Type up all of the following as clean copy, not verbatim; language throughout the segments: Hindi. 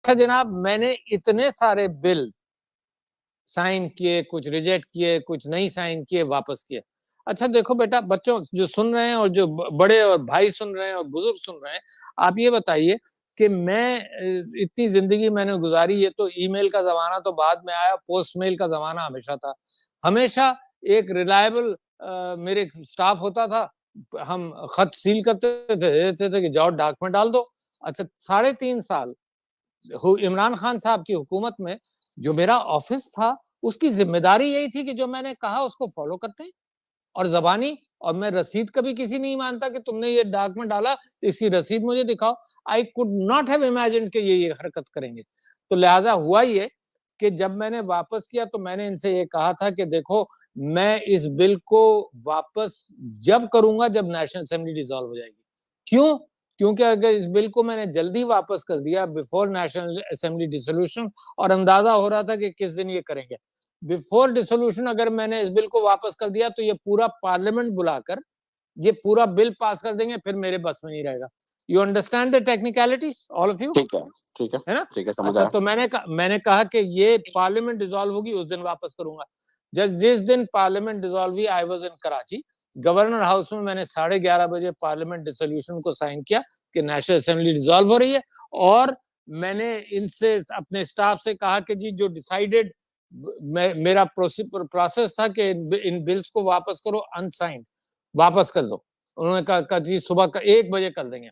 अच्छा जनाब, मैंने इतने सारे बिल साइन किए, कुछ रिजेक्ट किए, कुछ नहीं साइन किए, वापस किए। अच्छा देखो बेटा, बच्चों जो सुन रहे हैं और जो बड़े और भाई सुन रहे हैं और बुजुर्ग सुन रहे हैं, आप ये बताइए कि मैं इतनी जिंदगी मैंने गुजारी, ये तो ईमेल का जमाना तो बाद में आया, पोस्ट मेल का जमाना हमेशा था। हमेशा एक रिलायबल मेरे स्टाफ होता था, हम खत सील करते थे कि जाओ डाक में डाल दो। अच्छा 3.5 साल इमरान खान साहब की हुकूमत में जो मेरा ऑफिस था, उसकी जिम्मेदारी यही थी कि जो मैंने कहा उसको फॉलो करते हैं, और जबानी, और मैं रसीद कभी किसी नहीं मानता कि तुमने ये डाक में डाला, इसकी रसीद मुझे दिखाओ। I could not have imagined कि ये हरकत करेंगे। तो लिहाजा हुआ ये कि जब मैंने वापस किया तो मैंने इनसे ये कहा था कि देखो, मैं इस बिल को वापस जब करूंगा जब नेशनल असेंबली डिसॉल्व हो जाएगी। क्यों? क्योंकि अगर इस बिल को मैंने जल्दी वापस कर दिया बिफोर नेशनल असेंबली डिसोल्यूशन, और अंदाजा हो रहा था कि किस दिन ये करेंगे, बिफोर डिसोल्यूशन अगर मैंने इस बिल को वापस कर दिया तो ये पूरा पार्लियामेंट बुलाकर ये पूरा बिल पास कर देंगे, फिर मेरे बस में नहीं रहेगा। You understand the technicality all of you? ठीक है, ठीक है ना? ठीक है, समझ अच्छा आया। तो मैंने कहा कि ये पार्लियामेंट डिसॉल्व होगी उस दिन वापस करूंगा। जिस दिन पार्लियामेंट डिसॉल्व हुई, I was in Karachi, governor house में मैंने 11:30 बजे पार्लियामेंट डिसोल्यूशन को साइन किया कि नेशनल असेंबली डिसॉल्व हो रही है, और मैंने इनसे अपने स्टाफ से कहा कि जी जो डिसाइडेड मेरा प्रोसेस था कि इन बिल्स को वापस करो अनसाइंड, वापस कर दो। उन्होंने कहा जी सुबह का 1 बजे कर देंगे।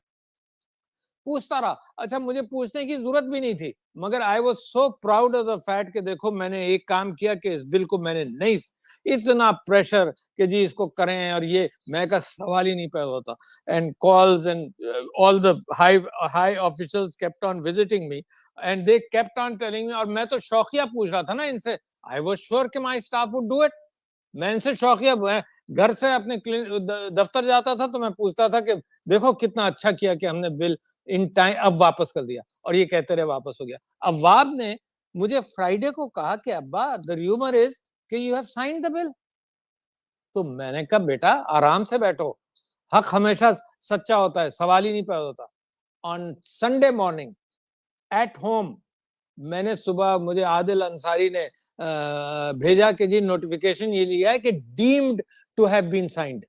पूछता रहा। अच्छा मुझे पूछने की जरूरत भी नहीं थी, मगर I was so proud of the fact कि देखो मैंने एक काम किया कि इस बिल को मैंने नहीं, इतना प्रेशर कि जी इसको करें, और ये मैं का सवाल ही नहीं पैदा होता। And calls and all the high officials kept on visiting me and they kept on telling me, और मैं तो शौकिया पूछ रहा था ना इनसे। आई वॉज श्योर कि my staff would do it. मैं इनसे शौकिया घर से अपने दफ्तर जाता था तो मैं पूछता था कि देखो कितना अच्छा किया कि हमने बिल इन टाइम अब वापस कर दिया, और ये कहते रहे वापस हो गया। अव्वाब ने मुझे फ्राइडे को कहा कि अब्बा द र्यूमर इज कि you have signed the bill. तो मैंने कहा बेटा आराम से बैठो, हक हमेशा सच्चा होता है, सवाल ही नहीं पैदा होता। On Sunday morning at home, मैंने सुबह, मुझे आदिल अंसारी ने भेजा कि जी नोटिफिकेशन ये लिया है कि deemed to have been signed.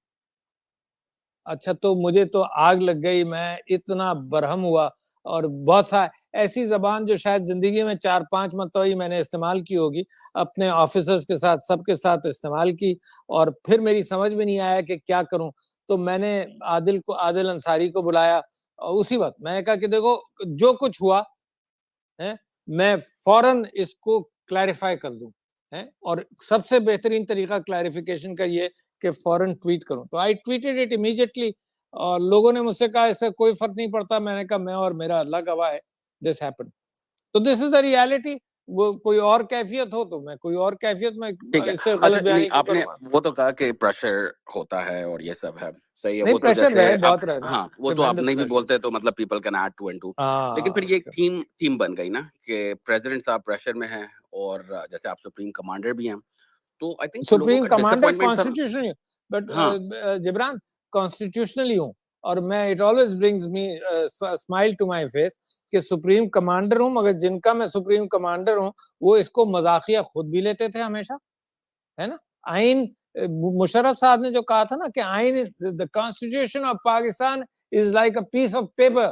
अच्छा तो मुझे तो आग लग गई, मैं इतना बरहम हुआ, और बहुत सा ऐसी जबान जो शायद जिंदगी में 4-5 मरतबा ही मैंने इस्तेमाल की होगी, अपने ऑफिसर्स के साथ सबके साथ इस्तेमाल की, और फिर मेरी समझ में नहीं आया कि क्या करूं। तो मैंने आदिल अंसारी को बुलाया, और उसी वक्त मैंने कहा कि देखो जो कुछ हुआ है मैं फौरन इसको क्लैरिफाई कर दूं, है, और सबसे बेहतरीन तरीका क्लैरिफिकेशन का ये कि फौरन ट्वीट करूं। तो आई ट्वीटेड इट इमीडिएटली, और लोगों ने मुझसे कहा इससे कोई फर्क नहीं पड़ता। मैंने कहा मैं और मेरा अल्लाह गवाह है, दिस हैपेंड। तो दिस इज द रियलिटी। वो कोई और कैफियत हो तो मैं कोई और कैफियत में ठीक है। इससे गलत अच्छा नहीं, बयानी आपने करूंगा। वो तो कहा कि प्रेशर होता है और ये सब है, सही है। नहीं वो तो प्रेशर जैसे रहे, आप, बहुत रहे ना, हाँ वो तो आप ट्रेमेंडस नहीं भी प्रेशर। बोलते तो मतलब पीपल कैन ऐड 2 and 2। लेकिन फिर ये एक थीम बन गई ना कि प्रेसिडेंट साहब प्रेशर में हैं, और जैसे आप सुप्रीम कमांडर भी हैं, तो आई थिंक लोगों सुप्रीम का commander disappointment sir. Constitutionally, but हाँ जिब्रान कॉन्स्टिट्यूशनली हूँ, और मैं it always brings me smile to my face कि सुप्रीम कमांडर हूँ, मगर जिनका मैं सुप्रीम कमांडर हूँ वो इसको मजाकिया खुद भी लेते थे हमेशा, है ना। आइन, मुशर्रफ साहब ने जो कहा था ना कि आइन, the constitution of Pakistan is like a piece of paper,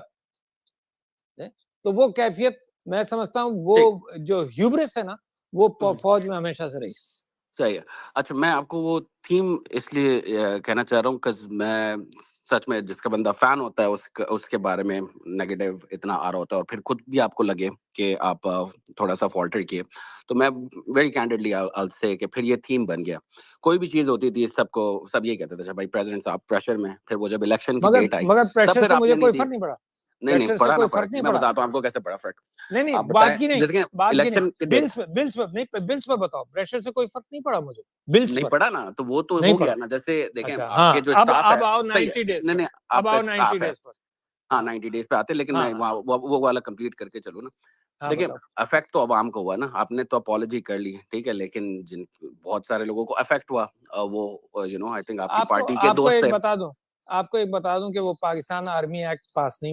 तो वो कैफियत मैं समझता हूँ, वो जो ह्यूब्रिस है ना, वो फौज में हमेशा से रही। सही है। अच्छा मैं आपको वो थीम इसलिए कहना चाह रहा हूँ कि मैं सच में, जिसका बंदा फैन होता है उसके बारे में नेगेटिव इतना आ रहा होता है, और फिर खुद भी आपको लगे कि आप थोड़ा सा फॉल्टर किए, तो मैं वेरी कैंडिडली आई से कि फिर ये थीम बन गया। कोई भी चीज होती थी सबको, सब ये कहते थे भाई प्रेसिडेंट साहब प्रेशर में, फिर वो जब इलेक्शन की डेट आई मगर तब प्रेशर फिर से मुझे आपने नहीं कोई दी। फर्क नहीं पड़ा। नहीं प्रेशर से पड़ा ना कोई फर्क, फर्क नहीं मैं पड़ा। बताता हूँ आपको कैसे पड़ा फर्क। नहीं आप बात बताएं, की नहीं, जिसके बात की नहीं, इलेक्शन के डेट बिल्स पर बताओ। प्रेशर से कोई फर्क नहीं पड़ा मुझे, बिल्स नहीं पर पड़ा ना, तो वो तो नहीं हो पड़ा। गया ना। जैसे देखें अच्छा आपके हाँ, जो स्टाफ अब है, आओ सही है, 90 डेज नहीं पर, नहीं अब आपका आओ 90 स्टाफ है, डेज पर। हाँ हाँ 90 डेज पे आते, लेकिन मैं हाँ वहाँ वो वाला कंप्लीट करके चलूँ ना। हाँ देखिए बताओ। अफेक्ट तो आवाम को हुआ ना, आपने तो अपॉलॉजी कर ली ठीक है, लेकिन जिन बहुत सारे लोगों को अफेक्ट हुआ, वो आई थिंक आपकी आपको पार्टी के आपको दोस्त एक थे। बता दूं, आपको एक बता दूं कि वो पाकिस्तान आर्मी एक्ट पास नहीं हुआ,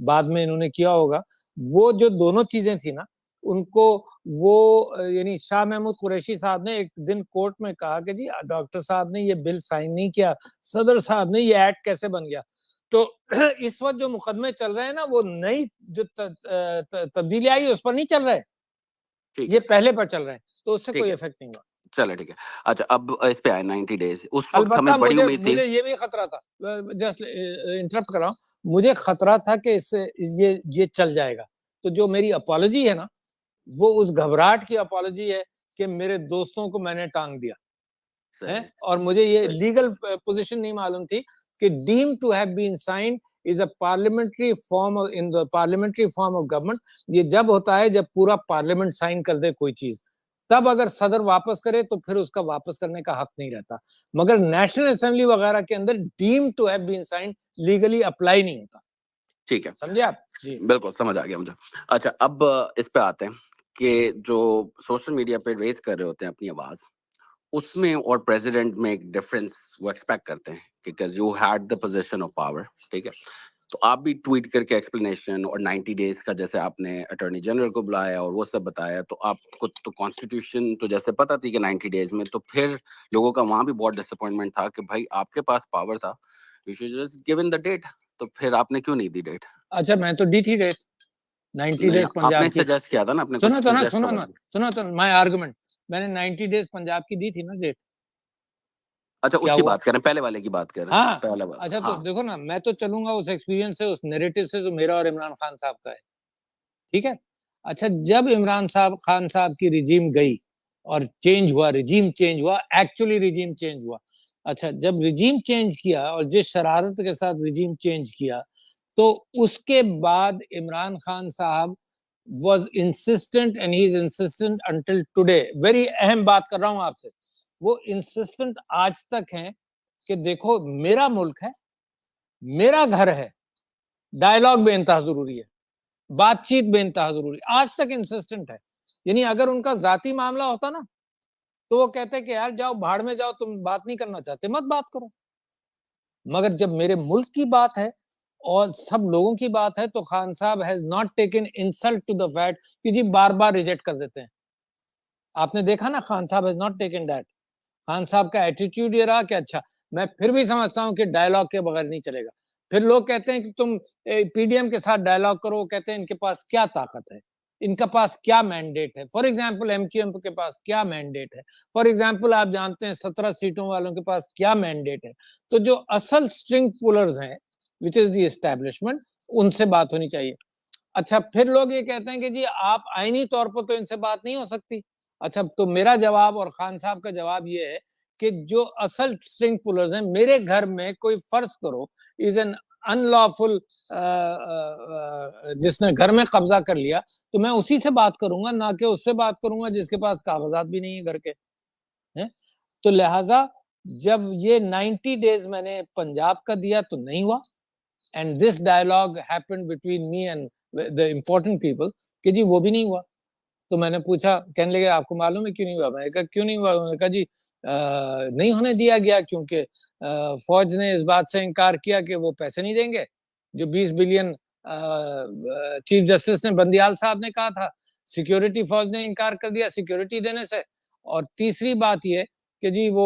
बाद में इन्होंने किया होगा, वो जो दोनों चीजें थी ना, उनको वो यानी शाह महमूद कुरैशी साहब ने एक दिन कोर्ट में कहा कि जी डॉक्टर साहब ने ये बिल साइन नहीं किया, सदर साहब ने ये एक्ट कैसे बन गया। तो इस वक्त जो मुकदमे चल रहे हैं ना, वो नई जो तब्दीली आई उस पर नहीं चल रहे, ये पहले पर चल रहे हैं, तो उससे कोई इफेक्ट नहीं हुआ। चलो ठीक है। अच्छा, अब इस पे आए 90 डेज, उस वक्त अलबत्ता हमें बड़ी उम्मीद थी। मुझे ये भी खतरा था, जस्ट इंटरप्ट कर रहा हूँ, मुझे खतरा था कि इससे ये चल जाएगा। तो जो मेरी अपॉलॉजी है ना, वो उस घबराहट की अपॉलॉजी है कि मेरे दोस्तों को मैंने टांग दिया है, और मुझे ये लीगल पोजीशन नहीं मालूम थी कि deem to have been signed is a parliamentary form in the parliamentary form of government. ये जब होता है जब पूरा पार्लियामेंट साइन कर दे कोई चीज, तब अगर सदर वापस करे तो फिर उसका वापस करने का हक नहीं रहता। मगर नेशनल असेंबली वगैरह के अंदर deem to have been signed legally apply नहीं होता। ठीक है, समझे आप जी? बिल्कुल समझ आ गया मुझे। अच्छा, अब इस पे आते हैं कि जो सोशल मीडिया पे रेज कर रहे होते हैं अपनी आवाज, उसमें और प्रेसिडेंट में एक डिफरेंस वो एक्सपेक्ट करते हैं, because you had the position of power, ठीक है। तो आप भी ट्वीट करके एक्सप्लेनेशन और 90 डेज का जैसे आपने अटॉर्नी जनरल को बुलाया और वो सब बताया, तो आपको तो कॉन्स्टिट्यूशन तो जैसे पता थी कि 90 डेज में, तो फिर लोगों का वहां भी बहुत डिसअपॉइंटमेंट था कि भाई आपके पास पावर था, you should just given the date, तो फिर आपने क्यों नहीं दी डेट? अच्छा, मैं तो दी थी डेट 90 नहीं, डेज आपने पंजाब की। सजेस्ट किया था ना, आपने कुछ सुनो तो ना, सजेस्ट करा। सुनो तो माय आर्गुमेंट, मैंने 90 डेज पंजाब की दी थी ना डेट। अच्छा, क्या उसकी हुआ? बात करें, पहले वाले की बात करें, हाँ, पहले वाला, अच्छा तो हाँ। देखो ना, मैं तो चलूंगा उस एक्सपीरियंस से, उस नैरेटिव से जो मेरा और इमरान खान साहब का है, ठीक है। अच्छा, जब इमरान साहब खान साहब की रिजीम गई और चेंज हुआ, रिजीम चेंज हुआ, एक्चुअली रिजीम चेंज हुआ। अच्छा, जब रिजीम चेंज किया और जिस शरारत के साथ रिजीम चेंज किया, तो उसके बाद इमरान खान साहब was insistent and he is insistent until today। Very अहम बात कर रहा हूं आपसे, वो इंसिस्टेंट आज तक हैं कि देखो मेरा मुल्क है, मेरा घर है, डायलॉग बेइंतहा जरूरी है, बातचीत बेइंतहा जरूरी, आज तक इंसिस्टेंट है। यानी अगर उनका जाती मामला होता ना, तो वो कहते कि यार जाओ भाड़ में जाओ, तुम बात नहीं करना चाहते मत बात करो। मगर जब मेरे मुल्क की बात है और सब लोगों की बात है, तो खान साहब has not taken insult to the fact कि जी बार बार रिजेक्ट कर देते हैं। आपने देखा ना, खान साहब has not taken that. Khan sahab का एटीट्यूड ये रहा कि अच्छा, मैं फिर भी समझता हूं कि डायलॉग के बगैर नहीं चलेगा। फिर लोग कहते हैं कि तुम पीडीएम के साथ डायलॉग करो, कहते हैं इनके पास क्या ताकत है, इनके पास क्या मैंडेट है। फॉर एग्जाम्पल एमक्यूएम के पास क्या मैंडेट है, फॉर एग्जाम्पल आप जानते हैं 17 सीटों वालों के पास क्या मैंडेट है। तो जो असल स्ट्रिंग पुलर्स हैं, विच इज द एस्टैब्लिशमेंट, उनसे बात होनी चाहिए। अच्छा, फिर लोग ये कहते हैं कि जी आप आईनी तौर पर तो इनसे बात नहीं हो सकती। अच्छा, तो मेरा जवाब और खान साहब का जवाब ये है कि जो असल स्ट्रिंग पुलर्स हैं, मेरे घर में कोई फर्ज करो इज एन अनलॉफुल, जिसने घर में कब्जा कर लिया, तो मैं उसी से बात करूंगा, ना कि उससे बात करूंगा जिसके पास कागजात भी नहीं है घर के, हैं? तो लिहाजा जब ये 90 डेज मैंने पंजाब का दिया तो नहीं हुआ, and this dialogue happened between me and the important people कि जी वो भी नहीं हुआ। तो मैंने पूछा, कहने लगे आपको मालूम है क्यों नहीं हुआ? मैंने कहा क्यों नहीं हुआ? उन्होंने कहा जी नहीं होने दिया गया क्योंकि फौज ने इस बात से इनकार किया कि वो पैसे नहीं देंगे जो 20 बिलियन चीफ जस्टिस ने, बंदियाल साहब ने कहा था। सिक्योरिटी फौज ने इनकार कर दिया सिक्योरिटी देने से। और तीसरी बात ये कि जी वो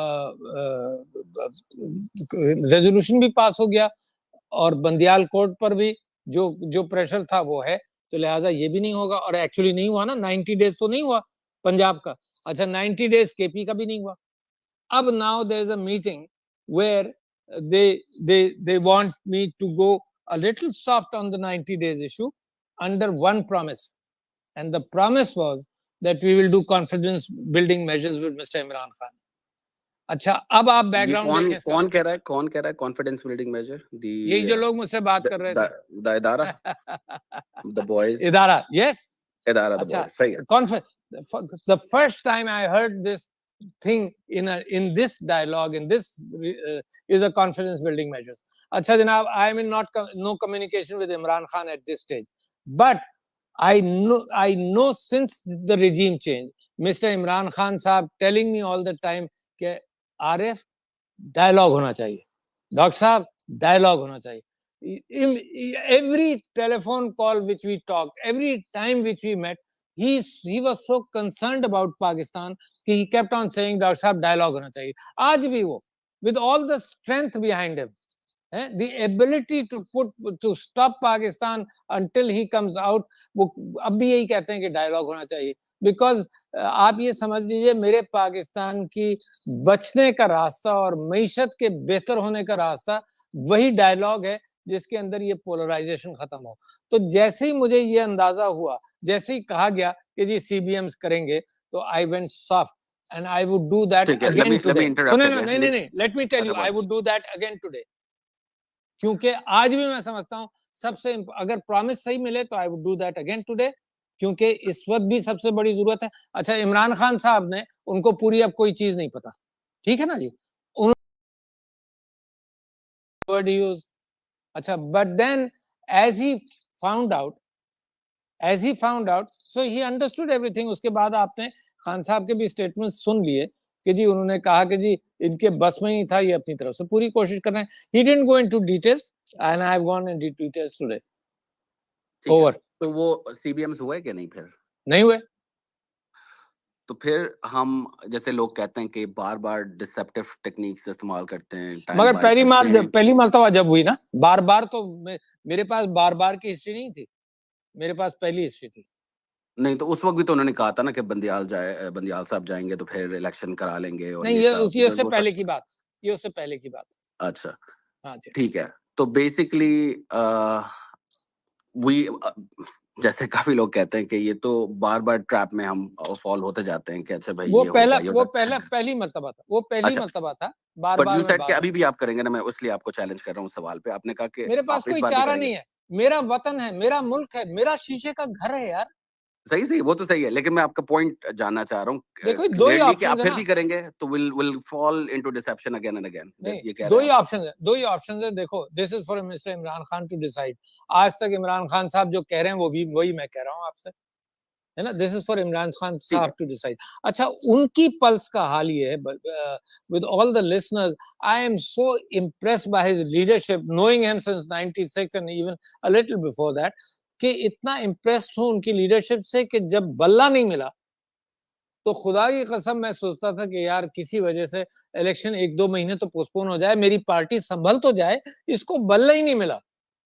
रेजोल्यूशन भी पास हो गया और बंदियाल कोर्ट पर भी जो जो प्रेशर था वो है, तो लिहाजा ये भी नहीं होगा। और एक्चुअली नहीं हुआ ना, 90 डेज तो नहीं हुआ पंजाब का। अच्छा, 90 डेज केपी का भी नहीं हुआ। अब now there is a meeting where they want me to go a little soft on the 90 days issue under one promise, and the promise was that we will do confidence building measures with Mr. Imran Khan। अच्छा, अब आप ये बैकग्राउंड कौन देखें इसका। कौन कह रहा है, कौन कह रहा है कॉन्फिडेंस बिल्डिंग मेजर? यही जो लोग मुझसे बात कर रहे थे। द इदारा, द बॉयज, इदारा, यस। इदारा द अच्छा, बॉयज, सही है। the first time I heard this thing in this dialogue, in this is a confidence building measures। अच्छा जनाब, I am in no communication with Imran Khan at this stage, but I know since the regime change, Mr. Imran Khan साहब telling me all the time कि आरिफ डायलॉग होना चाहिए, डॉक्टर साहब डायलॉग होना चाहिए। every telephone call which we talked, every time which we met, he was so concerned about Pakistan कि he kept on saying doctor sahab dialogue होना चाहिए. आज भी वो with all the strength behind him, the ability to stop Pakistan until he comes out, वो अब भी यही कहते हैं कि डायलॉग होना चाहिए. बिकॉज आप ये समझ लीजिए मेरे पाकिस्तान की बचने का रास्ता और मईशत के बेहतर होने का रास्ता वही डायलॉग है जिसके अंदर ये पोलराइजेशन खत्म हो. तो जैसे ही मुझे ये अंदाजा हुआ, जैसे ही कहा गया कि जी सीबीएम्स करेंगे, तो I went soft and I would do that again today. नहीं, let me tell you, I would do that again today. क्योंकि आज भी मैं समझता हूं सबसे अगर प्रॉमिस सही मिले तो I would do that again today, क्योंकि इस वक्त भी सबसे बड़ी जरूरत है. अच्छा, इमरान खान साहब ने, उनको पूरी अब कोई चीज नहीं पता, ठीक है ना जी, वर्ड यूज. अच्छा, but then as he found out so he understood everything. उसके बाद आपने खान साहब के भी स्टेटमेंट सुन लिए कि जी उन्होंने कहा कि जी इनके बस में ही था, ये अपनी तरफ से पूरी कोशिश कर रहे हैं. He didn't go into details and I have gone in details today. Over. तो वो सीबीएम्स हुए कि नहीं? फिर नहीं हुए. तो फिर हम, जैसे लोग कहते हैं कि बार बार डिसेप्टिव टेक्निक्स इस्तेमाल करते हैं, मगर पहली मर्तबा जब हुई ना, बार बार तो मेरे पास बार बार की हिस्ट्री नहीं थी, मेरे पास पहली हिस्ट्री थी. नहीं, तो उस वक्त भी तो उन्होंने कहा था ना कि बंदियाल साहब जाएंगे तो फिर इलेक्शन करा लेंगे. और नहीं, ये उससे पहले की बात, ये उससे पहले की बात. अच्छा, हाँ जी, ठीक है. तो बेसिकली जैसे काफी लोग कहते हैं कि ये तो बार बार ट्रैप में हम फॉल होते जाते हैं कि अच्छा भाई वो ये पहली मर्तबा था, वो पहली मर्तबा था. बार बार में कि अभी भी आप करेंगे ना, मैं इसलिए आपको चैलेंज कर रहा हूँ सवाल पे. आपने कहा कि मेरे पास कोई चारा नहीं है, मेरा वतन है, मेरा मुल्क है, मेरा शीशे का घर है यार. सही, वो तो सही है, लेकिन मैं आपका पॉइंट जानना चाह रहा हूँ. देखो, दो ही ऑप्शन आप फिर भी करेंगे तो will fall into deception again and again. ये कह रहे हैं दो ही ऑप्शन है. देखो, this is for mister Imran Khan to decide. आज तक इमरान खान साहब जो कह रहे हैं वो भी वही मैं कह रहा हूँ आपसे, है ना. This is for Imran Khan sahab to decide. अच्छा, उनकी पल्स का हाल ये है, with all the listeners, I am so impressed by his leadership, knowing him since 96 and even a little before that, कि इतना इम्प्रेस्ड हूं उनकी लीडरशिप से कि जब बल्ला नहीं मिला तो खुदा की कसम मैं सोचता था कि यार किसी वजह से इलेक्शन 1-2 महीने तो पोस्टपोन हो जाए, मेरी पार्टी संभल तो जाए, इसको बल्ला ही नहीं मिला.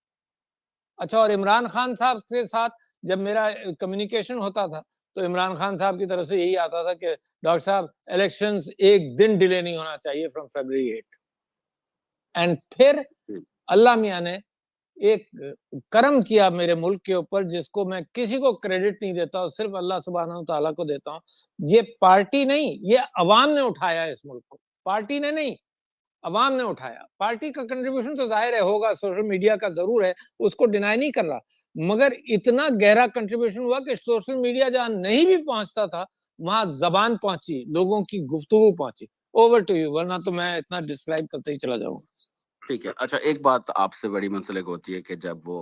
अच्छा, और इमरान खान साहब के साथ जब मेरा कम्युनिकेशन होता था तो इमरान खान साहब की तरफ से यही आता था कि डॉक्टर साहब इलेक्शंस एक दिन डिले नहीं होना चाहिए फ्रॉम February 8. एंड फिर अल्लाह मियां ने एक करम किया मेरे मुल्क के ऊपर, जिसको मैं किसी को क्रेडिट नहीं देता हूं, सिर्फ अल्लाह सुब्हानहू तआला को देता हूं. ये पार्टी नहीं, ये अवाम ने उठाया इस मुल्क को. पार्टी ने नहीं, अवाम ने उठाया. पार्टी का कंट्रीब्यूशन तो जाहिर है होगा, सोशल मीडिया का जरूर है, उसको डिनाई नहीं कर रहा, मगर इतना गहरा कंट्रीब्यूशन हुआ कि सोशल मीडिया जहां नहीं भी पहुंचता था वहां जबान पहुंची, लोगों की गुफ्तगू पहुंची. ओवर टू यू, वरना तो मैं इतना डिस्क्राइब करते ही चला जाऊंगा. ठीक है. अच्छा, एक बात आपसे बड़ी मुंसलिक होती है कि जब वो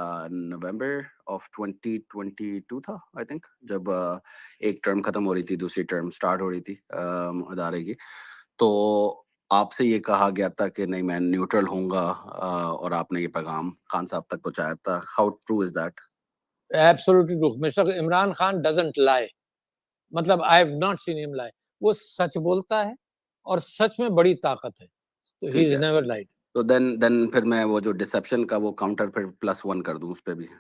नवंबर ऑफ 2022 था, आई थिंक, जब एक टर्म खत्म हो रही थी, दूसरी टर्म स्टार्ट हो रही थी अदारे की, तो आपसे ये कहा गया था कि नहीं, मैं न्यूट्रल हूंगा, और आपने ये पैगाम खान साहब तक पहुंचाया था. How true is that? Absolutely true. Mister Imran Khan doesn't lie. मतलब I have not seen him lie. वो सच बोलता है और सच में बड़ी ताकत है, तो ही इज नेवर लाइड. तो देन फिर मैं वो जो डिसेप्शन का वो काउंटर फिर +1 कर दूं उस पे भी.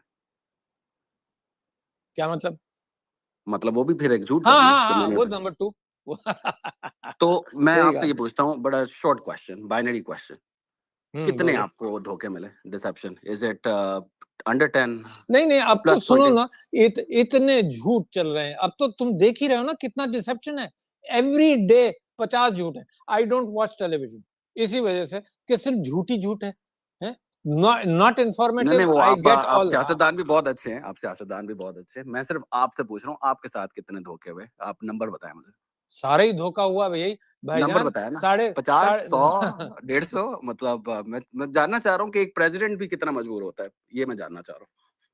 क्या मतलब? मतलब वो भी फिर एक झूठ हाँ था ना. हाँ, वो नंबर 2. तो मैं आपसे ये पूछता हूँ, बड़ा शॉर्ट क्वेश्चन, बाइनरी क्वेश्चन. कितने आपको धोखे मिले डिसेप्शन? Is it under 10? नहीं, अब तो सुनो ना, इतने झूठ चल रहे हैं. अब तो तुम देख ही रहे हो ना कितना डिसेप्शन है. एवरी डे 50 झूठ है. आई डोंट वॉच टेलीविजन इसी वजह से कि सिर्फ झूठ ही झूठ है. Not informative. I get all. सियासतदान भी बहुत अच्छे हैं, आप सियासतदान भी बहुत अच्छे हैं. मैं सिर्फ आपसे पूछ रहा हूँ, आपके साथ कितने धोखे हुए? आप नंबर बताएं मुझे. सारे ही धोखा हुआ भाई. नंबर बताया ना, 50, 100, 150. मतलब मैं जानना चाह रहा हूँ कि एक प्रेसिडेंट भी कितना मजबूर होता है, ये मैं जानना चाह रहा हूँ.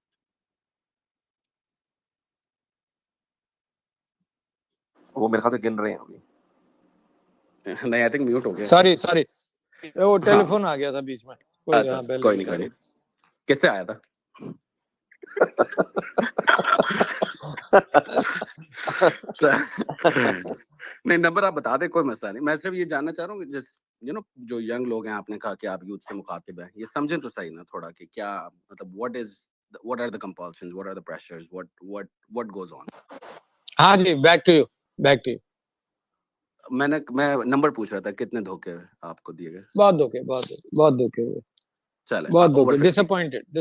वो मेरे ख्याल से गिन रहे हैं अभी. नहीं, आई थिंक म्यूट हो गया. सॉरी, वो टेलीफोन आ गया था बीच में. अच्छा, कोई नहीं। किससे आया था? नहीं, नंबर आप बता दे, कोई मसला नहीं। मैं सिर्फ ये जानना चाह रहा हूँ कि जो यंग लोग हैं, आपने कहा कि आप यूथ से मुखातिब हैं, ये समझें तो सही ना थोड़ा कि क्या मतलब what are the compulsions, what are the pressures, what goes on? हाँ जी, बैक टू यू। मैं नंबर पूछ रहा था, कितने धोखे आपको दिए गए? बहुत धोखे हुए। चले, बहुत ओवर धोखे, 50।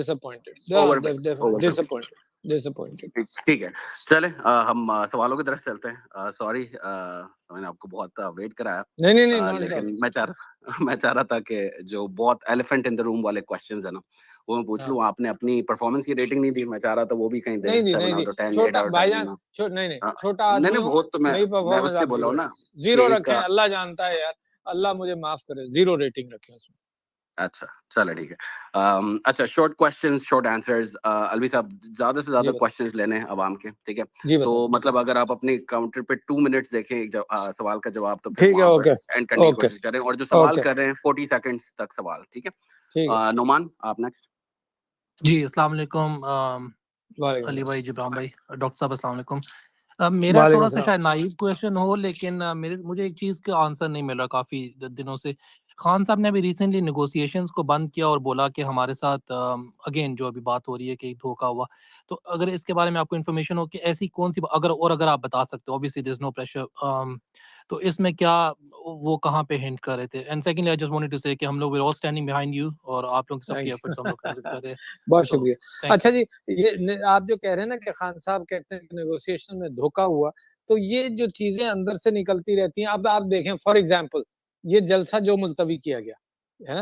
डिसअपॉइंटेड। ठीक है, चले हम सवालों की तरफ चलते हैं। सॉरी, मैंने आपको बहुत वेट कराया। नहीं, लेकिन मैं चाह रहा था कि जो बहुत एलिफेंट इन द रूम वाले क्वेश्चंस है ना, वो मैं पूछ लूं। आपने अपनी परफॉर्मेंस की रेटिंग नहीं दी, मैं चाह रहा था वो भी कहीं दे। 7 आउट ऑफ 10, 8 आउट ऑफ 10। भाईजान, छोटा आदमी नहीं, वो तो मैं परफॉर्मेंस उससे बोला हूँ ना, जीरो रखें। अल्लाह जानता है यार, अल्लाह मुझे माफ करे, 0 रेटिंग रखें उसमें। अच्छा, चलो ठीक है। अच्छा, short questions, short answers. Alvi साहब, ज्यादा से ज्यादा क्वेश्चंस लेने हैं अवाम के, ठीक है? तो मतलब अगर आप अपनी काउंटर पे 2 मिनट्स देखें एक सवाल का जवाब, तो फिर वहां पर एंड करने की कोशिश करें। और जो सवाल कर रहे हैं 40 सेकंड्स तक सवाल, ठीक है? नोमान, आप नेक्स्ट। जी, अस्सलाम वालेकुम अली भाई, जिब्रान भाई, डॉक्टर साहब अस्सलाम वालेकुम। मेरा थोड़ा सा शायद नाइव क्वेश्चन हो, लेकिन मुझे एक चीज़ का आंसर नहीं मिल रहा काफ़ी दिनों से। खान साहब ने अभी रिसेंटली नेगोशिएशंस को बंद किया और बोला कि हमारे साथ अगेन जो अभी बात हो रही है कि धोखा हुआ। तो अगर इसके बारे में आपको इन्फॉर्मेशन हो कि ऐसी कौन सी अगर आप बता सकते हो, obviously there is no pressure, तो इसमें क्या वो कहाँ पे हिंट कर रहे थे? And secondly I just wanted to say कि हम लोग we are all standing behind you और आप लोगों की सबकी एफर्ट्स हम लोग कर रहे हैं। बहुत शुक्रिया। अच्छा जी, ये आप जो कह रहे हैं ना कि खान साहब कहते हैं कि नेगोशिएशन में धोखा हुआ, तो ये जो चीजें अंदर से निकलती रहती हैं। अब आप देखें, फॉर एग्जांपल, ये जलसा जो मुलतवी किया गया है,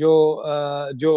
जो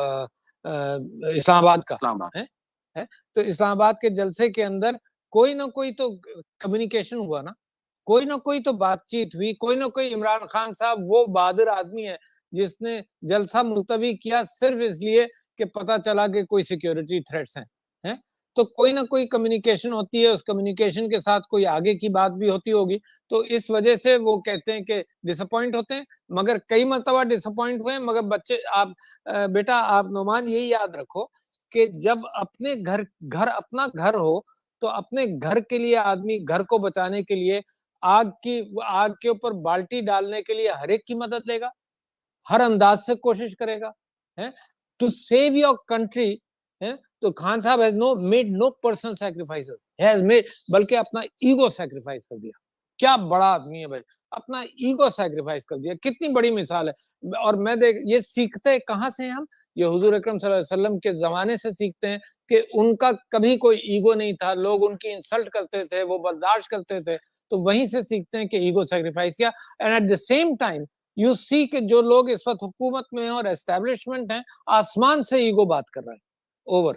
इस्लामाबाद का है, तो इस्लामाबाद के जलसे के अंदर कोई ना कोई तो कम्युनिकेशन हुआ ना, कोई ना कोई तो बातचीत हुई, कोई ना कोई। इमरान खान साहब वो बहादुर आदमी है जिसने जलसा मुलतवी किया सिर्फ इसलिए कि पता चला कि कोई सिक्योरिटी थ्रेट्स हैं। तो कोई ना कोई कम्युनिकेशन होती है, उस कम्युनिकेशन के साथ कोई आगे की बात भी होती होगी। तो इस वजह से वो कहते हैं कि डिसअपॉइंट होते हैं, मगर कई मरतबा डिसअपॉइंट हुए। मगर बच्चे, आप बेटा, आप नोमान यही याद रखो कि जब अपने घर अपना घर हो, तो अपने घर के लिए आदमी घर को बचाने के लिए आग के ऊपर बाल्टी डालने के लिए हर एक की मदद लेगा, हर अंदाज से कोशिश करेगा, है टू सेव योर कंट्री। है तो खान साहब has made no personal sacrifices, has made, बल्कि अपना ईगो सैक्रिफाइस कर दिया। क्या बड़ा आदमी है भाई, अपना ईगो सैक्रिफाइस कर दिया। कितनी बड़ी मिसाल है। और मैं ये सीखते कहां से हैं हम? ये हुजूर अकरम सल्लल्लाहु अलैहि वसल्लम के जमाने से सीखते हैं कि उनका कभी कोई ईगो नहीं था, लोग उनकी इंसल्ट करते थे, वो बर्दाश्त करते थे। तो वहीं से सीखते हैं कि ईगो सैक्रिफाइस किया। And at the same time you see कि जो लोग इस वक्त हुकूमत में हैं और एस्टेब्लिशमेंट हैं, आसमान से ईगो बात कर रहे हैं। ओवर।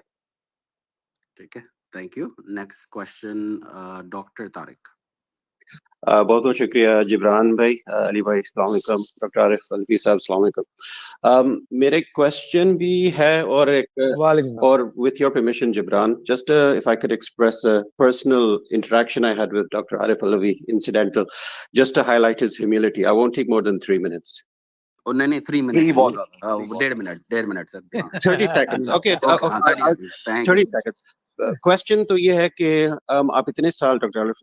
ठीक है, thank you. Next question, doctor Tariq. बहुत बहुत शुक्रिया जिब्रान भाई, अली भाई अस्सलाम वालेकुम, डॉक्टर आरिफ अलवी साहब अस्सलाम वालेकुम। मेरे क्वेश्चन भी है और with your permission Jibran, just if I could express a personal interaction I had with Dr. Arif Alvi, incidental, just to highlight his humility. I won't take more than 3 minutes. नहीं 3 minute, 1.5 minute sir. 30 seconds, okay, 30 seconds. Question तो ये है कि आप इतने साल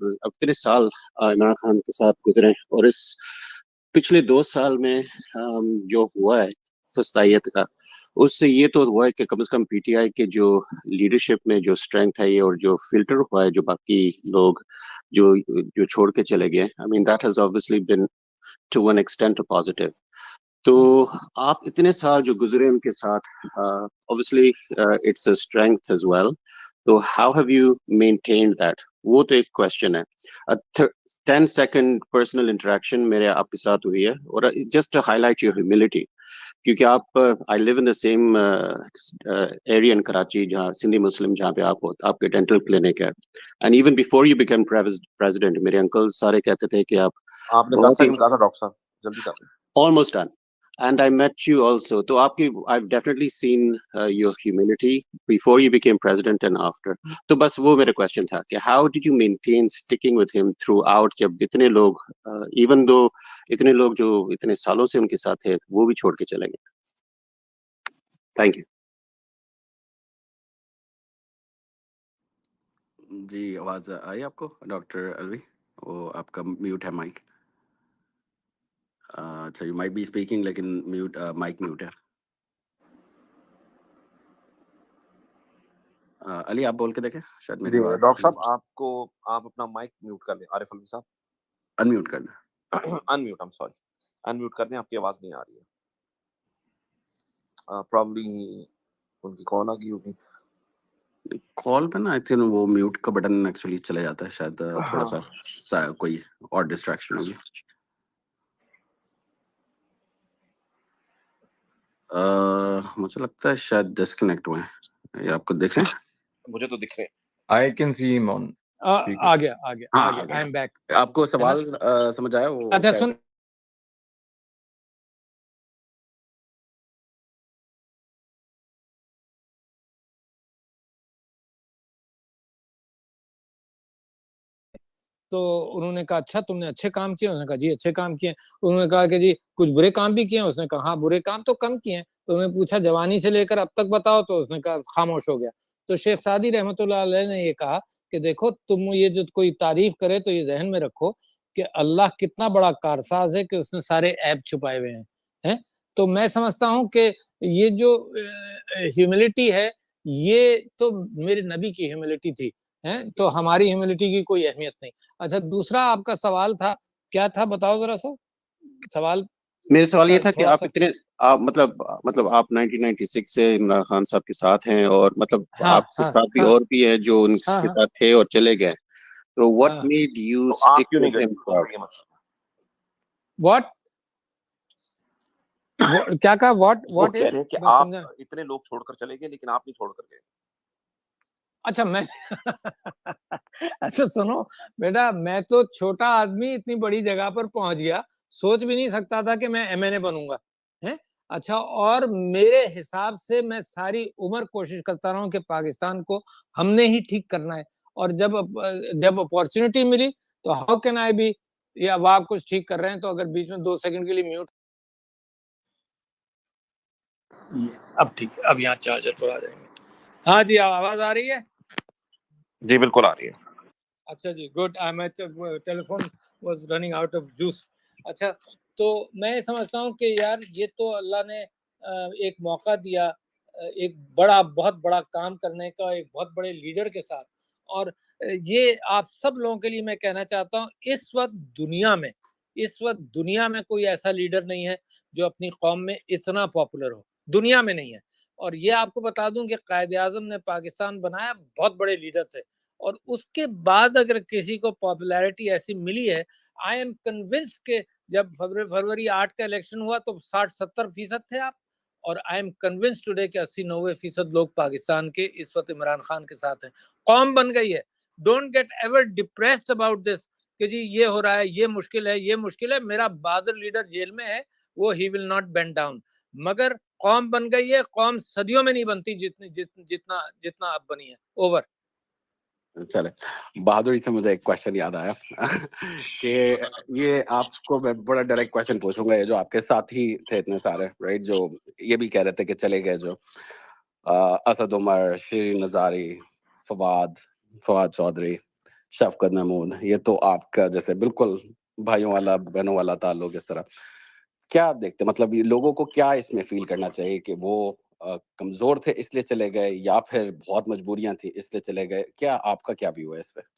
इमरान खान के साथ गुजरे, और इस पिछले 2 साल में जो हुआ है फस्तायत का, उससे ये तो हुआ है कि कम से कम पीटीआई के जो लीडरशिप में जो स्ट्रेंथ है ये, और जो फिल्टर हुआ है, जो बाकी लोग जो छोड़ के चले गए, I mean that has obviously been to one extent positive. तो आप इतने साल जो गुजरे उनके साथ, obviously it's a strength as well, तो how have you maintained that? वो तो एक क्वेश्चन है। 10 सेकंड पर्सनल इंटरेक्शन मेरे आपके साथ हुई है, और just to highlight your humility, क्योंकि आप I live in the same area in Karachi, जहाँ सिंधी मुस्लिम, जहाँ पे आप हो, आपके डेंटल क्लिनिक है, and even before you become president, मेरे अंकल सारे कहते थे कि आपने 10 सेकंड कहा था डॉक्टर साहब, जल्दी कर। Almost done. And I met you also. So I've definitely seen your humility before you became president and after. तो बस वो मेरा question था कि how did you maintain sticking with him throughout, जब इतने लोग, even though इतने लोग जो इतने सालों से उनके साथ थे, वो भी छोड़ के चले गए? Thank you. जी, आवाज आई आपको डॉक्टर अलवी? वो आपका म्यूट है माइक। अच्छा, यू माइट बी स्पीकिंग लेकिन म्यूट माइक म्यूट है। अली आप बोल के देखें, शायद मेरी जी आवाज। डॉक्टर साहब, आप अपना माइक म्यूट कर लें। आरिफ अलवी साहब अनम्यूट कर दें। Unmute, I am sorry, unmute कर दें, आपकी आवाज नहीं आ रही है। प्रॉब्ली उनकी कॉल आ गई होगी। कॉल पे ना आई थिंक वो म्यूट का बटन एक्चुअली चले जाता है, शायद थोड़ा हाँ। सा कोई और डिस्ट्रैक्शन होगी। मुझे लगता है शायद डिस्कनेक्ट हुए हैं, ये आपको दिख रहे हैं? मुझे तो दिख रहे हैं। I can see him on. आ गया आई एम बैक। आपको सवाल समझ आया? वो अच्छा सुन, तो उन्होंने कहा अच्छा तुमने अच्छे काम किए? उन्होंने कहा जी अच्छे काम किए। उन्होंने कहा कि जी कुछ बुरे काम भी किए? उसने कहा हाँ बुरे काम तो कम किए हैं। तो उन्होंने पूछा जवानी से लेकर अब तक बताओ, तो उसने कहा खामोश हो गया। तो शेख सादी रहमतुल्लाह अलैह ने ये कहा कि देखो तुम ये जो कोई तारीफ करे तो ये जहन में रखो कि अल्लाह कितना बड़ा कारसाज है कि उसने सारे ऐब छुपाए हुए हैं। तो मैं समझता हूँ कि ये जो ह्यूमिलिटी है ये तो मेरे नबी की ह्यूमिलिटी थी, तो हमारी ह्यूमिलिटी की कोई अहमियत नहीं। अच्छा दूसरा आपका सवाल था, क्या था बताओ जरा सा सवाल। मेरा सवाल ये था कि आप मतलब आप 1996 से इमरान खान साहब के साथ हैं, और मतलब आपके साथ भी और भी है जो उनके साथ थे और चले गए, तो what made you stick with him? What क्या कहा? व्हाट कह रहे हैं कि आप इतने लोग छोड़कर चले गए लेकिन आप नहीं छोड़कर गए। अच्छा मैं अच्छा सुनो बेटा, मैं तो छोटा आदमी इतनी बड़ी जगह पर पहुंच गया, सोच भी नहीं सकता था कि मैं एमएनए बनूंगा, है? अच्छा, और मेरे हिसाब से मैं सारी उम्र कोशिश करता रहा हूं कि पाकिस्तान को हमने ही ठीक करना है, और जब अपॉर्चुनिटी मिली तो हाउ कैन आई बी, या आप कुछ ठीक कर रहे हैं तो अगर बीच में 2 सेकंड के लिए म्यूट। अब ठीक है, अब यहाँ चार्जर पर आ जाएंगे। हाँ जी, आवाज आ रही है? जी बिल्कुल आ रही है। अच्छा जी, good. My telephone was running out of juice. अच्छा, तो मैं समझता हूँ कि यार ये तो अल्लाह ने एक मौका दिया एक बहुत बड़ा काम करने का, एक बहुत बड़े लीडर के साथ, और ये आप सब लोगों के लिए मैं कहना चाहता हूँ इस वक्त दुनिया में कोई ऐसा लीडर नहीं है जो अपनी कौम में इतना पॉपुलर हो, दुनिया में नहीं है। और ये आपको बता दूं कि कायदे आजम ने पाकिस्तान बनाया, बहुत बड़े लीडर थे, और उसके बाद अगर किसी को पॉपुलैरिटी ऐसी मिली है, आई एम कन्विंस के जब फरवरी 8 का इलेक्शन हुआ तो 60-70% थे आप, और आई एम कन्विंस टुडे कि 80-90% लोग पाकिस्तान के इस वक्त इमरान खान के साथ हैं। कौम बन गई है। Don't get ever depressed about this कि जी ये हो रहा है, ये मुश्किल है, ये मुश्किल है। मेरा बहादुर लीडर जेल में है, वो he will not bend down. मगर कौम बन गई है, कौम सदियों में नहीं बनती जितना जितना अब बनी है। ओवर। चले, बहादुरी से मुझे एक क्वेश्चन याद आया कि ये आपको मैं बड़ा डायरेक्ट क्वेश्चन पूछूंगा, ये जो आपके साथी थे इतने सारे, राइट, जो ये भी कह रहे थे कि चले गए, जो असद उमर, शीरीन नजारी, फवाद चौधरी, शफकत महमूद, ये तो आपका जैसे बिल्कुल भाइयों वाला बहनों वाला ताल्लुक, इस तरह क्या आप देखते, मतलब ये लोगों को क्या इसमें फील करना चाहिए कि वो कमजोर थे इसलिए चले गए, या फिर बहुत मजबूरियां थी इसलिए चले गए? क्या आपका क्या व्यू है इस पे?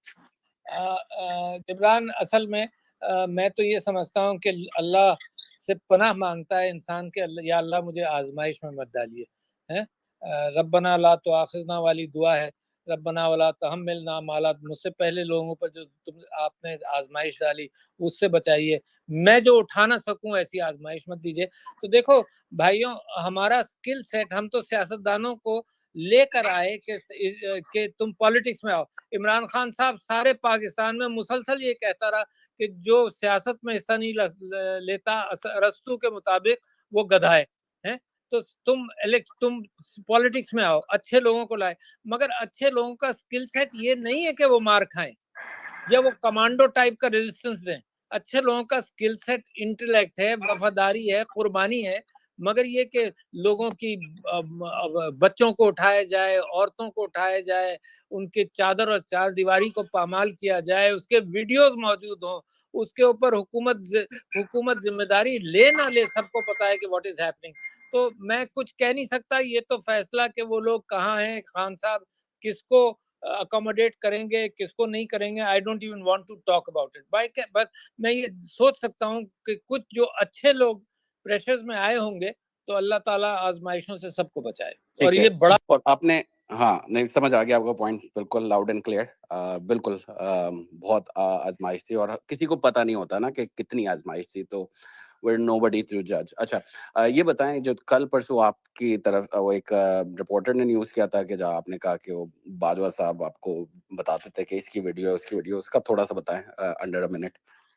जिब्रान, असल में मैं तो ये समझता हूँ कि अल्लाह से पनाह मांगता है इंसान के, या अल्लाह मुझे आजमाइश में मत डालिए, हैं? रब्बना ला तुआखिज़ना वाली दुआ है, रब्बना वला तहम्मिलना मा ला, मुझसे पहले लोगों पर जो आपने आजमाइश डाली उससे बचाइए, मैं जो उठा ना सकूं ऐसी आजमाइश मत दीजिए। तो देखो भाइयों, हमारा स्किल सेट, हम तो सियासतदानों को लेकर आए कि तुम पॉलिटिक्स में आओ। इमरान खान साहब सारे पाकिस्तान में मुसलसल ये कहता रहा कि जो सियासत में हिस्सा नहीं लेता रस्तू के मुताबिक वो गधा है? तो तुम पॉलिटिक्स में आओ, अच्छे लोगों को लाए, मगर अच्छे लोगों का स्किल सेट ये नहीं है कि वो मार खाएं या वो कमांडो टाइप का रेजिस्टेंस दें। अच्छे लोगों का स्किल सेट इंटेलेक्ट है, वफादारी है, कुर्बानी है, मगर ये कि लोगों की बच्चों को उठाया जाए, औरतों को उठाया जाए, उनके चादर और चारदीवारी को पामाल किया जाए, उसके वीडियोस मौजूद हों, उसके ऊपर हुकूमत जिम्मेदारी ले ना ले, सबको पता है कि व्हाट इज हैपनिंग। तो मैं कुछ कह नहीं सकता, ये तो फैसला कि वो लोग कहाँ हैं, खान साहब किसको अकोमोडेट करेंगे, किसको नहीं करेंगे, I don't even want to talk about it. But मैं ये सोच सकता हूँ कि कुछ जो अच्छे लोग प्रेशर्स में आए होंगे, तो अल्लाह ताला आजमाइशों से सबको बचाए। और ये बड़ा, और आपने, हाँ नहीं समझ आ गया आपका पॉइंट, बिल्कुल लाउड एंड क्लियर। बिल्कुल बहुत आजमाइश थी और किसी को पता नहीं होता ना कि कितनी आजमाइश थी, तो we're nobody to judge। अच्छा ये बताएं, जो कल परसों आपकी तरफ वो एक रिपोर्टर ने न्यूज़ किया था कि जहाँ आपने कहा कि वो बाजवा साहब आपको बताते थे कि इसकी वीडियो उसकी वीडियो, उसका थोड़ा सा बताएं अंडर अ मिनट।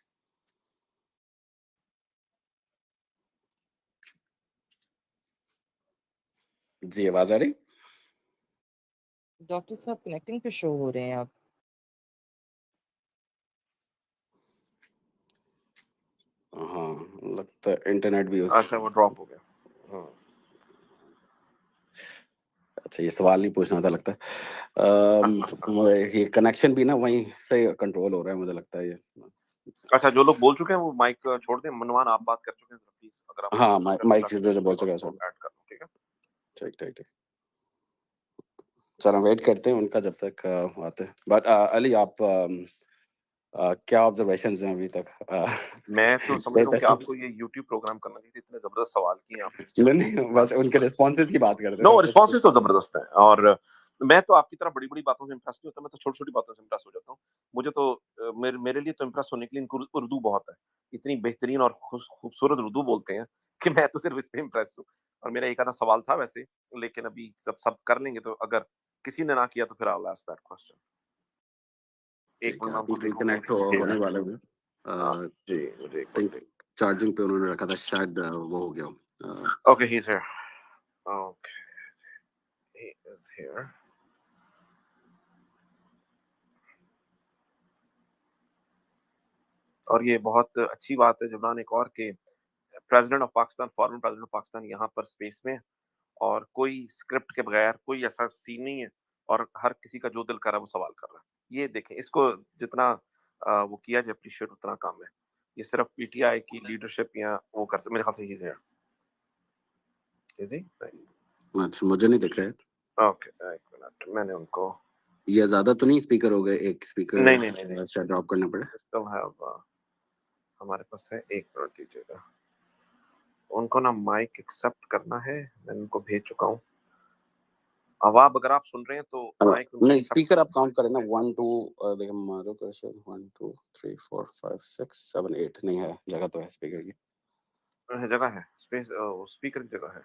जी आवाज आ रही? डॉक्टर साहब कनेक्टिंग पे शो हो रहे हैं आप। हाँ लगता है इंटरनेट भी अच्छा वो ड्रॉप हो गया। हाँ अच्छा ये सवाल नहीं पूछना था लगता है। ये कनेक्शन भी ना वहीं से कंट्रोल हो रहा है मुझे लगता है ये। अच्छा जो लोग बोल चुके हैं वो माइक छोड़ दें। मनवान आप बात कर चुके हैं, प्लीज अगर आप हाँ माइक जो बोल चुका है सब। ऐड कर दो, ठीक है? ठीक ठीक ठीक, चलो वेट करते हैं उनका जब तक आते हैं। बट अली आप क्या ऑब्जर्वेशंस हैं अभी तक? मैं तो समझ रहा हूँ कि आपको ये YouTube प्रोग्राम करना चाहिए, इतने जबरदस्त सवाल किए आपने। नहीं बस उनके रिस्पॉन्सेज की बात करते हैं। नो रिस्पॉन्सेज तो जबरदस्त हैं, और मैं तो आपकी तरह बड़ी बड़ी बातों से इम्प्रेस नहीं होता, मैं तो छोटी छोटी बातों से इम्प्रेस हो जाता हूँ। मुझे तो मेरे लिए तो इम्प्रेस होने के लिए इनको उर्दू बहुत है, इतनी बेहतरीन और खूबसूरत उर्दू बोलते हैं कि मैं तो सिर्फ इस पे इम्प्रेस हूँ। और मेरा एक आधा सवाल था वैसे, लेकिन अभी सब कर लेंगे, तो अगर किसी ने ना किया तो फिर I will ask that question. एक ठीक है, मिनट आप में कनेक्ट होने वाले हैं। जी मुझे एक थिंक मिनट। चार्जिंग पे उन्होंने रखा था, शायद वो हो गया हो। Okay he is here, okay he is here. और ये बहुत अच्छी बात है जबरान एक और के president of Pakistan, former president of Pakistan यहाँ पर स्पेस में, और कोई स्क्रिप्ट के बगैर कोई ऐसा सीन नहीं है, और हर किसी का जो दिल कर रहा है वो सवाल कर रहा है। ये देखें, इसको जितना वो किया जाए अप्रिशिएट उतना कम है। ये सिर्फ पीटीआई की लीडरशिप या वो कर सकते, मेरे ख्याल से ही है। Is he? अच्छा मुझे नहीं दिख रहा है। ओके एक मिनट, मैंने उनको, ये ज्यादा तो नहीं स्पीकर हो गए, एक स्पीकर नहीं शायद ड्रॉप करना पड़े। स्टिल हैव, हमारे पास है, एक मिनट दीजिएगा। उनको ना माइक एक्सेप्ट करना है, मैं उनको भेज चुका हूँ। अब अगर आप सुन रहे हैं तो माइक नहीं स्पीकर आप काउंट करें ना, 1 2 देखिए मारो कैसे, 1 2 3 4 5 6 7 8 नहीं है, जगह तो है स्पीकर की, जगह है, स्पेस स्पीकर की जगह है।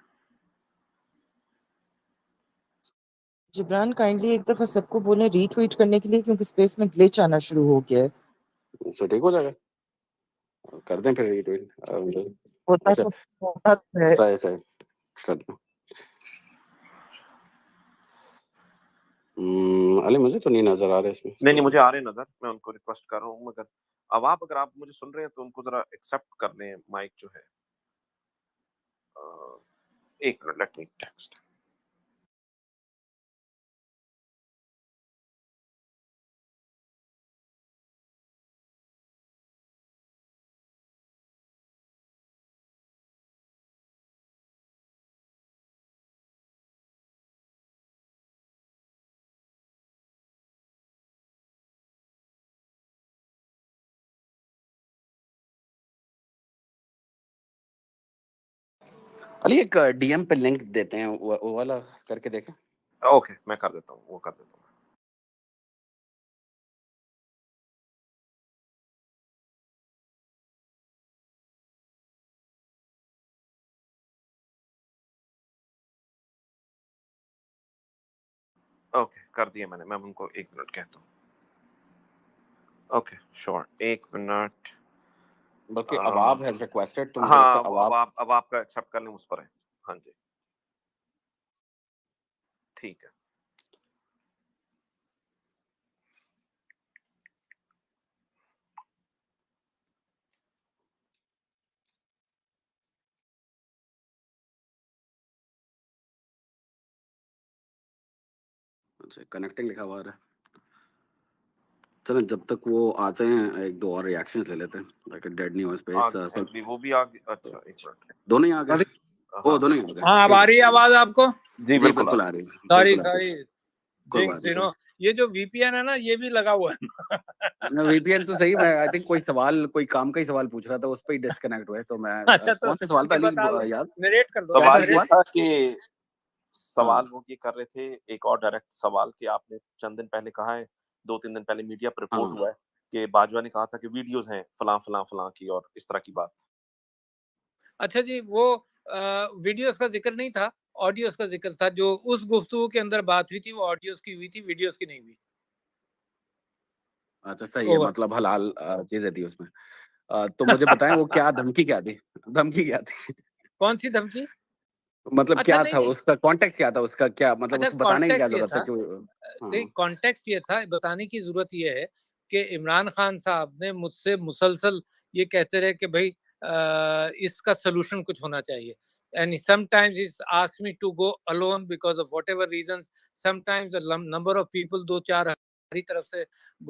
जिब्रान काइंडली एक दफा सबको बोले रीट्वीट करने के लिए, क्योंकि स्पेस में ग्लिच आना शुरू हो गया है। तो ठीक हो जाएगा, कर दें फिर रीट्वीट। होता अच्छा तो है। सही सही कर दें। अली मुझे तो नहीं नजर आ रहा इसमें। नहीं मुझे आ रहे नजर, मैं उनको रिक्वेस्ट कर रहा हूँ, मगर अब अगर आप मुझे सुन रहे हैं तो उनको जरा एक्सेप्ट कर लें माइक जो है। एक मिनट, लेट मी टेक्स्ट। अली एक डीएम पे लिंक देते हैं, वो वाला करके देखें। ओके मैं कर देता हूँ, वो कर देता हूँ। ओके कर दिया मैंने, मैं उनको एक मिनट कहता हूँ। ओके श्योर, एक मिनट। बल्कि अवाब हैज रिक्वेस्टेड, तो मुझे हाँ लगता है अवाब अब आपका एक्सेप्ट करने उस पर है। हाँ जी ठीक है। अच्छा कनेक्टिंग लिखा हुआ है। चलो जब तक वो आते हैं एक दो और रिएक्शंस ले लेते हैं ताकि डेड नहीं हो स्पेस। सर वो भी आ गए। अच्छा एक मिनट, दोनों ही आ गए। ओ दोनों ही आ गए। हाँ अब आ रही है आवाज आपको? जी बिल्कुल आ रही है। सॉरी कोई बात नहीं। ये जो वीपीएन है ना ये भी लगा हुआ है ना वीपीएन तो सही। मैं आई थिंक कोई काम का ही सवाल पूछ रहा था, उस पे ही डिस्कनेक्ट हुए तो मैं अच्छा तो कौन सा सवाल था अली यार? नरेट कर दो। सवाल ये था कि हाँ। वो ये कर रहे थे, एक और डायरेक्ट सवाल कि आपने चंद दिन पहले कहा है, 2-3 दिन पहले मीडिया पर रिपोर्ट हाँ। हुआ है कि बाजवा ने कहा था कि वीडियोस हैं फलां की और इस तरह की बात। अच्छा जी वो वीडियोस का जिक्र नहीं था, ऑडियोस का जिक्र था। जो उस गुफ्तगू के अंदर बात हुई थी वो ऑडियोस की हुई थी, वीडियोस की नहीं हुई। अच्छा सही है, मतलब हलाल चीजें थी उसमें। तो मुझे बताएं वो क्या धमकी क्या थी? धमकी क्या थी? कौन सी धमकी? मतलब अच्छा, क्या नहीं, था नहीं। उसका कॉन्टेक्स्ट क्या था उसका क्या मतलब अच्छा उसको बताने की क्या कॉन्टेक्स्ट ये जरूरत है था, कि नहीं कॉन्टेक्स्ट ये था, बताने की जरूरत ये है कि इमरान खान साहब ने मुझसे मुसलसल ये कहते रहे कि भाई इसका सोल्यूशन कुछ होना चाहिए। And sometimes he asked me to go alone because of whatever reasons. Sometimes the number of people 2-4 हमारी तरफ से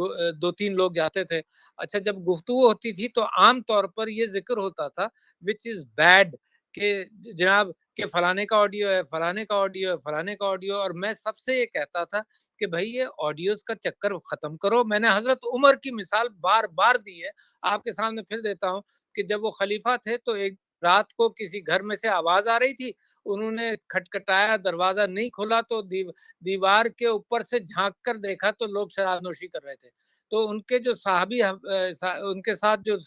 2-3 लोग जाते थे। अच्छा जब गुफ्तगू होती थी तो आम तौर पर ये जिक्र होता था विच इज बैड कि जनाब कि फलाने का ऑडियो है, फलाने का ऑडियो है, फलाने का ऑडियो। और मैं सबसे ये कहता था कि भाई ये ऑडियोज का चक्कर खत्म करो। मैंने हजरत उमर की मिसाल बार बार दी है, आपके सामने फिर देता हूँ कि जब वो खलीफा थे तो एक रात को किसी घर में से आवाज आ रही थी, उन्होंने खटखटाया, दरवाजा नहीं खुला तो दीवार के ऊपर से झांक कर देखा तो लोग शराब नोशी कर रहे थे। तो उनके जो साहबी उनके साथ जो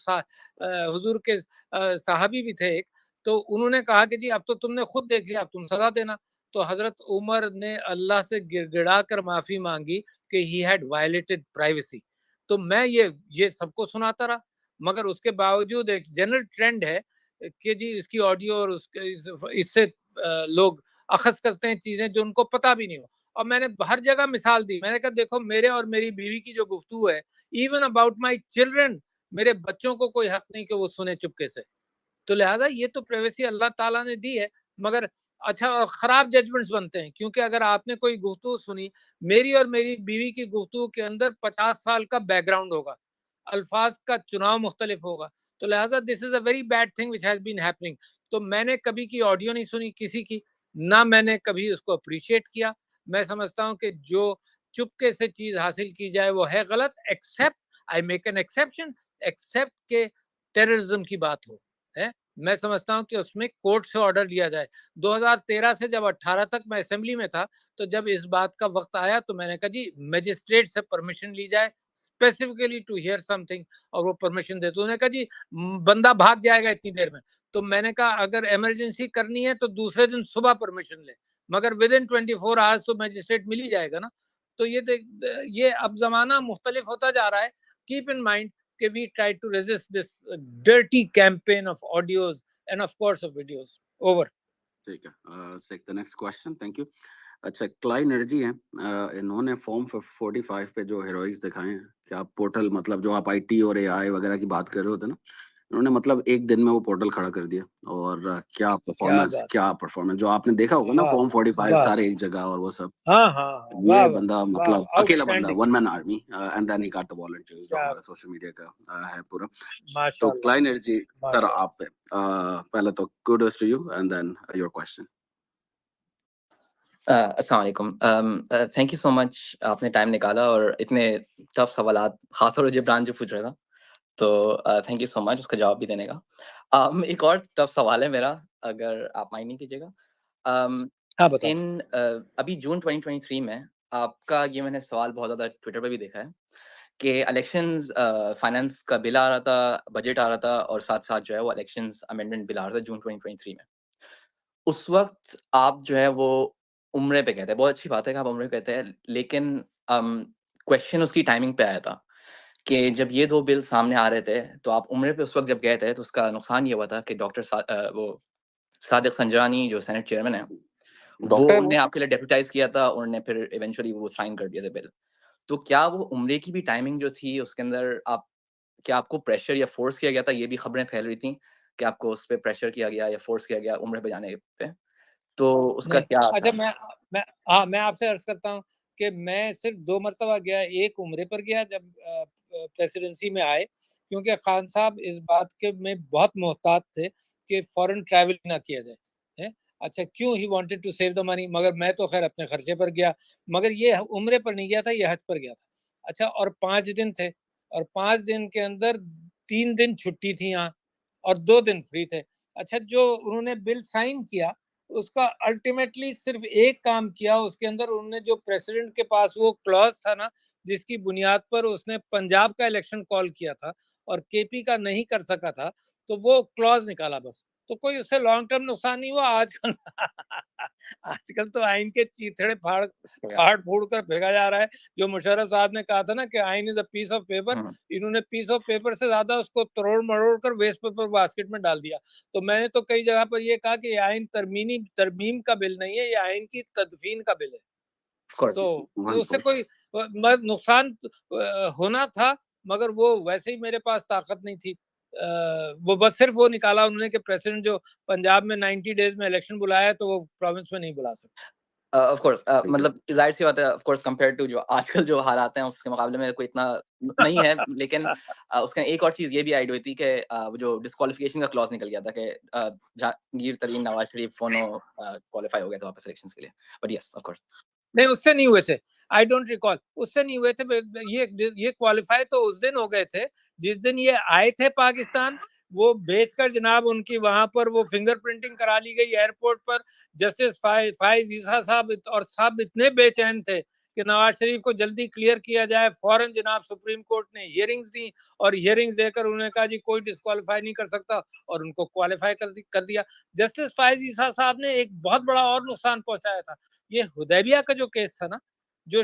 हुजूर के साहबी भी थे एक, तो उन्होंने कहा कि जी अब तो तुमने खुद देख लिया, अब तुम सजा देना। तो हजरत उमर ने अल्लाह से गिड़गिड़ा कर माफी मांगी कि ही हैड वायलेटेड प्राइवेसी। तो मैं ये सबको सुनाता रहा, मगर उसके बावजूद एक जनरल ट्रेंड है कि जी इसकी ऑडियो और उसके इससे लोग अखज करते हैं चीजें जो उनको पता भी नहीं हो। और मैंने हर जगह मिसाल दी, मैंने कहा देखो मेरे और मेरी बीवी की जो गुफ्तगू है, इवन अबाउट माई चिल्ड्रन, मेरे बच्चों को कोई हक नहीं कि वो सुने चुपके से। तो लिहाजा ये तो प्राइवेसी अल्लाह ताला ने दी है, मगर अच्छा खराब जजमेंट्स बनते हैं क्योंकि अगर आपने कोई गुफ्तगू सुनी, मेरी और मेरी बीवी की गुफ्तगू के अंदर 50 साल का बैकग्राउंड होगा, अल्फाज का चुनाव मुख्तलिफ होगा। तो लिहाजा this is a very bad thing which has been happening. तो मैंने कभी की ऑडियो नहीं सुनी किसी की, ना मैंने कभी उसको अप्रिशिएट किया। मैं समझता हूँ कि जो चुपके से चीज हासिल की जाए वो है गलत, except I make an exception, except के टेररिज्म की बात हो है। मैं समझता हूं कि उसमें कोर्ट से ऑर्डर लिया जाए। 2013 से जब 18 तक मैं असेंबली में था, तो जब इस बात का वक्त आया तो मैंने कहा जी मजिस्ट्रेट से परमिशन ली जाए स्पेसिफिकली टू हियर समथिंग, और वो परमिशन दे। तो उन्होंने कहा जी बंदा भाग जाएगा इतनी देर में। तो मैंने कहा अगर इमरजेंसी करनी है तो दूसरे दिन सुबह परमिशन ले, मगर विद इन 24 आवर्स तो मजिस्ट्रेट मिल ही जाएगा ना। तो ये अब जमाना मुख्तलिफ होता जा रहा है। कीप इन माइंड कि we try to resist this dirty campaign of audios and of course of videos. Over. ठीक है, take the next question. Thank you. अच्छा क्लाई एनर्जी है, इन्होंने फॉर्म 45 पे जो हेरोइक्स दिखाए हैं, क्या पोर्टल मतलब जो आप आईटी और एआई वगैरह की बात कर रहे होते ना, इन्होंने मतलब एक दिन में वो पोर्टल खड़ा कर दिया। और क्या परफॉर्मेंस जो आपने देखा होगा ना, फॉर्म 45 सारे एक जगह और वो सब। ये बंदा मतलब अकेला बंदा, one man army, and then he got the volunteers जो हमारा सोशल मीडिया का है पूरा। तो क्लाई एनर्जी सर आप पे पहले तो kudos to you and then your question. अस्सलाम वालेकुम, थैंक यू सो मच, आपने टाइम निकाला और इतने टफ सवालात खासतौर पर जिब्रान जो पूछ रहा था, तो थैंक यू सो मच उसका जवाब भी देने का। एक और टफ सवाल है मेरा, अगर आप माइंड नहीं कीजिएगा। हाँ बताओ। अभी जून 2023 में आपका ये मैंने सवाल बहुत ज़्यादा ट्विटर पे भी देखा है कि इलेक्शंस फाइनेंस का बिल आ रहा था, बजट आ रहा था और साथ साथ जो है वो इलेक्शंस अमेंडमेंट बिल आ रहा था जून 2023 में। उस वक्त आप जो है वो उम्रे पे कहते हैं, बहुत अच्छी बात है कि आप उम्रे पे कहते हैं, लेकिन क्वेश्चन उसकी टाइमिंग पे आया था कि जब ये दो बिल सामने आ रहे थे तो आप उम्रे पे उस वक्त जब गए थे तो उसका नुकसान ये हुआ था कि डॉक्टर वो सादिक संजरानी जो सेनेट चेयरमैन है वो उन्होंने आपके लिए डेप्यूटाइज किया था, उन्होंने फिर इवेंचुअली वो साइन कर दिया था बिल। तो क्या वो उम्रे की भी टाइमिंग जो थी उसके अंदर क्या आपको प्रेशर या फोर्स किया गया था? ये भी खबरें फैल रही थी कि आपको उस पर प्रेशर किया गया या फोर्स किया गया उम्रे पे जाने पे, तो उसका क्या था? अच्छा मैं आपसे अर्ज करता हूँ कि मैं सिर्फ 2 मरतबा गया, एक उम्रे पर गया जब प्रेसिडेंसी में आए, क्योंकि खान साहब इस बात के में बहुत मोहतात थे कि फॉरेन ट्रैवल ना किया जाए, हैं? अच्छा, क्यों? He wanted to save the money, मगर मैं तो खैर अपने खर्चे पर गया, मगर ये उम्रे पर नहीं गया था, ये हज पर गया था। अच्छा, और 5 दिन थे, और 5 दिन के अंदर 3 दिन छुट्टी थी यहाँ और 2 दिन फ्री थे। अच्छा, जो उन्होंने बिल साइन किया, उसका अल्टीमेटली सिर्फ एक काम किया, उसके अंदर उन्होंने जो प्रेसिडेंट के पास वो क्लॉज था ना, जिसकी बुनियाद पर उसने पंजाब का इलेक्शन कॉल किया था और केपी का नहीं कर सका था, तो वो क्लॉज निकाला बस। तो कोई उससे लॉन्ग टर्म नुकसान नहीं हुआ। आजकल आजकल तो आइन के चीथड़े फाड़ फूड़ कर फेंका जा रहा है। जो मुशर्रफ साहब ने कहा था ना कि आइन is a piece of paper, इन्होंने पीस ऑफ पेपर से ज्यादा उसको तोड़ मरोड़ कर वेस्ट पेपर बास्केट में डाल दिया। तो मैंने तो कई जगह पर ये कहा कि ये आइन तरमीम का बिल नहीं है, ये आइन की तदफीन का बिल है। तो उससे कोई नुकसान होना था, मगर वो वैसे ही मेरे पास ताकत नहीं थी। वो बस सिर्फ वो निकाला उन्होंने कि प्रेसिडेंट जो पंजाब में 90 डेज में इलेक्शन बुलाया है, तो वो प्रोविंस में नहीं बुला सकते। ऑफ कोर्स मतलब जाहिर सी बात है, ऑफ कोर्स कंपेयर टू जो आजकल जो हालात हैं उसके मुकाबले में कोई इतना नहीं है, लेकिन उसका एक और चीज ये भी ऐड हुई थी कि वो जो डिस्क्वालिफिकेशन का क्लॉज निकल गया था कि जहांगीर तरीन, नवाज शरीफ दोनों क्वालिफाई हो गए थे वापस इलेक्शंस के लिए। बट यस, ऑफ कोर्स नहीं, उससे नहीं हुए थे। आई डोंट रिकॉल, उससे नहीं हुए थे। ये क्वालिफाई तो उस दिन हो गए थे जिस दिन ये आए थे पाकिस्तान। वो भेजकर जनाब उनकी वहां पर वो फिंगरप्रिंटिंग करा ली गई एयरपोर्ट पर। जस्टिस फाइज ईसा साहब और साहब इतने बेचैन थे कि नवाज शरीफ को जल्दी क्लियर किया जाए। फौरन जनाब सुप्रीम कोर्ट ने हियरिंग्स दी और हियरिंग्स देकर उन्होंने कहा जी कोई डिस्क्वालीफाई नहीं कर सकता, और उनको क्वालिफाई कर दिया। जस्टिस फाइज ईसा साहब ने एक बहुत बड़ा और नुकसान पहुंचाया था। ये हुदैबिया का जो केस था ना, जो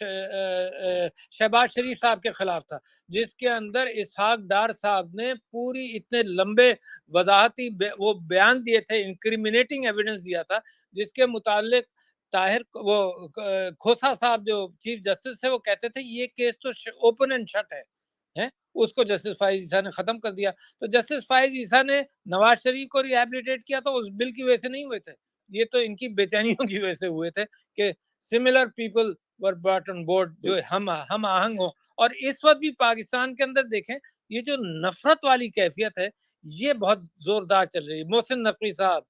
शहबाज शरीफ साहब के खिलाफ था, जिसके अंदर इसहाक डार साहब ने पूरी इतने लंबे वजाहती वो बयान दिए थे, इंक्रिमिनेटिंग एविडेंस दिया था, जिसके मुतालिक ताहिर वो खोसा साहब जो चीफ जस्टिस थे वो कहते थे ये केस तो ओपन एंड शट है, उसको जस्टिस फाइज ईसा ने खत्म कर दिया। तो जस्टिस फाइज ईसा ने नवाज शरीफ को रिहैबिलिटेट किया तो उस बिल की वजह से नहीं हुए थे, ये तो इनकी बेचैनियों की वजह से हुए थे कि similar people were brought on board, जो हम आहंग हो। और इस वक्त भी पाकिस्तान के अंदर देखें, ये जो नफरत वाली कैफियत है ये बहुत जोरदार चल रही है। मोहसिन नकवी साहब,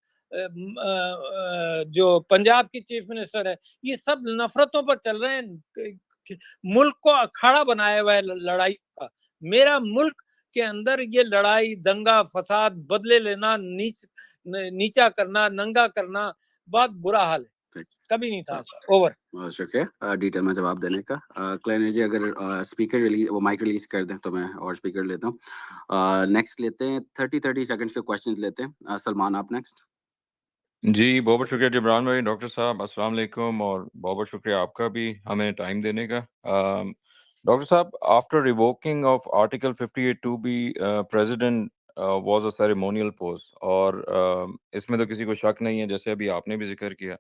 जो पंजाब की चीफ मिनिस्टर है, ये सब नफरतों पर चल रहे हैं। मुल्क को अखाड़ा बनाया हुआ है लड़ाई का। मेरा मुल्क के अंदर ये लड़ाई, दंगा फसाद, बदले लेना, नीचा करना, नंगा करना, बहुत बुरा हाल है, कभी नहीं था। ओवर। शुक्रिया डिटेल में जवाब देने का। क्लेनर जी अगर स्पीकर रिलीज, वो माइक रिलीज कर दें तो मैं और स्पीकर लेता हूँ। नेक्स्ट लेते हैं 30 सेकंड्स के क्वेश्चंस लेते हैं। सलमान, आप नेक्स्ट। जी, बहुत शुक्रिया जिब्रान भाई। डॉक्टर साहब अस्सलाम वालेकुम, और बहुत शुक्रिया आपका भी हमें टाइम देने का। डॉक्टर साहब, after revoking of article 58(2) B president was a ceremonial post, और इसमें तो किसी को शक नहीं है, जैसे अभी आपने भी जिक्र किया।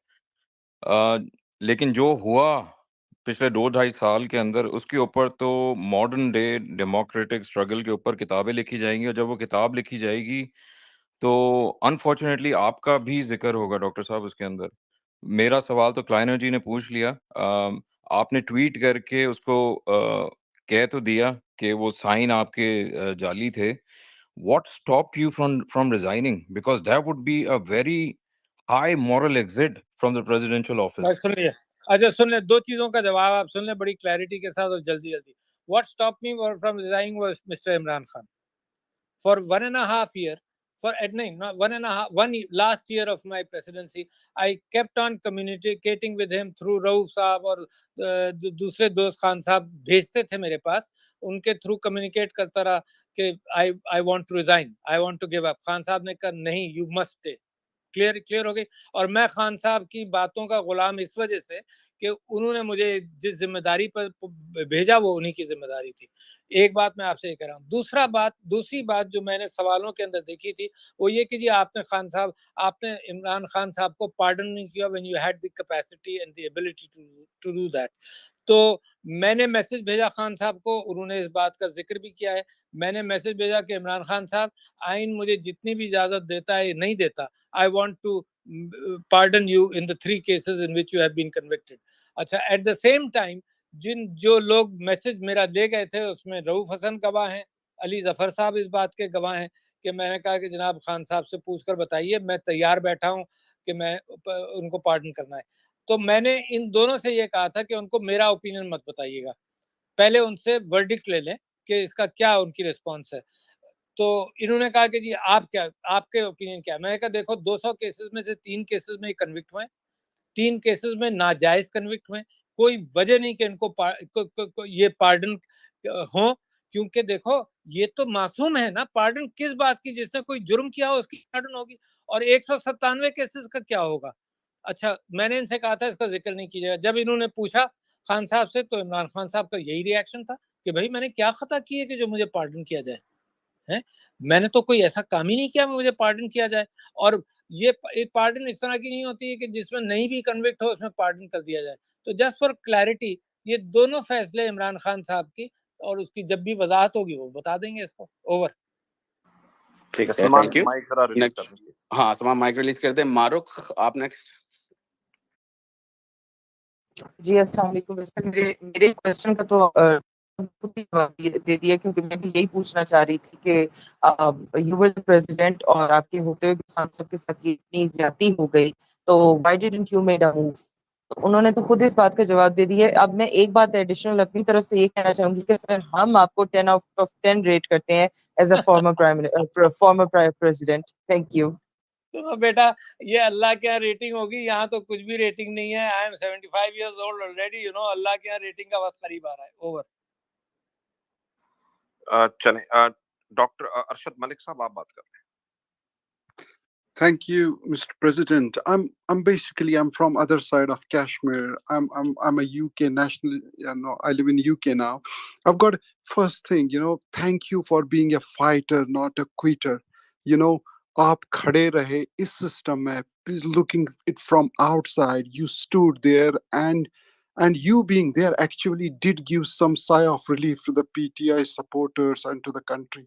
लेकिन जो हुआ पिछले 2-2.5 साल के अंदर, उसके ऊपर तो मॉडर्न डे डेमोक्रेटिक स्ट्रगल के ऊपर किताबें लिखी जाएंगी, और जब वो किताब लिखी जाएगी तो अनफॉर्चुनेटली आपका भी जिक्र होगा डॉक्टर साहब उसके अंदर। मेरा सवाल तो क्लाइनर जी ने पूछ लिया। आपने ट्वीट करके उसको कह तो दिया कि वो साइन आपके जाली थे। What stopped you from resigning, because that would be a very high moral exit from the presidential office. सुन लिया। अच्छा, सुन ले, 2 चीजों का जवाब आप सुन ले बड़ी क्लैरिटी के साथ और जल्दी जल्दी। What stop me from resigning was mister Imran Khan. For 1.5 years, for not 1 last year of my presidency, I kept on communicating with him through Rauf साहब और दूसरे दोस्त खान साहब भेजते थे मेरे पास, उनके थ्रू कम्युनिकेट करता रहा कि I want to resign, I want to give up। Khan साहब ने कहा नहीं, you must stay। क्लियर हो गई। और मैं खान साहब की बातों का गुलाम इस वजह से कि उन्होंने मुझे जिस जिम्मेदारी पर भेजा वो उन्हीं की जिम्मेदारी थी। एक बात मैं आपसे ये कह रहा हूँ। दूसरी बात जो मैंने सवालों के अंदर देखी थी वो ये कि जी आपने इमरान खान साहब को पार्डन नहीं किया when you had the capacity and the ability to do that. तो मैंने मैसेज भेजा खान साहब को, उन्होंने इस बात का जिक्र भी किया है। मैंने मैसेज भेजा कि इमरान खान साहब, आइन मुझे जितनी भी इजाजत देता है नहीं देता, I want to pardon you in the 3 cases in which you have been convicted. अच्छा, एट द सेम टाइम जो लोग मैसेज मेरा ले गए थे उसमें रऊफ हसन गवाह हैं, अली जफर साहब इस बात के गवाह हैं कि मैंने कहा कि जनाब खान साहब से पूछकर बताइए, मैं तैयार बैठा हूं कि मैं उनको पार्डन करना है। तो मैंने इन दोनों से ये कहा था कि उनको मेरा ओपिनियन मत बताइएगा, पहले उनसे वर्डिक्ट ले लें कि इसका क्या उनकी रिस्पॉन्स है। तो इन्होंने कहा कि जी आपके ओपिनियन क्या है? मैंने कहा देखो 200 केसेस में से 3 केसेस में कन्विक्ट हुए, 3 केसेस में नाजायज कन्विक्ट हुए, कोई वजह नहीं कि इनको ये पार्डन हो, क्योंकि देखो ये तो मासूम है ना, पार्डन किस बात की, जिसने कोई जुर्म किया हो उसकी पार्डन होगी, और 197 केसेस का क्या होगा। अच्छा, मैंने इनसे कहा था इसका जिक्र नहीं कीजिएगा। जब इन्होंने पूछा खान साहब से तो इमरान खान साहब का यही रिएक्शन था कि भाई मैंने क्या खता की है कि जो मुझे पार्डन किया जाए, हैं? मैंने तो कोई ऐसा काम ही नहीं किया मुझे पार्डन किया जाए। और ये पार्डन इस तरह की नहीं होती है कि जिसमें नहीं भी कन्विक्ट हो उसमें पार्डन कर दिया जाए। तो जस्ट फॉर क्लैरिटी, ये दोनों फैसले इमरान खान साहब की, और उसकी जब भी वजाहत होगी वो बता देंगे इसको। ओवर। ठीक है, सलमान थैंक यू। माइक जरा रिलीज कर दीजिए। हाँ, सलमान माइक रिलीज कर दे। मारुख, आप नेक्स्ट। जी अस्सलाम वालेकुम। वैसे मेरे क्वेश्चन का तो खुद ही जवाब दे दिया, क्योंकि मैं भी यही पूछना चाह रही थी कि यू वर द प्रेसिडेंट और आपके होते हुए भी खान साहब के साथ ये इतनी ज्यादती हो गई, तो why didn't you made a move? तो उन्होंने तो खुद इस बात का जवाब दे दिया। अब मैं एक बात एडिशनल अपनी तरफ से ये कहना चाहूंगी कि सर हम आपको 10 आउट ऑफ 10 रेट करते हैं as a former president. Thank you. तो बेटा ये अल्लाह के यहाँ रेटिंग होगी, यहाँ तो कुछ भी रेटिंग नहीं है। I am 75 years old already, you know, अल्लाह के यहाँ रेटिंग का वक्त करीब आ रहा है। ओवर। चलें, डॉक्टर अरशद मलिक साहब आप बात कर रहे हैं। Thank you, Mr. President. I'm basically I'm from other side of Kashmir. I'm a UK national. You know, I live in UK now. I've got first thing. You know, thank you for being a fighter, not a quitter. You know, आप खड़े रहे इस system में, looking it from outside. You stood there, and you being there actually did give some sigh of relief to the PTI supporters and to the country.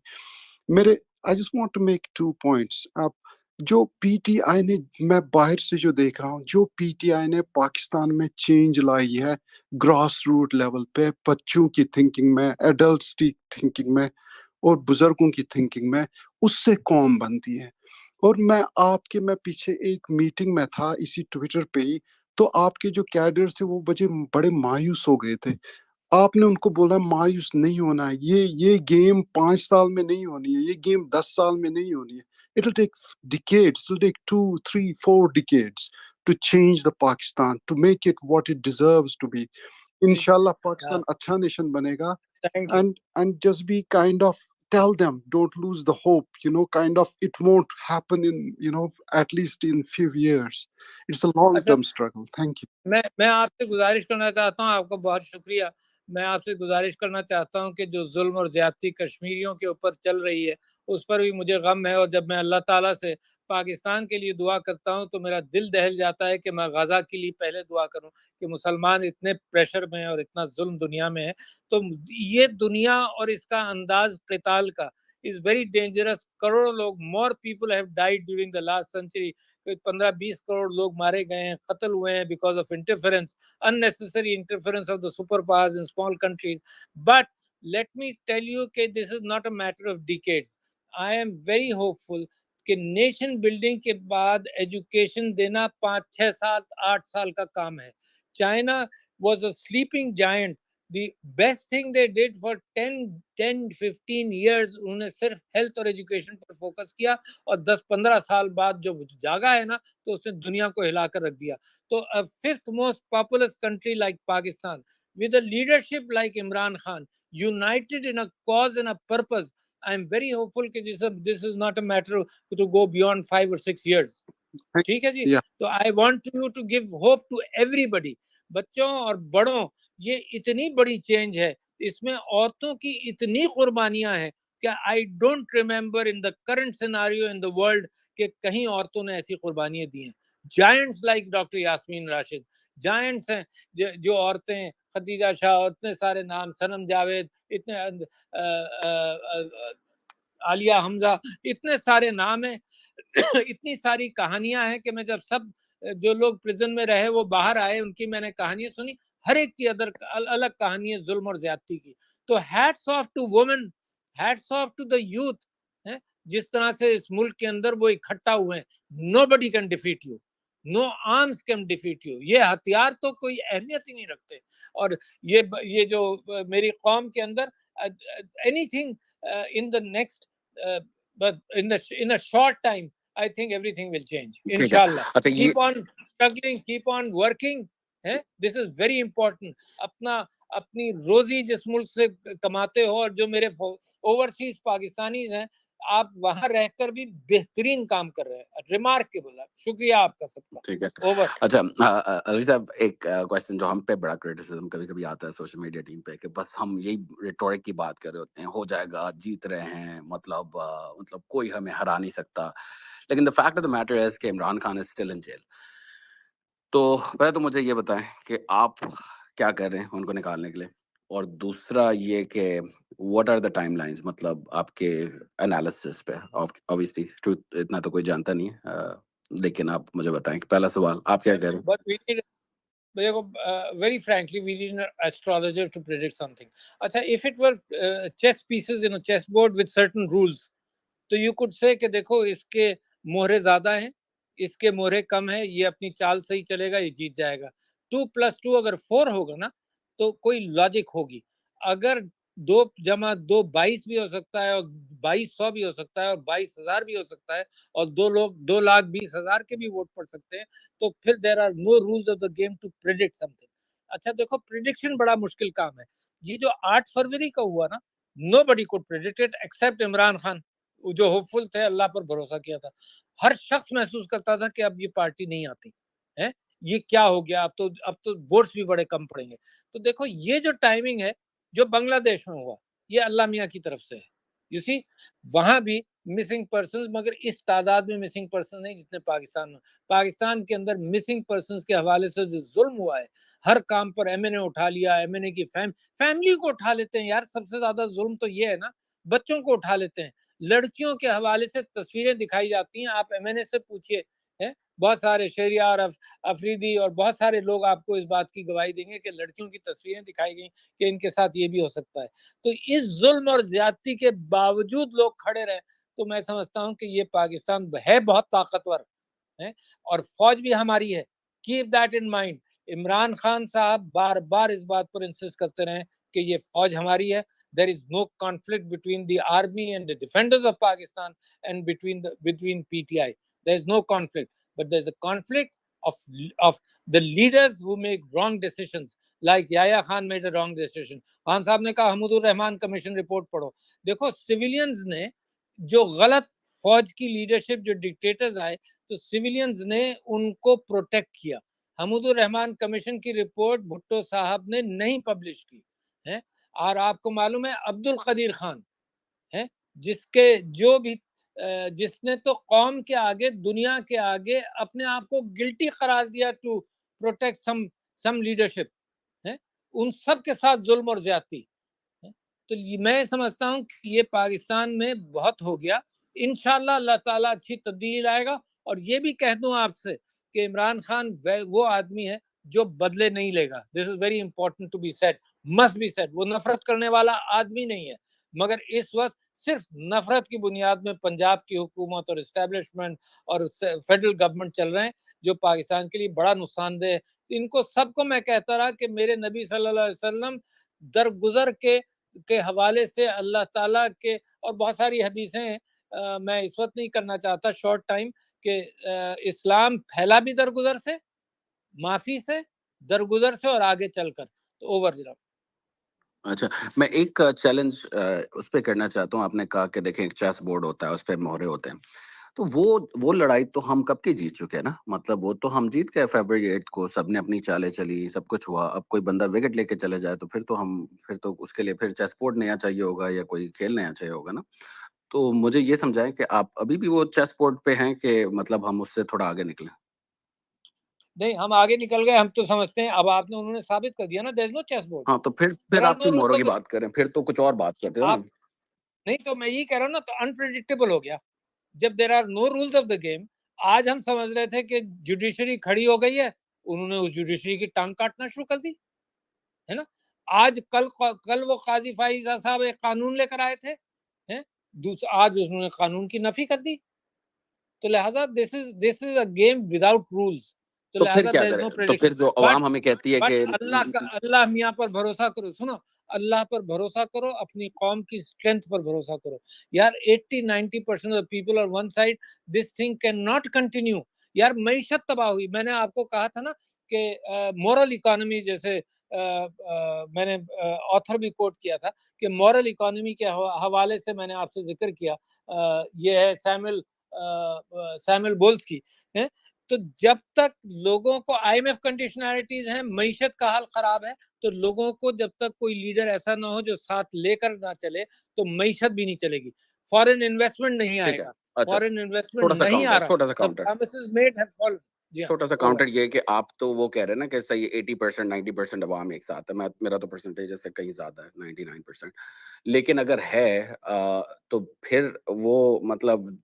I just want to make 2 points. जो पीटीआई ने, मैं बाहर से जो देख रहा हूँ, जो पीटीआई ने पाकिस्तान में चेंज लाई है ग्रास रूट लेवल पे, बच्चों की थिंकिंग में, एडल्ट्स की थिंकिंग में और बुजुर्गों की थिंकिंग में, उससे कौम बनती है। और मैं पीछे एक मीटिंग में था इसी ट्विटर पे ही, तो आपके जो कैडर्स थे वो बड़े मायूस हो गए थे। आपने उनको बोला मायूस नहीं होना है, ये गेम 5 साल में नहीं होनी है, ये गेम 10 साल में नहीं होनी है। It'll take decades, it'll take 2, 3, 4 decades to change the Pakistan, to make it what it deserves to be. Inshallah, Pakistan अच्छा nation banega. And just be kind of tell them, don't lose the hope, you know, kind of it won't happen in, you know, at least in few years. It's a long-term struggle. Thank you. मैं आपसे गुजारिश करना चाहता हूँ, आपका बहुत शुक्रिया। मैं आपसे गुजारिश करना चाहता हूँ कि जो जुल्म और ज्यादती कश्मीरियों के ऊपर चल रही है उस पर भी मुझे गम है, और जब मैं अल्लाह ताला से पाकिस्तान के लिए दुआ करता हूँ तो मेरा दिल दहल जाता है कि मैं गाजा के लिए पहले दुआ करूँ कि मुसलमान इतने प्रेशर में है और इतना जुल्म दुनिया में है। तो ये दुनिया और इसका अंदाज क़िताल का इज वेरी डेंजरस। करोड़ों लोग, more people have died during the last century. 15-20 crore लोग मारे गए हैं, कत्ल हुए हैं because of interference, unnecessary interference of the superpowers in small countries. But let me tell you कि this is not a matter of decades. I am very hopeful कि नेशन बिल्डिंग के बाद एजुकेशन देना 5, 6 साल, 8 साल का काम है। China was a sleeping giant. The best thing they did for 10-15 years, उन्होंने सिर्फ हेल्थ और एजुकेशन पर फोकस किया, और 10-15 साल बाद जो जागा है ना, तो उसने दुनिया को हिलाकर रख दिया। तो a fifth most populous country like Pakistan, with a leadership like Imran Khan, united in a cause and a purpose, I am very hopeful कि this is not a matter to go beyond 5 or 6 years. ठीक है जी। तो I want you to give hope to everybody. बच्चों और बड़ों, ये इतनी बड़ी चेंज है, इसमें औरतों की इतनी कुर्बानियां हैं कि I don't remember in the current scenario in the world कि कहीं औरतों ने ऐसी कुर्बानियां दी हैं। Giants like doctor Yasmeen Rashid, giants हैं जो औरतें खदीजा शाह, इतने सारे नाम, सनम जावेद, इतने आलिया हमजा, इतने सारे नाम हैं इतनी सारी कहानियां हैं कि मैं जब सब जो लोग प्रिजन में रहे वो बाहर आए, उनकी मैंने कहानियां सुनी, हर एक की अलग कहानी है जुल्म और ज्यादती की। तो hats off to women, hats off to the youth, है जिस तरह से इस मुल्क के अंदर वो इकट्ठा हुए हैं। Nobody can defeat you, no arms can defeat you. ये हथियार तो कोई अहमियत ही नहीं रखते। और ये जो मेरी कौम के अंदर anything in the next but in a short time I think everything will change inshallah. Keep on struggling, keep on working, है this is very important. अपनी रोजी जिस मुल्क से कमाते हो, और जो मेरे ओवरसीज पाकिस्तानीज हैं, आप वहां रहकर भी बेहतरीन काम कर रहे हैं, रिमार्केबल है। शुक्रिया आपका सबका। ठीक है, ओवर। अच्छा अलवी साहब, एक क्वेश्चन जो हम पे बड़ा क्रिटिसिज्म कभी कभी आता है सोशल मीडिया टीम पे, कि बस हम यही रिटोरिक की बात कर रहे होते हैं, हो जाएगा, जीत रहे हैं, मतलब कोई हमें हरा नहीं सकता, लेकिन the fact of the matter is कि Imran Khan is still in jail. तो पहले तो मुझे ये बताएं कि आप क्या कर रहे हैं उनको निकालने के लिए, और दूसरा ये कि व्हाट आर द टाइमलाइंस, मतलब आपके एनालिसिस पे। ऑब्वियसली ट्रूथ इतना तो कोई जानता नहीं है, लेकिन आप मुझे बताएं कि पहला सवाल आप क्या कह रहे हैं। But we need, very frankly, we need an astrologer to predict something. अच्छा, if it were chess pieces in a chessboard with certain rules, तो you could say कि देखो इसके मोहरे ज्यादा हैं, इसके मोहरे कम है, ये अपनी चाल सही चलेगा, ये जीत जाएगा। 2+2 अगर 4 होगा ना, तो कोई लॉजिक होगी। अगर 2+2 22 भी हो सकता है, और 2200 भी हो सकता है, और 22,000 भी हो सकता है, और 2,20,000 के भी वोट पड़ सकते हैं, तो फिर there are no rules of the game to predict something. अच्छा देखो, प्रिडिक्शन बड़ा मुश्किल काम है। ये जो 8 फरवरी का हुआ ना, nobody could predict it except Imran Khan, जो होपफुल थे, अल्लाह पर भरोसा किया था। हर शख्स महसूस करता था कि अब ये पार्टी नहीं आती है, ये क्या हो गया, अब तो वोट्स भी बड़े कम पड़ेंगे। तो देखो, ये जो टाइमिंग है जो बांग्लादेश में हुआ, ये अल्लाह मियाँ की तरफ से है। यू सी, वहां भी मिसिंग पर्सन, मगर इस तादाद में मिसिंग पर्सन नहीं जितने पाकिस्तान में। पाकिस्तान के अंदर मिसिंग पर्सन के हवाले से जो जुल्म हुआ है, हर काम पर एमएनए उठा लिया, एमएनए की फैमिली को उठा लेते हैं यार। सबसे ज्यादा जुल्म तो ये है ना, बच्चों को उठा लेते हैं। लड़कियों के हवाले से तस्वीरें दिखाई जाती हैं, आप एमएनए से पूछिए, है बहुत सारे शहरिया और अफरीदी और बहुत सारे लोग आपको इस बात की गवाही देंगे कि लड़कियों की तस्वीरें दिखाई गई कि इनके साथ ये भी हो सकता है। तो इस जुल्म और ज्यादती के बावजूद लोग खड़े रहे, तो मैं समझता हूं कि ये पाकिस्तान है बहुत ताकतवर है, और फौज भी हमारी है। Keep that in mind. Imran Khan साहब बार बार इस बात पर इंसिस्ट करते रहे कि ये फौज हमारी है। There is no conflict between the army and the defenders of Pakistan and between PTI. There is no conflict, but there is a conflict of the leaders who make wrong decisions. Like Yahya Khan made a wrong decision. Khan साहब ने कहा हमूदुर रहमान कमीशन रिपोर्ट पढ़ो। देखो, सिविलियंस ने जो गलत फौज की लीडरशिप, जो डिक्टेटर्स आए, तो सिविलियंस ने उनको प्रोटेक्ट किया। हमूदुर रहमान कमीशन की रिपोर्ट भुट्टो साहब ने नहीं पब्लिश की है। और आपको मालूम है अब्दुल कदीर खान है, जिसने तो कौम के आगे, दुनिया के आगे अपने आप को गिल्टी करार दिया टू प्रोटेक्ट सम लीडरशिप है, उन सब के साथ जुल्म और ज्यादती। तो मैं समझता हूं कि ये पाकिस्तान में बहुत हो गया। इंशाल्लाह अल्लाह ताला अच्छी तब्दीली लाएगा। और ये भी कह दूं आपसे कि इमरान खान वो आदमी है जो बदले नहीं लेगा। This is very important to be said, must be said. वो नफरत करने वाला आदमी नहीं है, मगर इस वक्त सिर्फ नफरत की बुनियाद में पंजाब की हुकूमत और इस्टेब्लिशमेंट और फेडरल गवर्नमेंट चल रहे हैं, जो पाकिस्तान के लिए बड़ा नुकसानदेह है। इनको सबको मैं कहता रहा कि मेरे नबी सल्लल्लाहु अलैहि वसल्लम दरगुजर के हवाले से अल्लाह ताला के, और बहुत सारी हदीसें हैं, मैं इस वक्त नहीं करना चाहता शॉर्ट टाइम, कि इस्लाम फैला भी दरगुजर से, माफी से, दरगुजर से और आगे चलकर। तो ओवर जनाब। अच्छा, मैं एक चैलेंज उस पे करना चाहता हूँ। आपने कहा कि देखें एक चेस बोर्ड होता है, उस पे मोहरे होते हैं, तो वो लड़ाई तो हम कब की जीत चुके हैं ना। मतलब वो तो हम जीत गए फरवरी 8 को, सबने अपनी चालें चली, सब कुछ हुआ। अब कोई बंदा विकेट लेके चले जाए तो फिर तो उसके लिए फिर चेस बोर्ड नया चाहिए होगा, या कोई खेल नया चाहिए होगा ना। तो मुझे ये समझाएं कि आप अभी भी वो चेस बोर्ड पे हैं कि मतलब हम उससे थोड़ा आगे निकले। नहीं हम आगे निकल गए, हम तो समझते हैं। अब आपने उन्होंने साबित कर दिया ना, there is no chess board. हाँ, तो फिर आप क्यों मोरो की बात करें, फिर तो कुछ और बात करते हो ना। नहीं तो मैं यही कह रहा हूँ ना, तो अनप्रेडिक्टेबल हो गया जब there are no rules of the game. आज हम समझ रहे थे कि जुडिशरी खड़ी हो गई है, उन्होंने उस जुडिशरी की टांग काटना शुरू कर दी, है ना। आज कल वो काजी फाइजा साहब एक कानून लेकर आए थे, हैं, आज उन्होंने कानून की नफी कर दी। तो लिहाजा this is a game without rules. तो फिर क्या करें? तो फिर जो अवाम हमें कहती है कि अल्लाह मियाँ पर भरोसा करो। सुनो, अल्लाह पर भरोसा करो, अपनी कौम की स्ट्रेंथ पर भरोसा करो यार। 80-90% of people are one side, this thing can not continue यार। मईशत तबाह हुई। मैंने आपको कहा था ना कि मॉरल इकोनॉमी, जैसे मैंने ऑथर भी कोट किया था कि मॉरल इकोनॉमी के हवाले से मैंने आपसे जिक्र किया। ये है सैमुअल बोल्स की है। तो जब तक लोगों को IMF कंडीशनैलिटीज हैं, मईशत का हाल खराब है, तो लोगों को जब तक कोई लीडर ऐसा ना हो जो साथ लेकर ना चले, तो मईशत भी नहीं चलेगी। फॉरेन इन्वेस्टमेंट नहीं आएगा। फॉरेन इन्वेस्टमेंट नहीं आ रहा। छोटा सा काउंटर, छोटा सा काउंटर ये कि आप तो वो कह रहे हैं ना कि सही 80% 90% अवाम एक साथ है। मेरा तो परसेंटेज इससे कहीं ज्यादा है, 99%। लेकिन अगर है तो फिर वो मतलब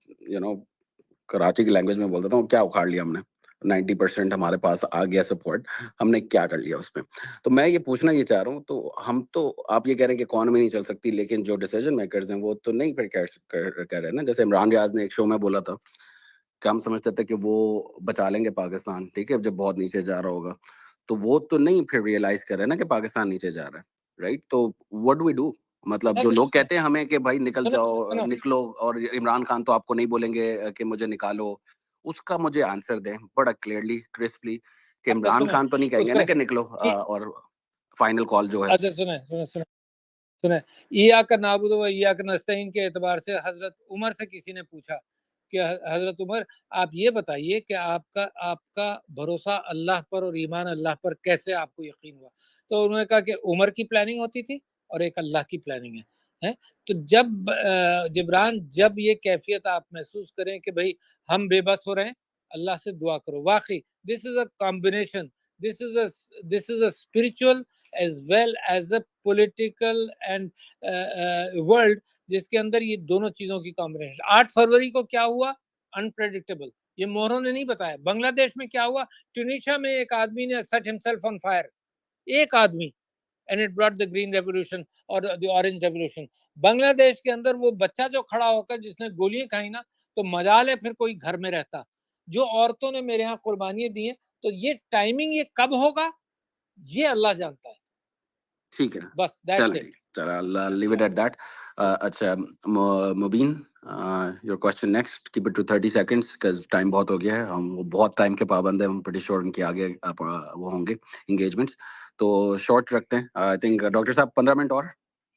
कराची की लैंग्वेज में बोल देता हूँ, क्या उखाड़ लिया हमने? 90% हमारे पास आ गया सपोर्ट, हमने क्या कर लिया उसमें? तो मैं ये पूछना ये चाह रहा हूँ, तो हम तो आप ये कह रहे हैं कि इकोनॉमी नहीं चल सकती, लेकिन जो डिसीजन मेकर्स हैं वो तो नहीं फिर कह रहे हैं ना। जैसे इमरान रियाज ने एक शो में बोला था कि हम समझते थे कि वो बचा लेंगे पाकिस्तान, ठीक है, जब बहुत नीचे जा रहा होगा। तो वो तो नहीं फिर रियलाइज कर रहे ना कि पाकिस्तान नीचे जा रहा है, राइट? तो व्हाट डू वी डू? मतलब जो लोग कहते हैं हमें कि भाई निकल जाओ, निकलो, और इमरान खान तो आपको नहीं बोलेंगे कि मुझे निकालो, उसका मुझे आंसर दें बड़ा क्लियरली, क्रिस्पली, कि इमरान खान तो नहीं कहेंगे ना कि निकलो, और फाइनल कॉल जो है। अच्छा सुने, इय्याक नअबुदु व इय्याक नस्तईन के एतबार से हजरत उमर से किसी ने पूछा कि हजरत उमर आप ये बताइए कि आपका भरोसा अल्लाह पर और ईमान अल्लाह पर कैसे आपको यकीन हुआ? तो उन्होंने कहा कि उमर की प्लानिंग होती थी और एक अल्लाह की प्लानिंग है। तो जब जिब्रान, जब ये कैफियत आप महसूस करें कि भाई हम बेबस हो रहे हैं, अल्लाह से दुआ करो। वाकई this is a combination, this is a spiritual as well as a political and world, जिसके अंदर ये दोनों चीजों की कॉम्बिनेशन। 8 फरवरी को क्या हुआ? अनप्रेडिक्टेबल। ये मोहरों ने नहीं बताया। बांग्लादेश में क्या हुआ? ट्यूनीशिया में एक आदमी ने सेट हिमसेल्फ ऑन फायर, एक आदमी, and it brought the green revolution और द ऑरेंज रेवोल्यूशन। बांग्लादेश के अंदर वो बच्चा जो खड़ा होकर जिसने गोलियां खाई ना, तो मजाल है फिर कोई घर में रहता। जो औरतों ने मेरे यहाँ कुर्बानियां दी हैं, तो ये टाइमिंग ये कब होगा ये अल्लाह जानता है। ठीक है, बस चलो लीव इट एट दैट। अच्छा Mubeen, your question next, keep it to 30 seconds because time बहुत हो गया है। हम वो बहुत टाइम के पाबंद हैं, हम प्रीटी श्योर उनके आगे वो होंगे एंगेजमेंट्स, तो शॉर्ट रखते हैं। आई थिंक डॉक्टर साहब 15 मिनट और।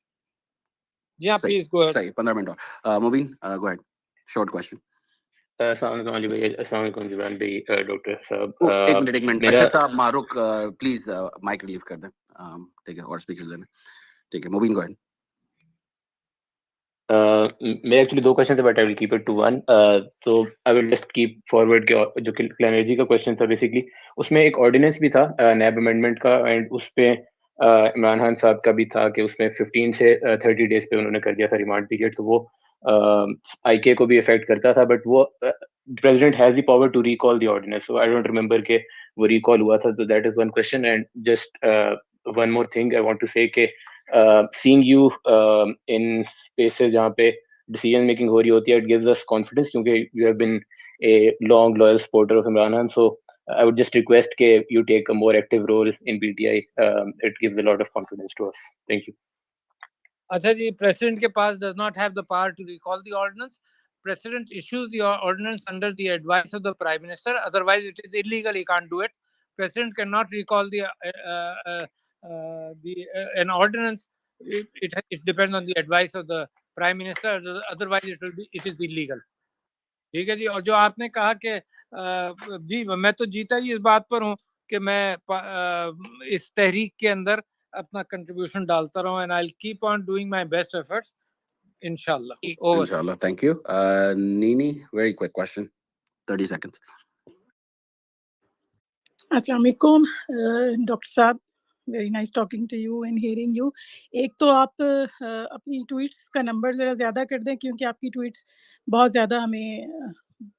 जी हाँ, प्लीज गो अहेड। सही, 15 मिनट और। Mubeen go ahead, short question. अस्सलाम वालेकुम अली भाई, अस्सलाम वालेकुम जिब्रान भाई, डॉक्टर साहब। एक मिनट अशरफ साहब, मारूक प्लीज माइक रिलीव कर दें, ठीक है, और स्पीकर्स लेने, ठीक है। Mubeen go ahead. मेरे एक्चुअली 2 क्वेश्चन थे, but I will keep it to 1। तो I will just keep forward के जो क्लेनर्जी का क्वेश्चन था, बेसिकली उसमें एक ऑर्डिनेंस भी था नैब अमेंडमेंट का, एंड उस पे इमरान खान साहब का भी था कि उसमें 15 से 30 डेज पे उन्होंने कर दिया था रिमांड पीरियड। तो वो IK को भी इफेक्ट करता था, बट वो president has the power to recall the ordinance, so I don't remember के वो रिकॉल हुआ था। तो that is one question. And just one more thing I want to say के seeing you in spaces जहाँ पे decision making हो रही होती है, it gives us confidence, क्योंकि you have been a long loyal supporter of Imran Khan. So I would just request that you take a more active role in PTI. It gives a lot of confidence to us. Thank you. अच्छा जी, president के पास does not have the power to recall the ordinance. President issues the ordinance under the advice of the Prime Minister. Otherwise, it is illegal. He can't do it. President cannot recall an ordinance. It depends on the advice of the Prime Minister. Otherwise, it is illegal. ठीक है जी। और जो आपने कहा कि जी मैं तो जीता ही इस बात पर हूँ कि मैं इस तहरीक के अंदर अपना कंट्रीब्यूशन डालता रहूं, and I will keep on doing my best efforts इंशाल्लाह। ओवर। इंशाल्लाह, थैंक यू। नीनी, वेरी क्विक क्वेश्चन, 30 seconds. अस्सलाम वालेकुम डॉक्टर साहब, very nice talking to you and hearing you. एक तो आप अपनी ट्वीट्स का नंबर ज़रा ज़्यादा कर दें, क्योंकि आपकी ट्वीट्स बहुत ज़्यादा हमें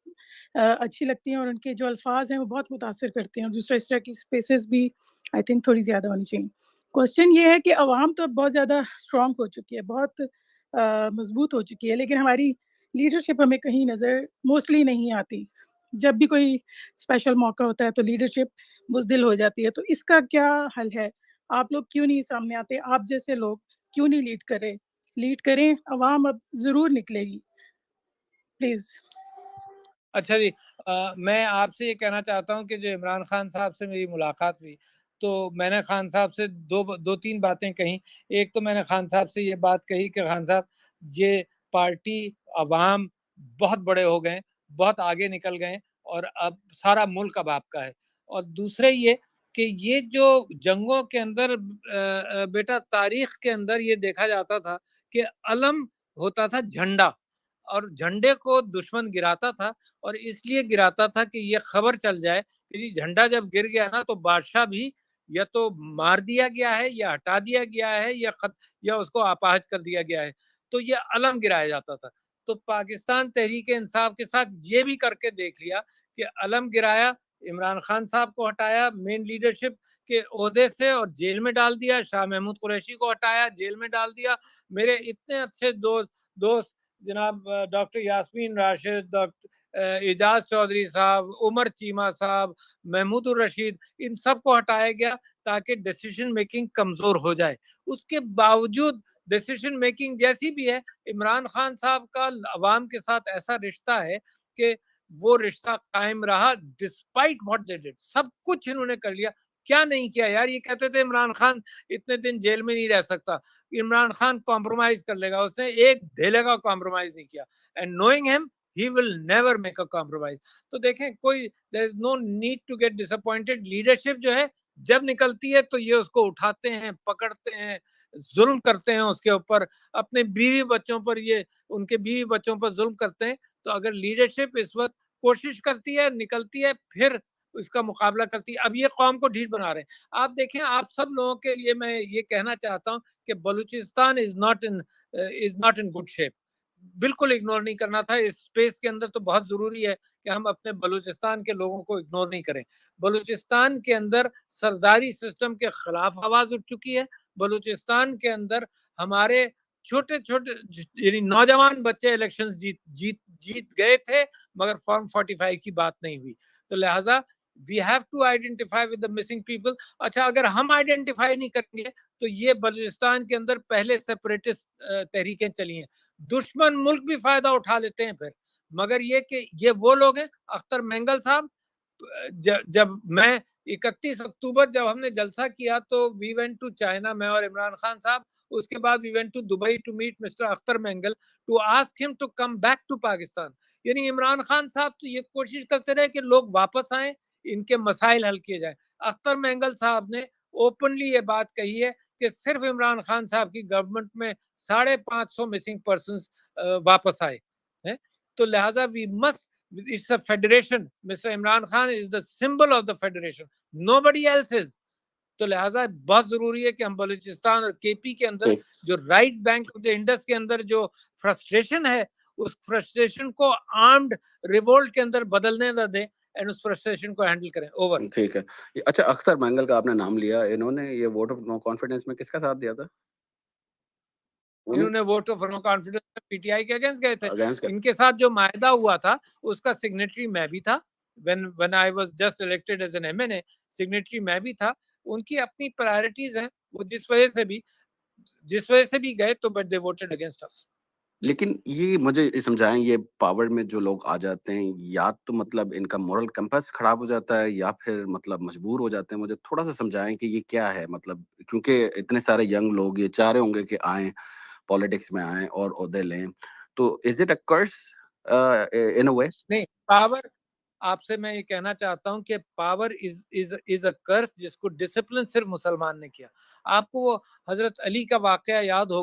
अच्छी लगती हैं और उनके जो अल्फाज हैं वो बहुत मुतासर करते हैं, और दूसरा इस तरह की स्पेसेस भी आई थिंक थोड़ी ज़्यादा होनी चाहिए। क्वेश्चन ये है कि अवाम तो बहुत ज़्यादा स्ट्रॉन्ग हो चुकी है, बहुत मजबूत हो चुकी है, लेकिन हमारी लीडरशिप हमें कहीं नज़र मोस्टली नहीं आती। जब भी कोई स्पेशल मौका होता है तो लीडरशिप बुज़दिल हो जाती है। तो इसका क्या हल है? आप लोग क्यों नहीं सामने आते? आप जैसे लोग क्यों नहीं लीड करें, अवाम अब ज़रूर निकलेगी। प्लीज़। अच्छा जी, मैं आपसे ये कहना चाहता हूँ कि जो इमरान खान साहब से मेरी मुलाकात हुई, तो मैंने खान साहब से 2-3 बातें कहीं। एक तो मैंने खान साहब से ये बात कही कि खान साहब, ये पार्टी, अवाम बहुत बड़े हो गए, बहुत आगे निकल गए और अब सारा मुल्क अब आपका है। और दूसरे ये कि ये जो जंगों के अंदर बेटा तारीख के अंदर ये देखा जाता था कि अलम होता था झंडा, और झंडे को दुश्मन गिराता था, और इसलिए गिराता था कि ये खबर चल जाए कि जी झंडा जब गिर गया ना तो बादशाह भी या तो मार दिया गया है या हटा दिया गया है या उसको अपाहिज कर दिया गया है। तो ये अलम गिराया जाता था। तो पाकिस्तान तहरीक इंसाफ के साथ ये भी करके देख लिया कि अलम गिराया, इमरान खान साहब को हटाया मेन लीडरशिप के ओहदे से और जेल में डाल दिया, शाह महमूद कुरैशी को हटाया, जेल में डाल दिया। मेरे इतने अच्छे दोस्त जनाब डॉक्टर यास्मीन राशिद, डॉक्टर एजाज चौधरी साहब, उमर चीमा साहब, महमूदुर रशीद, इन सबको हटाया गया ताकि डिसीजन मेकिंग कमजोर हो जाए। उसके बावजूद डिसीजन मेकिंग जैसी भी है, इमरान खान साहब का अवाम के साथ ऐसा रिश्ता है कि वो रिश्ता कायम रहा डिस्पाइट व्हाट दे डिड। सब कुछ इन्होंने कर लिया। क्या नहीं किया यार? ये कहते थे इमरान खान इतने दिन जेल में नहीं रह सकता, इमरान खान कॉम्प्रोमाइज कर लेगा, उसने एक ढेले का कॉम्प्रोमाइज नहीं किया। And knowing him, he will never make a compromise. तो देखें, कोई there is no need to get disappointed. Leadership जो है जब निकलती है तो ये उसको उठाते हैं, पकड़ते हैं, जुल्म करते हैं उसके ऊपर, अपने बीवी बच्चों पर ये उनके बीवी बच्चों पर जुल्म करते हैं। तो अगर लीडरशिप इस वक्त कोशिश करती है, निकलती है, फिर इसका मुकाबला करती है। अब ये कौम को ढीठ बना रहे हैं। आप देखें, आप सब लोगों के लिए मैं ये कहना चाहता हूँ कि Balochistan is not in good shape. बिल्कुल इग्नोर नहीं करना था। इस स्पेस के अंदर तो बहुत जरूरी है कि हम अपने बलूचिस्तान के लोगों को इग्नोर नहीं करें। बलूचिस्तान के अंदर सरदारी सिस्टम के खिलाफ आवाज उठ चुकी है। बलूचिस्तान के अंदर हमारे छोटे छोटे यानी नौजवान बच्चे इलेक्शंस जीत गए थे, मगर फॉर्म 45 की बात नहीं हुई। तो लिहाजा we have to identify with the missing people. अच्छा, अगर हम आइडेंटिफाई नहीं करेंगे तो ये बलूचिस्तान के अंदर पहले सेपरेटिस्ट तहरीकें चली हैं, दुश्मन मुल्क भी फायदा उठा लेते हैं फिर। मगर ये कि ये वो लोग हैं, अख्तर मेंगल साहब, जब मैं 31 अक्टूबर जब हमने जलसा किया तो वी वेंट टू चाइना, मैं और इमरान खान साहब। उसके बाद we went to Dubai to meet mister Akhtar Mengal to ask him to come back to Pakistan. यानी इमरान खान साहब तो ये कोशिश करते रहे कि लोग वापस आए, इनके मसाइल हल किए जाए। अख्तर मेंगल साहब ने ओपनली ये बात कही है कि सिर्फ इमरान खान साहब की गवर्नमेंट में 550 मिसिंग पर्सन वापस आए हैं। तो लिहाजा we must, it's a federation. Mr. Imran Khan is the symbol of the federation. Nobody else is. तो लिहाजा बहुत जरूरी है कि हम बलूचिस्तान और केपी के अंदर जो right bank of the Indus के अंदर जो फ्रस्ट्रेशन है, उस फ्रस्ट्रेशन को आर्म्ड रिवोल्ट के अंदर बदलने न दें एंड उस फ्रस्ट्रेशन को हैंडल करें। ओवर। ठीक है। अच्छा, अख्तर मेंगल का आपने नाम लिया, इन्होंने ये वोट ऑफ नो कॉन्फिडेंस में किसका साथ दिया था? इन्होंने वोट ऑफ नो कॉन्फिडेंस में पीटीआई के अगेंस्ट गए थे। अगेंस्ट इनके साथ जो मायदा हुआ था उसका सिग्नेटरी मैं भी था। when I was just elected as an MNA, signatory मैं भी था। उनकी अपनी प्रायोरिटीज हैं, वो जिस वजह से भी गए, तो but they voted against us. लेकिन ये मुझे समझाएं, ये पावर में जो लोग आ जाते हैं, या तो मतलब इनका मोरल कंपास खराब हो जाता है या फिर मतलब मजबूर हो जाते हैं। मुझे थोड़ा सा समझाएं कि ये क्या है, मतलब क्योंकि इतने सारे यंग लोग ये चाह रहे होंगे कि आए पॉलिटिक्स में आए और ओहदे लें, तो इज इट अ कर्स इन अ वे? नहीं, पावर, आपसे मैं ये कहना चाहता हूं कि पावर इज अ कर्स जिसको डिसिप्लिन सिर्फ मुसलमान ने किया। आपको वो हजरत अली का वाकया याद होगा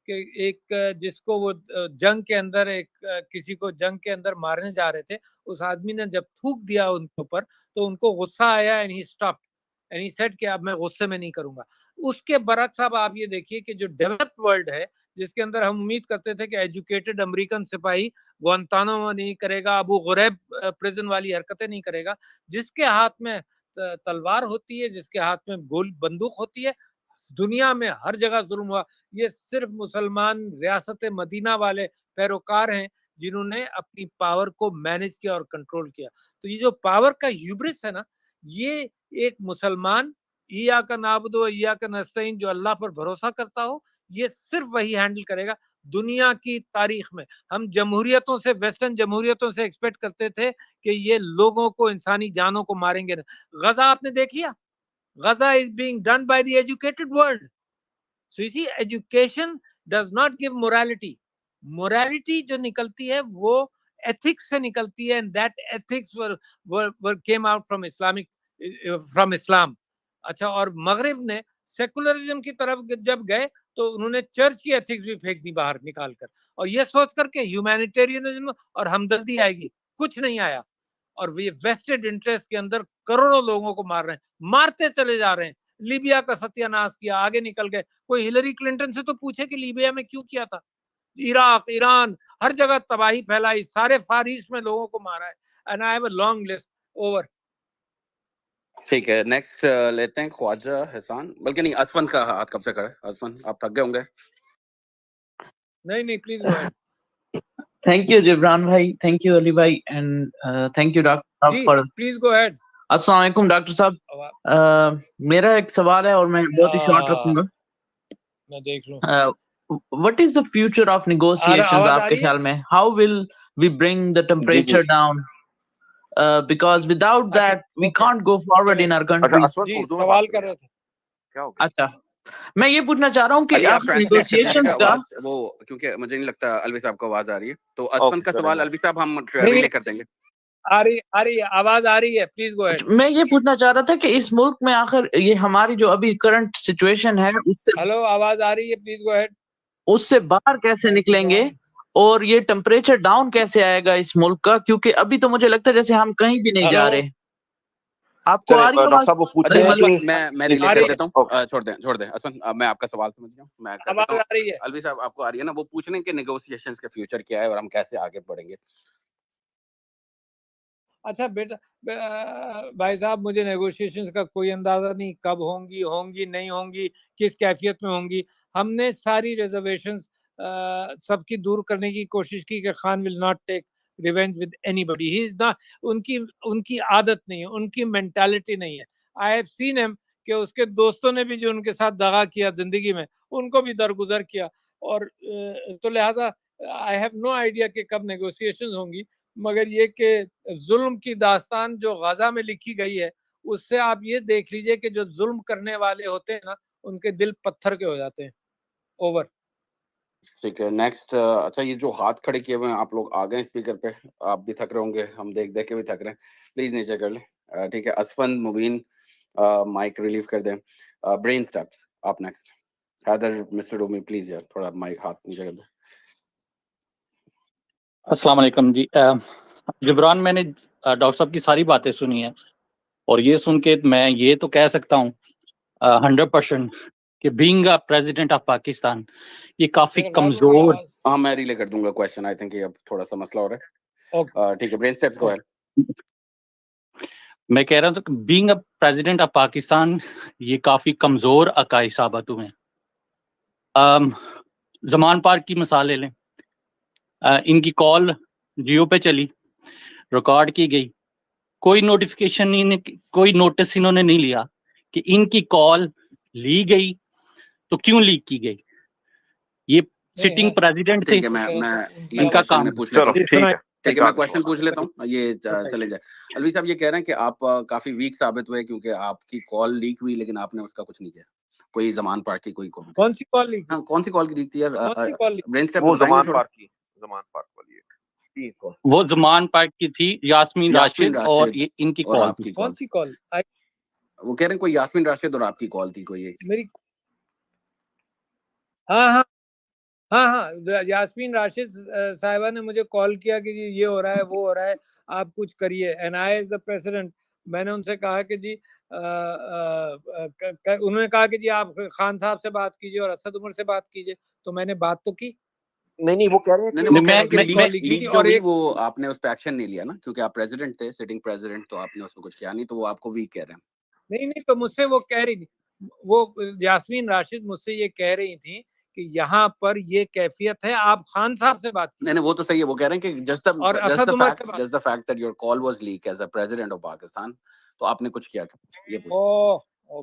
कि एक जिसको वो जंग के अंदर किसी को जंग के अंदर मारने जा रहे थे, उस आदमी ने जब थूक दिया उनके ऊपर तो उनको गुस्सा आया and he stopped and he said कि अब मैं गुस्से में नहीं करूंगा। उसके बरक्स अब आप ये देखिए कि जो डेवलप्ड वर्ल्ड है, जिसके अंदर हम उम्मीद करते थे कि एजुकेटेड अमेरिकन सिपाही ग्वांतानामो नहीं करेगा, अबू गुरैब प्रिजन वाली हरकतें नहीं करेगा, जिसके हाथ में तलवार होती है, जिसके हाथ में गोल बंदूक होती है, दुनिया में हर जगह जुल्म हुआ। ये सिर्फ मुसलमान रियासत मदीना वाले पैरोकार हैं जिन्होंने अपनी पावर को मैनेज किया और कंट्रोल किया। तो ये जो पावर का ह्यूब्रिस है ना, ये एक मुसलमान इय्याका नाबुदु व इय्याका नस्तईन जो अल्लाह पर भरोसा करता हो, ये सिर्फ वही हैंडल करेगा। दुनिया की तारीख में हम जमहूरियतों से, वेस्टर्न जमहूरियतों से एक्सपेक्ट करते थे कि ये लोगों को, इंसानी जानों को मारेंगे। गजा आपने देख लिया, Gaza is being done by the educated world. So you see, education does not give morality. Morality जो निकलती है वो ethics से निकलती है, and that ethics were came out from Islam. अच्छा, और मगरिब ने सेकुलरिज्म की तरफ जब गए तो उन्होंने चर्च की एथिक्स भी फेंक दी बाहर निकाल कर, और ये सोच करके ह्यूमैनिटेरियनिज्म और हमदर्दी आएगी, कुछ नहीं आया। और ये वेस्टेड इंटरेस्ट के अंदर करोड़ों लोगों को मार रहे हैं, मारते चले जा रहे हैं। लीबिया का सत्यानाश किया, आगे निकल गए। कोई हिलरी क्लिंटन से तो पूछे कि लीबिया में क्यों किया था। इराक, ईरान, हर जगह तबाही फैलाई, सारे फार ईस्ट में लोगों को मारा है। And I have a long list. Over. ठीक है, नेक्स्ट लेते हैं ख्वाजा हसन, बल्कि नहीं, असफन का हाथ कब से खड़ा है? असफन, आप थक गए होंगे। नहीं, please go ahead. Thank you Jibran भाई, थैंक यू अली भाई, एंड थैंक यू डॉक्टर साहब फॉर। Please go ahead. अस्सलाम वालेकुम डॉक्टर साहब, मेरा एक सवाल है और मैं बहुत ही शॉर्ट रखूंगा। मैं देख लूं। What is the future of negotiations आपके ख्याल में? How will we bring the temperature down? Because without that we can't go forward in our country. जी, सवाल कर रहे थे। क्या हो गया? अच्छा, मैं ये पूछना चाह रहा हूँ कि नेगोशिएशंस का वो, क्योंकि मुझे नहीं लगता अलवी साहब को आवाज आ रही है, तो असफन का सवाल अलवी साहब हम रिले कर देंगे। आ रही है, आवाज आ रही है, प्लीज गो अहेड। मैं ये पूछना चाह रहा था कि इस मुल्क में आखिर ये हमारी जो अभी करंट सिचुएशन है उससे, हेलो, आवाज आ रही है, प्लीज गो अहेड। उससे बाहर कैसे निकलेंगे और ये टेम्परेचर डाउन कैसे आएगा इस मुल्क का? क्योंकि अभी तो मुझे लगता है जैसे हम कहीं भी नहीं जा रहे। आपको आ रही है डॉक्टर साहब वो पूछ रहे हैं कि मैं रिले कर देता हूँ। छोड़ दें असफन, मैं आपका सवाल समझ गया, मैं कर देता हूँ। आ रही है अलवी साहब, आपको आ रही है ना? वो पूछ रहे हैं कि नेगोशिएशंस का फ्यूचर क्या है और हम कैसे आगे बढ़ेंगे। अच्छा बेटा, भाई साहब, मुझे नेगोशिएशंस का कोई अंदाजा नहीं, कब होंगी नहीं होंगी, किस कैफियत में होंगी। हमने सारी रिजर्वेशंस सबकी दूर करने की कोशिश की कि Khan will not take revenge with anybody. He is not, उनकी आदत नहीं है, उनकी मेंटालिटी नहीं है। आई हैव सीन हिम कि उसके दोस्तों ने भी जो उनके साथ दगा किया जिंदगी में, उनको भी दरगुजर किया। और तो लिहाजा आई हैव नो आइडिया कि कब नेगोशिएशंस होंगी, मगर ये कि जुल्म की दास्तान जो गाजा में लिखी गई है, उससे आप ये देख लीजिए कि जो जुल्म करने वाले होते हैं ना, उनके दिल पत्थर के हो जाते हैं। ओवर। ठीक है, नेक्स्ट। अच्छा, ये जो हाथ खड़े किए हुए हैं आप लोग आ गए स्पीकर पे, आप भी थक रहे होंगे, हम देख के भी थक रहे हैं, प्लीज नीचे कर ले। ठीक है, असफन, मुबीन, माइक रिलीव कर दें। ब्रेन स्टेप्स, आप नेक्स्ट। हैदर, मिस्टर डोमी, प्लीज यार थोड़ा माइक हाथ नीचे कर दें। अस्सलाम वालेकुम जी। जिब्रान, मैंने डॉक्टर साहब की सारी बातें सुनी है और ये सुन के मैं ये तो कह सकता हूँ 100% कि being a president of Pakistan ये काफी कमजोर। हाँ, मैं रिले कर दूंगा क्वेश्चन। आई थिंक ये अब थोड़ा सा मसला हो रहा है। ठीक है, ब्रेन स्टेप्स को है। मैं कह रहा हूँ being a president of Pakistan ये काफी कमजोर अकाई साबित हुए। जमान पार्क की मिसाल ले लें। इनकी कॉल जियो पे चली, रिकॉर्ड की गई, कोई नोटिफिकेशन नहीं, कोई नोटिस इन्होंने नहीं लिया कि इनकी कॉल ली गई तो क्यों लीक की गई। ये सिटिंग प्रेसिडेंट थे, इनका काम। ठीक है, मैं क्वेश्चन पूछ लेता हूँ, ये चले जाए। अलवी साहब ये कह रहे हैं कि आप काफी वीक साबित हुए क्योंकि आपकी कॉल लीक हुई लेकिन आपने उसका कुछ नहीं किया। कोई जमान पार्क की कोई कॉल? कौन सी कॉल लीक? हाँ, कौन सी कॉल की लीक थी यार? ब्रेन स्टेप वो जमान पार्क वाली एक। वो जमान पार्क की थी, यास्मीन राशिद, और ये इनकी कॉल थी। कौन सी कॉल? वो कह रहे हैं कोई यास्मीन राशिद और आपकी कॉल थी कोई एक। मेरी, हाँ, हाँ, यास्मीन राशिद साहिबा ने मुझे कॉल किया कि जी ये हो रहा है, वो हो रहा है, आप कुछ करिए। And I as the president, मैंने उनसे कहा कि जी उन्होंने कहा कि जी आप खान साहब से बात कीजिए और असद उमर से बात कीजिए, तो मैंने बात तो की। नहीं वो कह रहे हैं नहीं, कि वो कह रहे हैं कि लीक जो हुई वो आपने उस पे एक्शन नहीं लिया ना, क्योंकि आप प्रेसिडेंट थे, सिटिंग प्रेसिडेंट, तो आपने उसमें कुछ किया नहीं, तो वो आपको वीक कह रहे हैं। नहीं, तो मुझसे वो कह रही थी, वो यास्मीन राशिद मुझसे ये कह रही थी कि यहाँ पर ये कैफियत है, आप खान साहब से बात कीजिए। नहीं, वो तो सही है, वो कह रहे हैं कि just the fact that your call was leak as a president of Pakistan, तो आपने कुछ किया था, ये पूछ।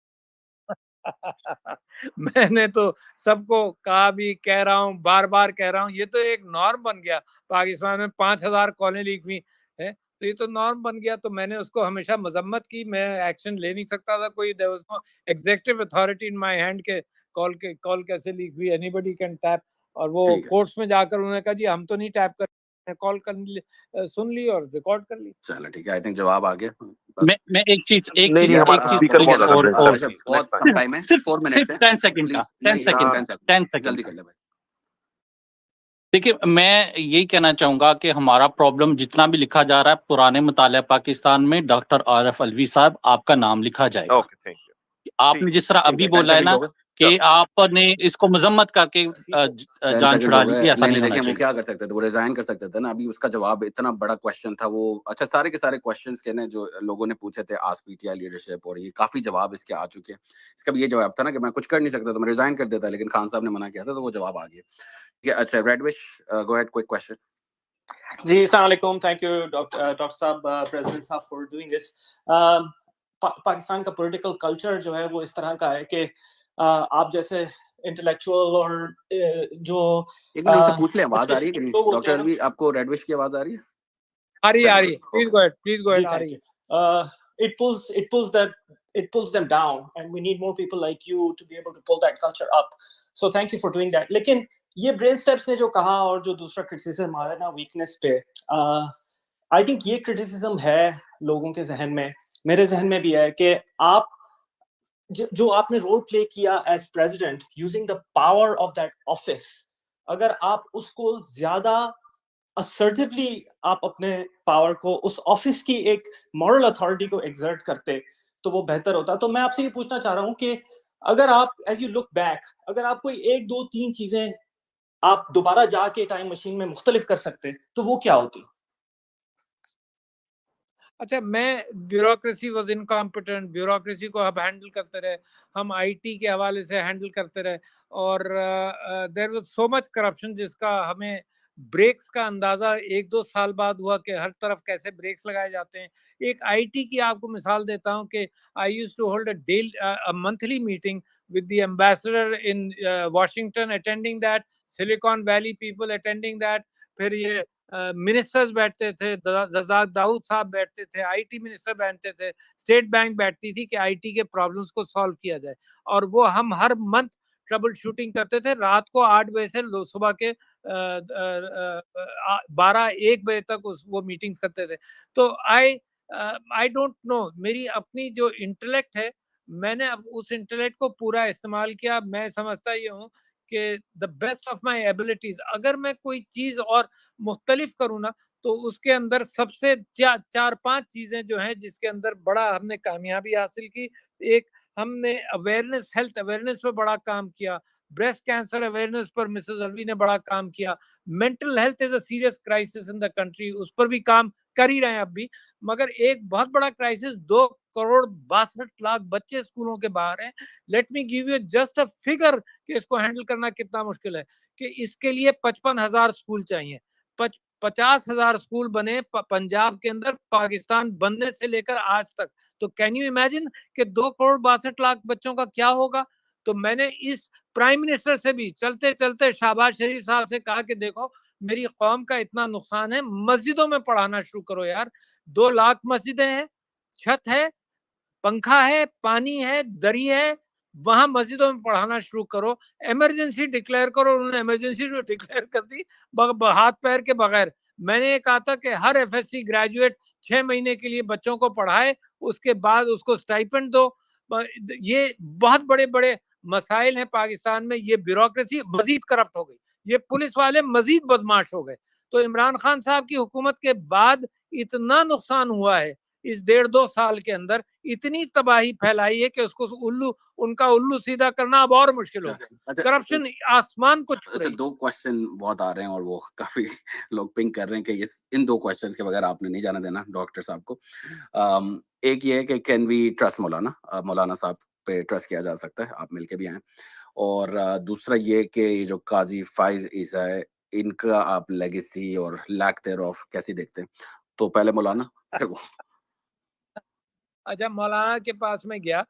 मैंने तो सबको कहा भी, कह रहा हूँ, बार-बार कह रहा हूँ, ये तो एक नॉर्म बन गया। पाकिस्तान में 5000 कॉलें लीक हुई हैं, तो ये तो नॉर्म बन गया। तो मैंने उसको हमेशा मजम्मत की, मैं एक्शन ले नहीं सकता था, कोई there was no executive authority in my hand के कॉल कैसे लीक हुई, एनीबॉडी कैन टैप। और वो कोर्ट्स में जाकर उन्होंने कहा जी हम तो नहीं टैप कर, कॉल सुन ली और रिकॉर्ड कर ली। चलो ठीक है, आई थिंक जवाब आ गया। मैं एक चीज स्पीकर बहुत ज्यादा बहुत कम टाइम है, 4 मिनट है, 10 सेकंड का 10 सेकंड जल्दी कर ले भाई। देखिए, मैं यही कहना चाहूंगा कि हमारा प्रॉब्लम जितना भी लिखा जा रहा है, पुराने मुताले पाकिस्तान में डॉक्टर आरफ अलवी साहब आपका नाम लिखा जाएगा। Okay, thank you. आपने जिस तरह अभी बोला है ना कि आपने इसको मजम्मत करके जान छुड़ा ली थी, ऐसा नहीं होना चाहिए। वो चाहिए। क्या कर सकते थे, वो रिजाइन कर सकते थे ना। अभी उसका जवाब इतना बड़ा क्वेश्चन था वो। अच्छा, सारे के सारे क्वेश्चंस के ना जो लोगों ने पूछे थे, आस्क पीटीआई लीडरशिप, और ये काफी जवाब इसके आ चुके हैं। इसका भी ये जवाब था ना कि मैं कुछ कर नहीं सकता, तो मैं रिजाइन कर देता, लेकिन खान साहब ने मना किया था, तो वो जवाब आ गया। अच्छा, रेडविश, गो अहेड, क्विक क्वेश्चन। जी, अस्सलाम वालेकुम, थैंक यू डॉक्टर साहब, प्रेसिडेंट साहब, फॉर डूइंग दिस। पाकिस्तान का पॉलिटिकल कल्चर जो है वो इस तरह का है कि आप जैसे इंटेलेक्चुअल और जो एक मिनट उनसे पूछ ले, आवाज आ रही है कि नहीं डॉक्टर अलवी? आपको रेडविश की आवाज आ रही है? आ रही है। प्लीज गो अहेड, आ रही है। it pulls them down, and we need more people like you to be able to pull that culture up. So thank you for doing that. लेकिन ये ब्रेन स्टेप्स ने जो कहा और जो दूसरा क्रिटिसिज्म आ रहा है ना वीकनेस पे, आई थिंक ये क्रिटिसिज्म है लोगों के जहन में, मेरे जहन में भी है कि आप जो आपने रोल प्ले किया as president using the power of that office, अगर आप उसको ज्यादा असर्टिवली आप अपने पावर को उस ऑफिस की एक मॉरल अथॉरिटी को एक्सर्ट करते तो वो बेहतर होता। तो मैं आपसे ये पूछना चाह रहा हूँ कि अगर आप एज यू लुक बैक, अगर आप कोई 1, 2, 3 चीजें आप दोबारा जाके टाइम मशीन में मुख्तलिफ कर सकते तो वो क्या होती? अच्छा, मैं ब्यूरोक्रेसी वाज इनकॉम्पिटेंट, ब्यूरोक्रेसी को हम हैंडल करते रहे, हम आईटी के हवाले से हैंडल करते रहे, और there was so much corruption जिसका हमें ब्रेक्स का अंदाजा 1-2 साल बाद हुआ कि हर तरफ कैसे ब्रेक्स लगाए जाते हैं। एक आईटी की आपको मिसाल देता हूं कि I used to hold a monthly meeting with the ambassador in Washington, attending that, Silicon Valley people attending that, फिर ये मिनिस्टर्स बैठते थे, रज़ाक दाऊद साहब बैठते थे, आईटी मिनिस्टर बैठते थे, स्टेट बैंक बैठती थी कि आईटी के प्रॉब्लम्स को सॉल्व किया जाए, और वो हम हर मंथ ट्रबल शूटिंग करते थे। रात को 8 बजे से सुबह के 12-1 बजे तक वो मीटिंग्स करते थे। तो आई डोंट नो, मेरी अपनी जो इंटेलेक्ट है, मैंने अब उस इंटेलेक्ट को पूरा इस्तेमाल किया। मैं समझता ये हूँ कि the best of my abilities, अगर मैं कोई चीज और मुख्तलिफ करूँ ना, तो उसके अंदर सबसे 4-5 चीजें जो हैं जिसके अंदर बड़ा हमने कामयाबी हासिल की। एक, हमने अवेयरनेस, हेल्थ अवेयरनेस पे बड़ा काम किया, ब्रेस्ट कैंसर अवेयरनेस पर मिसेस अलवी ने बड़ा काम किया। Mental health is a serious crisis in the country, उस पर भी काम कर ही रहे हैं अब भी। मगर एक बहुत बड़ा क्राइसिस, 2,62,00,000 बच्चे स्कूलों के बाहर हैं। Let me give you just a figure कि इसको हैंडल करना कितना मुश्किल है, कि इसके लिए 55,000 स्कूल चाहिए। 50,000 स्कूल बने पंजाब के अंदर, पाकिस्तान बनने से लेकर आज तक। तो कैन यू इमेजिन कि 2,62,00,000 बच्चों का क्या होगा? तो मैंने इस प्राइम मिनिस्टर से भी चलते चलते शहबाज शरीफ साहब से कहा कि देखो, मेरी कौम का इतना नुकसान है, मस्जिदों में पढ़ाना शुरू करो यार। 2 लाख मस्जिदें हैं, छत है, पंखा है, पानी है, दरी है, वहां मस्जिदों में पढ़ाना शुरू करो। इमरजेंसी डिक्लेयर करो। उन्होंने इमरजेंसी जो डिक्लेयर कर दी हाथ पैर के बगैर। मैंने ये कहा था कि हर एफएससी ग्रेजुएट 6 महीने के लिए बच्चों को पढ़ाए, उसके बाद उसको स्टाइपेंड दो। ये बहुत बड़े बड़े मसाइल हैं पाकिस्तान में, ये ब्यूरोक्रेसी मजीद करप्ट हो गई, ये पुलिस वाले मजीद बदमाश हो गए। तो इमरान खान साहब की हुकूमत के बाद इतना नुकसान हुआ है, इस 1.5-2 साल के अंदर इतनी तबाही फैलाई है कि उसको उनका उल्लू सीधा करना अब और मुश्किल हो गया। करप्शन आसमान को छू रही है। 2 क्वेश्चन बहुत आ रहे हैं और वो काफी लोग पिंग कर रहे हैं कि इन 2 क्वेश्चंस के बगैर आपने नहीं जाने देना डॉक्टर साहब को। एक ये है कि कैन वी ट्रस्ट मौलाना, मौलाना साहब पे ट्रस्ट किया जा सकता है, आप मिलके भी आए। और दूसरा ये कि ये जो काजी फाइज ईसा है, इनका आप लेगेसी और लैक देयर ऑफ कैसी देखते हैं? तो पहले मौलाना, फिर वो। अच्छा, मौलाना के पास में गया,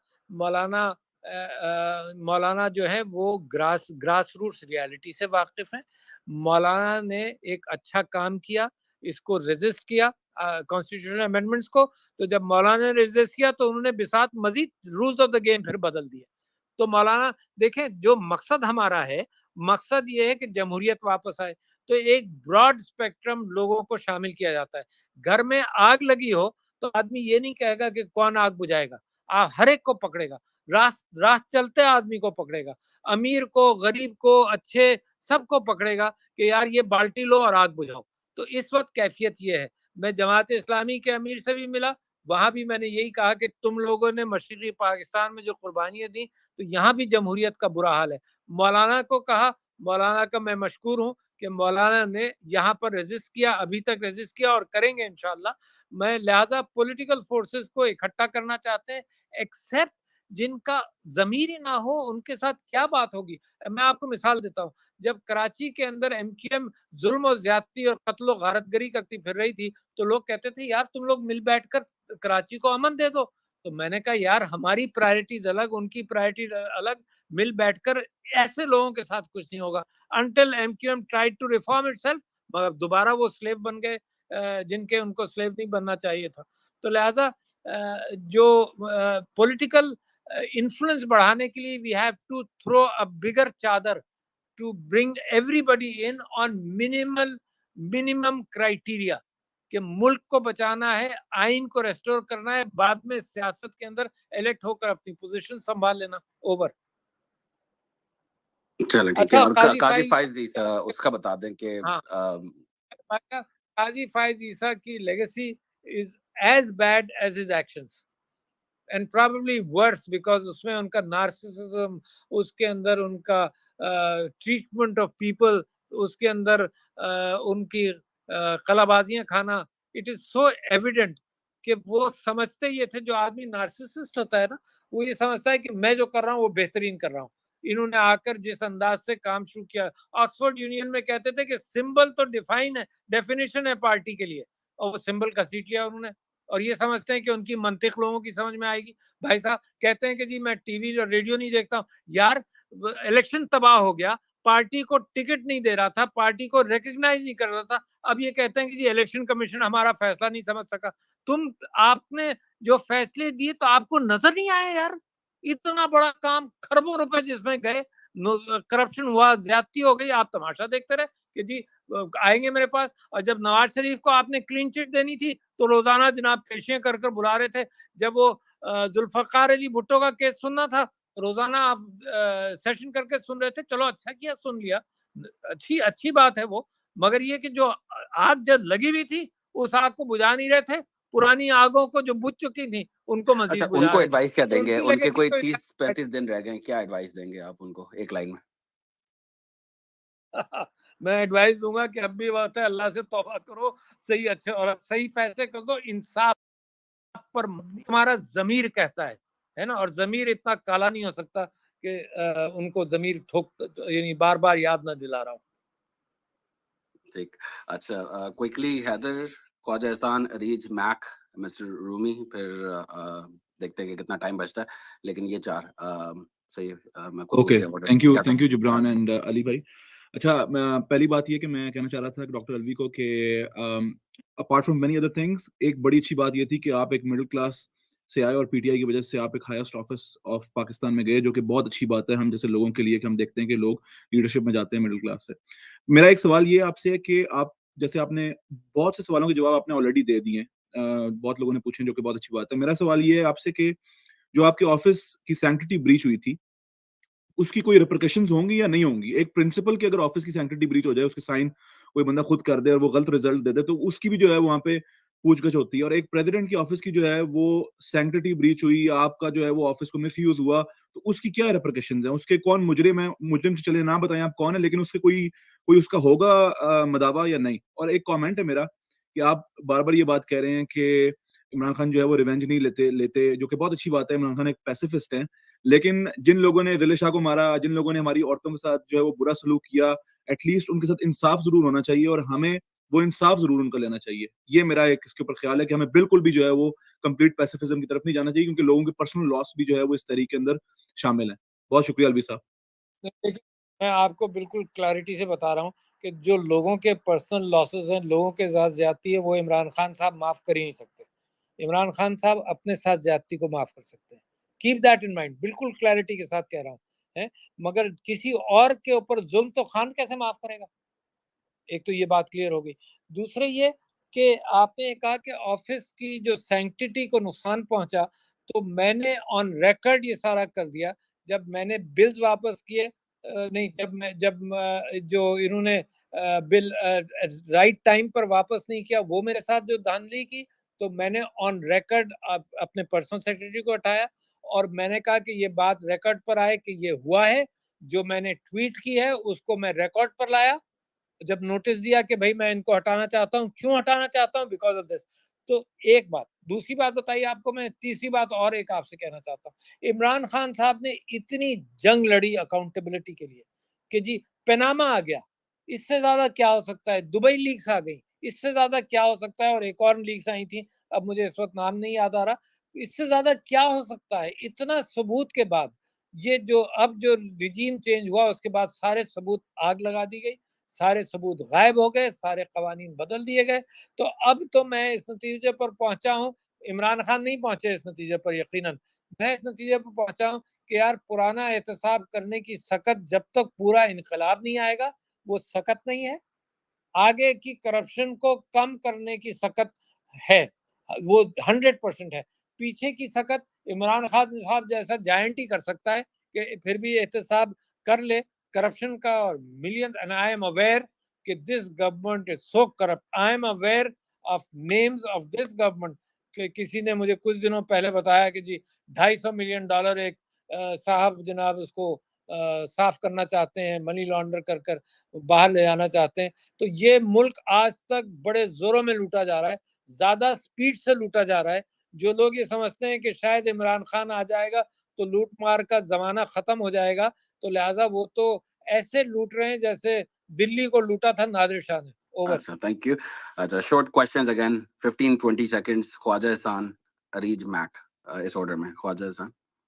मौलाना जो है वो ग्रास रूट्स रियलिटी से वाकिफ है। मौलाना ने एक अच्छा काम किया, इसको रेजिस्ट किया कॉन्स्टिट्यूशनल अमेंडमेंट्स को। तो जब मौलाना ने रेजिस्ट किया तो उन्होंने बिसात मजीद रूल्स ऑफ द गेम फिर बदल दिए। तो मौलाना देखें, जो मकसद हमारा है, मकसद ये है कि जमहूरियत वापस आए। तो एक ब्रॉड स्पेक्ट्रम लोगों को शामिल किया जाता है। घर में आग लगी हो तो आदमी ये नहीं कहेगा कि कौन आग बुझाएगा, हर एक को पकड़ेगा, रात चलते आदमी को पकड़ेगा, अमीर को, गरीब को, अच्छे सबको पकड़ेगा कि यार ये बाल्टी लो और आग बुझाओ। तो इस वक्त कैफियत ये है। मैं जमात इस्लामी के अमीर से भी मिला, वहां भी मैंने यही कहा कि तुम लोगों ने मशरिकी पाकिस्तान में जो कुर्बानियां दी, तो यहाँ भी जमहूरियत का बुरा हाल है। मौलाना को कहा, मौलाना का मैं मशकूर हूँ कि मौलाना ने यहाँ पर रेजिस्ट किया, अभी तक रेजिस्ट किया और करेंगे इंशाल्लाह। मैं लिहाजा पॉलिटिकल फोर्सेस को इकट्ठा करना चाहते हैं, एक्सेप्ट जिनका ज़मीर ही ना हो, उनके साथ क्या बात होगी। मैं आपको मिसाल देता हूँ, जब कराची के अंदर एमक्यूएम जुल्म और ज्यादती और कत्ल और गारतगरी करती फिर रही थी, तो लोग कहते थे यार तुम लोग मिल बैठकर कराची को अमन दे दो। तो मैंने कहा यार हमारी प्रायोरिटीज अलग, उनकी प्रायोरिटी अलग, मिल बैठकर ऐसे लोगों के साथ कुछ नहीं होगा। Until MQM tried to reform itself, मगर दोबारा वो स्लेव बन गए जिनके उनको स्लेव नहीं बनना चाहिए था। तो लिहाजा जो पॉलिटिकल इन्फ्लुएंस बढ़ाने के लिए we have to throw a bigger chadar to bring everybody in on minimum criteria कि मुल्क को बचाना है, आइन को रेस्टोर करना है, बाद में सियासत के अंदर इलेक्ट होकर अपनी पोजीशन संभाल लेना। ओवर। चलो ठीक अच्छा, है। और काजी फाइज ईसा उसका बता दें कि हाँ, काजी फाइज ईसा की legacy is as bad as his actions and probably worse, because उसमें उनका नार्सिसिज्म, उसके अंदर उनका ट्रीटमेंट ऑफ पीपल, उसके अंदर उनकी कलाबाजियां खाना, इट इज सो एविडेंट कि वो समझते ये थे, जो आदमी नार्सिसिस्ट होता है ना, वो ये समझता है कि मैं जो कर रहा हूँ वो बेहतरीन कर रहा हूँ। इन्होंने आकर जिस अंदाज से काम शुरू किया, ऑक्सफोर्ड यूनियन में कहते थे कि सिंबल तो डिफाइन है, डेफिनेशन है पार्टी के लिए, और वो सिंबल घसीट लिया उन्होंने। और ये समझते हैं कि उनकी मंतिक लोगों की समझ में आएगी। भाई साहब कहते हैं कि जी मैं टीवी और रेडियो नहीं देखता हूँ। यार इलेक्शन तबाह हो गया, पार्टी को टिकट नहीं दे रहा था, पार्टी को रिकग्नाइज नहीं कर रहा था, अब ये कहते हैं कि जी इलेक्शन कमीशन हमारा फैसला नहीं समझ सका। आपने जो फैसले दिए तो आपको नजर नहीं आया यार? इतना बड़ा काम, खरबों रुपए जिसमें गए, करप्शन हुआ, ज्यादती हो गई, आप तमाशा देखते रहे कि जी आएंगे मेरे पास। और जब नवाज शरीफ को आपने क्लीन चिट देनी थी तो रोजाना जनाब पेशियां कर कर बुला रहे थे। जब वो जुल्फकार अली भुट्टो का केस सुनना था, रोजाना आप सेशन करके सुन रहे थे। चलो अच्छा किया, सुन लिया, अच्छी बात है वो। मगर ये कि जो आग जब लगी हुई थी उस आग को बुझा नहीं रहे थे, पुरानी आगों को जो बुझ चुकी थी उनको मजीद अच्छा, बुझा उनको रहे थे। एडवाइस क्या तो देंगे? उनकी उनके लेगेसी कोई को 30-35 दिन रह गए, क्या एडवाइस देंगे आप उनको एक लाइन में? मैं एडवाइस दूंगा कि अब भी वक्त है, अल्लाह से तौबा करो, सही अच्छे और सही फैसले कर दो, इंसाफ पर तुम्हारा जमीर कहता है ना, और जमीर इतना काला नहीं हो सकता कि उनको जमीर ठोक, यानी बार बार याद ना दिला रहा हूँ। ठीक। अच्छा, क्विकली हैदर, ख्वाजा एहसान, रीज, मैक, मिस्टर रूमी, फिर देखते हैं कि कितना टाइम बचता है, लेकिन ये 4 सही है। मैं खुद okay, order thank you Jibran and Ali भाई। अच्छा, पहली बात ये कि मैं कहना चाह रहा था डॉक्टर अलवी को कि apart from many other things, एक बड़ी अच्छी बात ये थी कि आप एक मिडिल क्लास से आए और पीटीआई की वजह से आप एक हाईएस्ट ऑफिस ऑफ पाकिस्तान में गए, जो कि बहुत अच्छी बात है हम जैसे लोगों के लिए, कि हम देखते हैं कि लोग लीडरशिप में जाते हैं मिडिल क्लास से। मेरा एक सवाल ये आपसे है कि आप, जैसे आपने बहुत से सवालों के जवाब आपने ऑलरेडी दे दिए, बहुत लोगों ने पूछे, जो कि बहुत अच्छी बात है। मेरा सवाल ये है आपसे कि जो आपके ऑफिस की सैंक्टिटी ब्रीच हुई थी, उसकी कोई रिपरकशंस होंगी या नहीं होंगी? एक प्रिंसिपल की अगर ऑफिस की सैंक्टिटी ब्रीच हो जाए, उसके साइन कोई बंदा खुद कर दे और वो गलत रिजल्ट दे दे, तो उसकी भी जो है वहां पे पूछगछ होती है। और एक प्रेसिडेंट की ऑफिस की जो है वो सैंक्टिटी ब्रीच हुई, आपका जो है वो ऑफिस को मिसयूज हुआ, तो उसकी क्या रिपरकशंस हैं? उसके कौन मुजरिम है? मुजरिम से चले ना बताएं आप कौन है, लेकिन उसके कोई कोई उसका होगा मदावा या नहीं? और एक कमेंट है मेरा कि आप बार बार ये बात कह रहे हैं कि इमरान खान जो है वो रिवेंज नहीं लेते, जो कि बहुत अच्छी बात है। इमरान खान एक पैसिफिस्ट है, लेकिन जिन लोगों ने दिल शाह को मारा, जिन लोगों ने हमारी औरतों के साथ जो है वो बुरा सलूक किया, एटलीस्ट उनके साथ इंसाफ जरूर होना चाहिए और हमें वो इंसाफ जरूर उनका लेना चाहिए। ये मेरा एक इसके ऊपर ख्याल है कि हमें बिल्कुल भी जो है वो कंप्लीट पैसिफिज्म की तरफ नहीं जाना चाहिए, क्योंकि लोगों के पर्सनल लॉस भी जो है वो इस तहरीक के अंदर शामिल है। बहुत शुक्रिया अलवी साहब। देखिए, मैं आपको बिल्कुल क्लैरिटी से बता रहा हूँ कि जो लोगों के पर्सनल लॉसेस हैं, लोगों के साथ ज्यादती है, वो इमरान खान साहब माफ कर ही नहीं सकते। इमरान खान साहब अपने साथ ज्यादती को माफ कर सकते हैं। कीप दैट इन माइंड, बिल्कुल क्लैरिटी के साथ कह रहा हूँ, है। मगर किसी और के ऊपर जुल्म तो खान कैसे माफ करेगा? एक तो ये बात क्लियर हो गई। दूसरे ये कि आपने कहा कि ऑफिस की जो सैंक्टिटी को नुकसान पहुंचा, तो मैंने ऑन रिकॉर्ड ये सारा कर दिया। जब मैंने बिल्स वापस किए, नहीं, जब जो इन्होंने बिल राइट टाइम पर वापस नहीं किया, वो मेरे साथ जो धांधली की, तो मैंने ऑन रिकॉर्ड अपने पर्सनल सेक्रेटरी को हटाया और मैंने कहा कि ये बात रिकॉर्ड पर आए कि ये हुआ है। जो मैंने ट्वीट की है उसको मैं रिकॉर्ड पर लाया। जब नोटिस दिया कि भाई मैं इनको हटाना चाहता हूँ, क्यों हटाना चाहता हूँ, बिकॉज ऑफ दिस। तो एक बात। दूसरी बात बताइए आपको, मैं तीसरी बात और एक आपसे कहना चाहता हूँ। इमरान खान साहब ने इतनी जंग लड़ी अकाउंटेबिलिटी के लिए कि जी पनामा आ गया, इससे ज्यादा क्या हो सकता है? दुबई लीक्स आ गई, इससे ज्यादा क्या हो सकता है? और एक और लीक्स आई थी, अब मुझे इस वक्त नाम नहीं याद आ रहा। इससे ज्यादा क्या हो सकता है? इतना सबूत के बाद ये जो अब जो रिजीम चेंज हुआ, उसके बाद सारे सबूत आग लगा दी गई, सारे सबूत गायब हो गए, सारे कवानीन बदल दिए गए। तो अब तो मैं इस नतीजे पर पहुंचा हूं, इमरान खान नहीं पहुंचे इस नतीजे पर यकीनन, मैं इस नतीजे पर पहुंचा हूं कि यार पुराना एहतसाब करने की सकत जब तक पूरा इनकलाब नहीं आएगा, वो सकत नहीं है। आगे की करप्शन को कम करने की सकत है, वो 100% है। पीछे की सकत इमरान खान साहब जैसा जायंट ही कर सकता है कि फिर भी एहतसाब कर ले करप्शन का, और millions. And I am aware कि this government is so corrupt. I am aware of names of this government कि किसी ने मुझे कुछ दिनों पहले बताया कि जी $250 मिलियन एक साहब जनाब उसको साफ करना चाहते हैं, मनी लॉन्डर कर कर बाहर ले जाना चाहते हैं। तो ये मुल्क आज तक बड़े जोरों में लूटा जा रहा है, ज्यादा स्पीड से लूटा जा रहा है। जो लोग ये समझते हैं कि शायद इमरान खान आ जाएगा तो लूट मार का जमाना खत्म हो जाएगा, तो लिहाजा वो तो ऐसे लूट रहे हैं जैसे दिल्ली को लूटा था नादिर शाह ने। ओवर। अच्छा, थैंक यू। अच्छा, short questions again, 15-20 seconds. Khawaja Ehsan, Areej Mac, इस ऑर्डर में। ख्वाजा एहसान।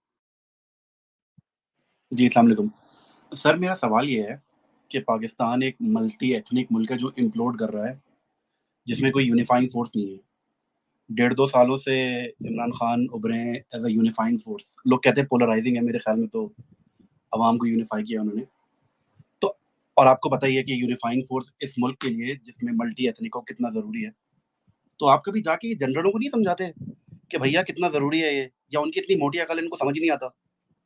जी, अस्सलाम वालेकुम सर। मेरा सवाल ये है कि पाकिस्तान एक मल्टी एथनिक मुल्क है जो इम्प्लोड कर रहा है, जिसमें कोई यूनिफाइंग फोर्स नहीं है। 1.5-2 सालों से इमरान खान उभरे हैं एज अ यूनिफाइंग फोर्स। लोग कहते हैं पोलराइजिंग है, मेरे ख्याल में तो अवाम को यूनिफाई किया उन्होंने। तो और आपको पता ही है कि यूनिफाइंग फोर्स इस मुल्क के लिए, जिसमें मल्टी एथनिक हो, कितना ज़रूरी है। तो आप कभी जाके जनरलों को नहीं समझाते कि भैया कितना ज़रूरी है ये, या उनकी इतनी मोटी अकल इनको समझ ही नहीं आता?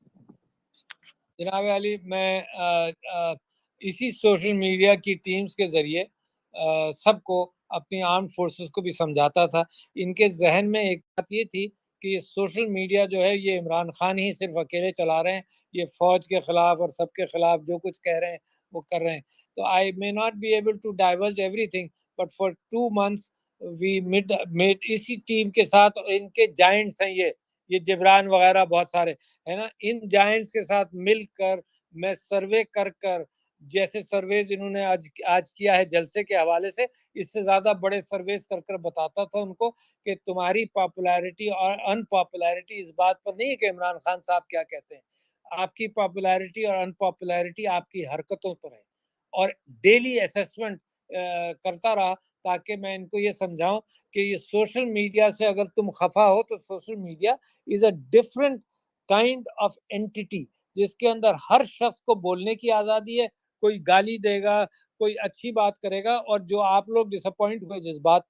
जनाब अली, मैं इसी सोशल मीडिया की टीम्स के जरिए सबको, अपनी आर्म फोर्सेस को भी समझाता था। इनके जहन में एक बात ये थी कि ये सोशल मीडिया जो है ये इमरान खान ही सिर्फ अकेले चला रहे हैं, ये फौज के खिलाफ और सबके खिलाफ जो कुछ कह रहे हैं वो कर रहे हैं। तो I may not be able to diverge everything, but for 2 months we made इसी टीम के साथ, इनके जायंट्स हैं ये जिब्रान वगैरह बहुत सारे, है ना। इन जायंट्स के साथ मिलकर मैं सर्वे कर जैसे सर्वेज इन्होंने आज किया है जलसे के हवाले से, इससे ज्यादा बड़े सर्वेज कर बताता था उनको कि तुम्हारी पॉपुलैरिटी और अनपॉपुलैरिटी इस बात पर नहीं है कि इमरान खान साहब क्या कहते हैं। आपकी पॉपुलैरिटी और अनपॉपुलैरिटी आपकी हरकतों पर है। और डेली असेसमेंट करता रहा ताकि मैं इनको ये समझाऊं कि ये सोशल मीडिया से अगर तुम खफा हो तो social media is a different kind of entity, जिसके अंदर हर शख्स को बोलने की आजादी है। कोई गाली देगा, कोई अच्छी बात करेगा। और जो आप लोग डिसअपॉइंट हुए जिस बात पर,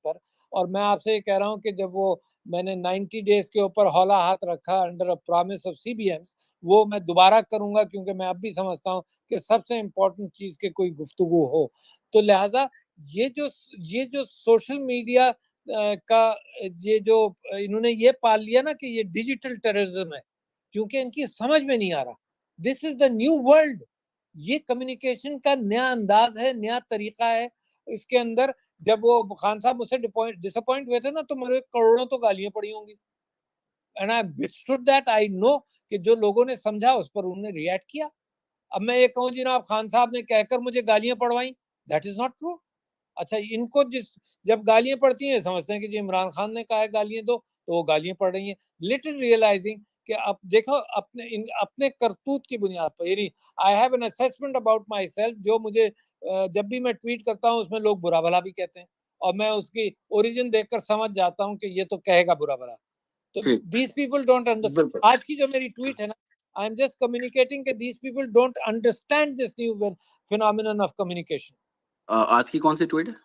और मैं आपसे ये कह रहा हूँ कि जब वो मैंने 90 डेज के ऊपर हौला हाथ रखा under a promise of CBMs, वो मैं दोबारा करूंगा, क्योंकि मैं अब भी समझता हूँ कि सबसे इम्पोर्टेंट चीज के कोई गुफ्तगू हो। तो लिहाजा ये जो सोशल मीडिया का ये जो इन्होंने ये पाल लिया ना कि ये डिजिटल टेररिज्म है, क्योंकि इनकी समझ में नहीं आ रहा। This is the new world. ये कम्युनिकेशन का नया अंदाज है, नया तरीका है। इसके अंदर जब वो खान साहब मुझसे डिसअपॉइंट हुए थे ना, तो मेरे करोड़ों तो गालियां पड़ी होंगी, and I withstood that. I know कि जो लोगों ने समझा उस पर उन्होंने रिएक्ट किया। अब मैं ये कहूँ जनाब खान साहब ने कहकर मुझे गालियां पड़वाई, दैट इज नॉट ट्रू। अच्छा, इनको जब गालियां पड़ती हैं समझते हैं कि जी इमरान खान ने कहा है गालियां दो, तो वो गालियां पड़ रही हैं, लिटिल रियलाइजिंग कि अब देखो अपने करतूत की बुनियाद पर, यानी I have an assessment about myself. जो मुझे जब भी मैं ट्वीट करता हूँ उसमें लोग बुरा भला भी कहते हैं, और मैं उसकी ओरिजिन देखकर समझ जाता हूँ कि ये तो कहेगा बुरा भला। तो दीज पीपल डोंट अंडरस्टैंड। आज की जो मेरी ट्वीट है ना, आई एम जस्ट कम्युनिकेटिंग कि these people don't understand this new phenomenon of communication. आज की कौन सी ट्वीट है?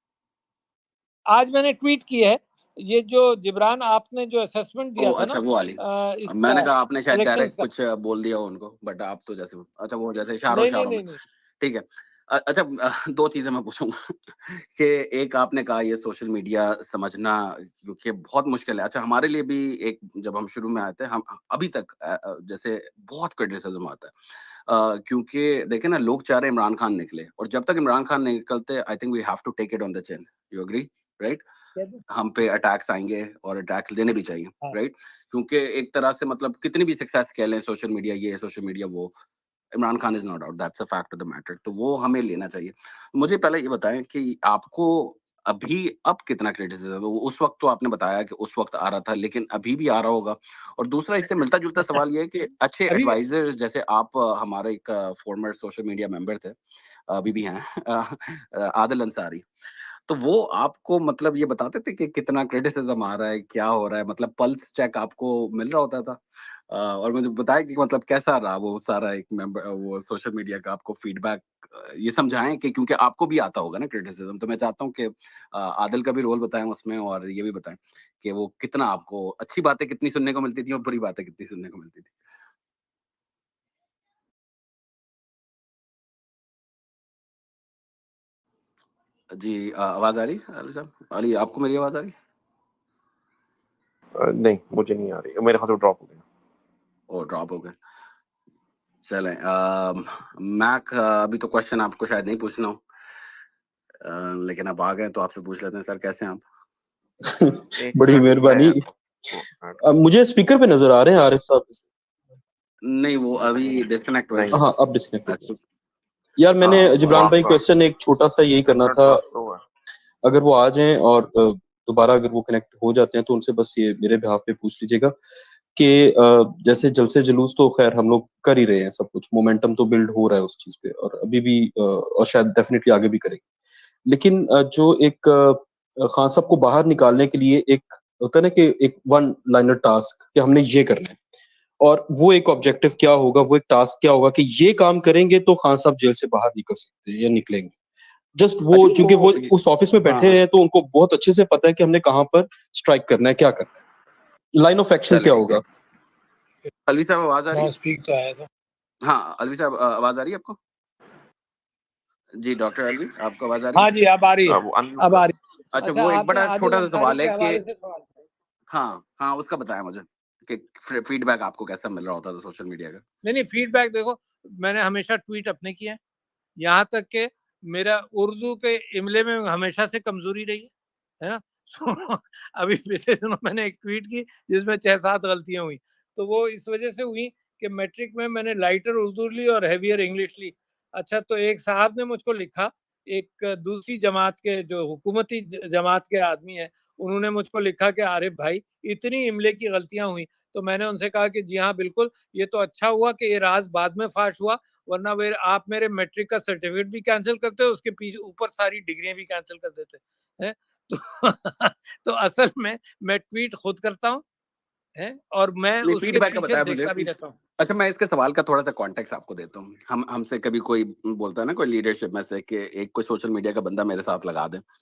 आज मैंने ट्वीट की है, ये जो जिब्रान आपने जो असेसमेंट दिया था अच्छा, ना, वो वाली। मैंने कहा आपने शायद डायरेक्ट कुछ बोल दिया हो उनको, बट आप तो जैसे अच्छा वो जैसे इशारों में। ठीक है। अच्छा, दो चीजें मैं पूछूंगा कि एक आपने कहा ये सोशल मीडिया समझना क्योंकि बहुत मुश्किल है। अच्छा, हमारे लिए भी एक जब हम शुरू में आए थे, हम अभी तक जैसे बहुत क्रिटिसिज्म आता है क्योंकि देखे ना, लोग चाह रहे इमरान खान निकले, और जब तक इमरान खान नहीं निकलते I think we have to take it on the chin. You agree, right? हम पे अटैक्स आएंगे और अटैक्स लेने भी चाहिए, राइट? क्योंकि एक तरह से मतलब कितनी भी सक्सेस कह लें, सोशल मीडिया ये, सोशल मीडिया वो, Imran Khan is not out, that's a fact of the matter. तो वो हमें लेना चाहिए। मुझे पहले ये बताएं कि आपको अभी अब कितना क्रिटिसिज्म है? उस वक्त तो आपने बताया कि उस वक्त आ रहा था, लेकिन अभी भी आ रहा होगा। और दूसरा इससे मिलता जुलता सवाल ये है कि अच्छे एडवाइजर्स जैसे आप, हमारे एक फॉर्मर सोशल मीडिया मेंबर थे, अभी भी हैं, आदिल अंसारी, तो वो आपको मतलब ये बताते थे कि कितना क्रिटिसिज्म आ रहा है, क्या हो रहा है, मतलब पल्स चेक आपको मिल रहा होता था? और मुझे बताया कि मतलब कैसा रहा वो सारा एक मेंबर वो सोशल मीडिया का आपको फीडबैक, ये समझाएं कि क्योंकि आपको भी आता होगा ना क्रिटिसिज्म। तो मैं चाहता हूँ कि आदिल का भी रोल बताएं उसमें, और ये भी बताएं कि वो कितना आपको अच्छी बातें कितनी सुनने को मिलती थी और बुरी बातें कितनी सुनने को मिलती थी। जी, आवाज आ रही अली साहब? अली, आपको मेरी आवाज आ रही? नहीं, मुझे नहीं आ रही, मेरे ख्याल से ड्रॉप हो गया। ओ, ड्रॉप हो गया। चलें, मैक, अभी तो क्वेश्चन आपको शायद नहीं पूछना हो, लेकिन आप आ गए तो आपसे पूछ लेते हैं। सर, कैसे हैं आप? बड़ी मेहरबानी। मुझे स्पीकर पे नजर आ रहे हैं आरिफ साहब? नहीं, वो अभी डिस्कनेक्ट हुए। हाँ, अब डिस्कनेक्ट। यार मैंने जिब्रान भाई क्वेश्चन एक छोटा सा यही करना था, अगर वो आ जाएं और दोबारा अगर वो कनेक्ट हो जाते हैं तो उनसे बस ये मेरे बिहाफ पे पूछ लीजिएगा कि जैसे जलसे जुलूस तो खैर हम लोग कर ही रहे हैं, सब कुछ मोमेंटम तो बिल्ड हो रहा है उस चीज पे, और अभी भी और शायद डेफिनेटली आगे भी करेंगे, लेकिन जो एक खान साहब को बाहर निकालने के लिए एक होता है ना कि एक वन लाइनर टास्क कि हमने ये करना है, और वो एक ऑब्जेक्टिव क्या होगा, वो एक टास्क क्या होगा कि ये काम करेंगे तो खान साहब जेल से बाहर निकल सकते हैं या निकलेंगे। जस्ट वो चूंकि वो उस ऑफिस में बैठे हैं तो उनको बहुत अच्छे से पता है कि हमने कहाँ पर स्ट्राइक करना है, क्या करना है, लाइन ऑफ एक्शन क्या होगा। अलवी साहब, आवाज आ रही है? स्पीक तो आया था। हाँ, अलवी साहब, आवाज आ रही है आपको? जी, डॉक्टर अलवी, आपको आवाज आ रही है? हाँ जी, अब आ रही है, अब आ रही है। अच्छा, वो एक बड़ा छोटा सा सवाल है कि सवाल हाँ, उसका बताया मुझे कि फीडबैक आपको कैसा मिल रहा होता था सोशल मीडिया का? नहीं, फीडबैक देखो, मैंने हमेशा ट्वीट अपने किए, यहाँ तक के मेरा उर्दू के इमले में हमेशा से कमजोरी रही है ना। तो अभी पिछले दिनों मैंने एक ट्वीट की जिसमें 6-7 गलतियां हुई, तो वो इस वजह से हुई कि मैट्रिक में मैंने लाइटर उर्दू ली और हैवियर इंग्लिश ली। अच्छा, तो एक साहब ने मुझको लिखा, एक दूसरी जमात के जो हुकूमती जमात के आदमी है, उन्होंने मुझको लिखा कि आरिफ भाई इतनी इमले की गलतियां हुई। तो मैंने उनसे कहा कि जी हाँ बिल्कुल, ये तो अच्छा हुआ कि ये राज बाद में फाश हुआ, वरना वे आप मेरे मैट्रिक का सर्टिफिकेट भी कैंसिल करते हो, उसके पीछे ऊपर सारी डिग्रियां भी कैंसिल कर देते हैं। तो तो असल में मैं ट्वीट खुद करता हूँ, और मैं उसके फीडबैक का पीछे बताया देखता मुझे। भी रहता हूँ। अच्छा, मैं इसके सवाल का थोड़ा सा कॉन्टेक्स्ट आपको देता हूँ। हमसे कभी कोई बोलता है ना, कोई लीडरशिप में से कि एक कोई सोशल मीडिया का बंदा मेरे साथ लगा दे,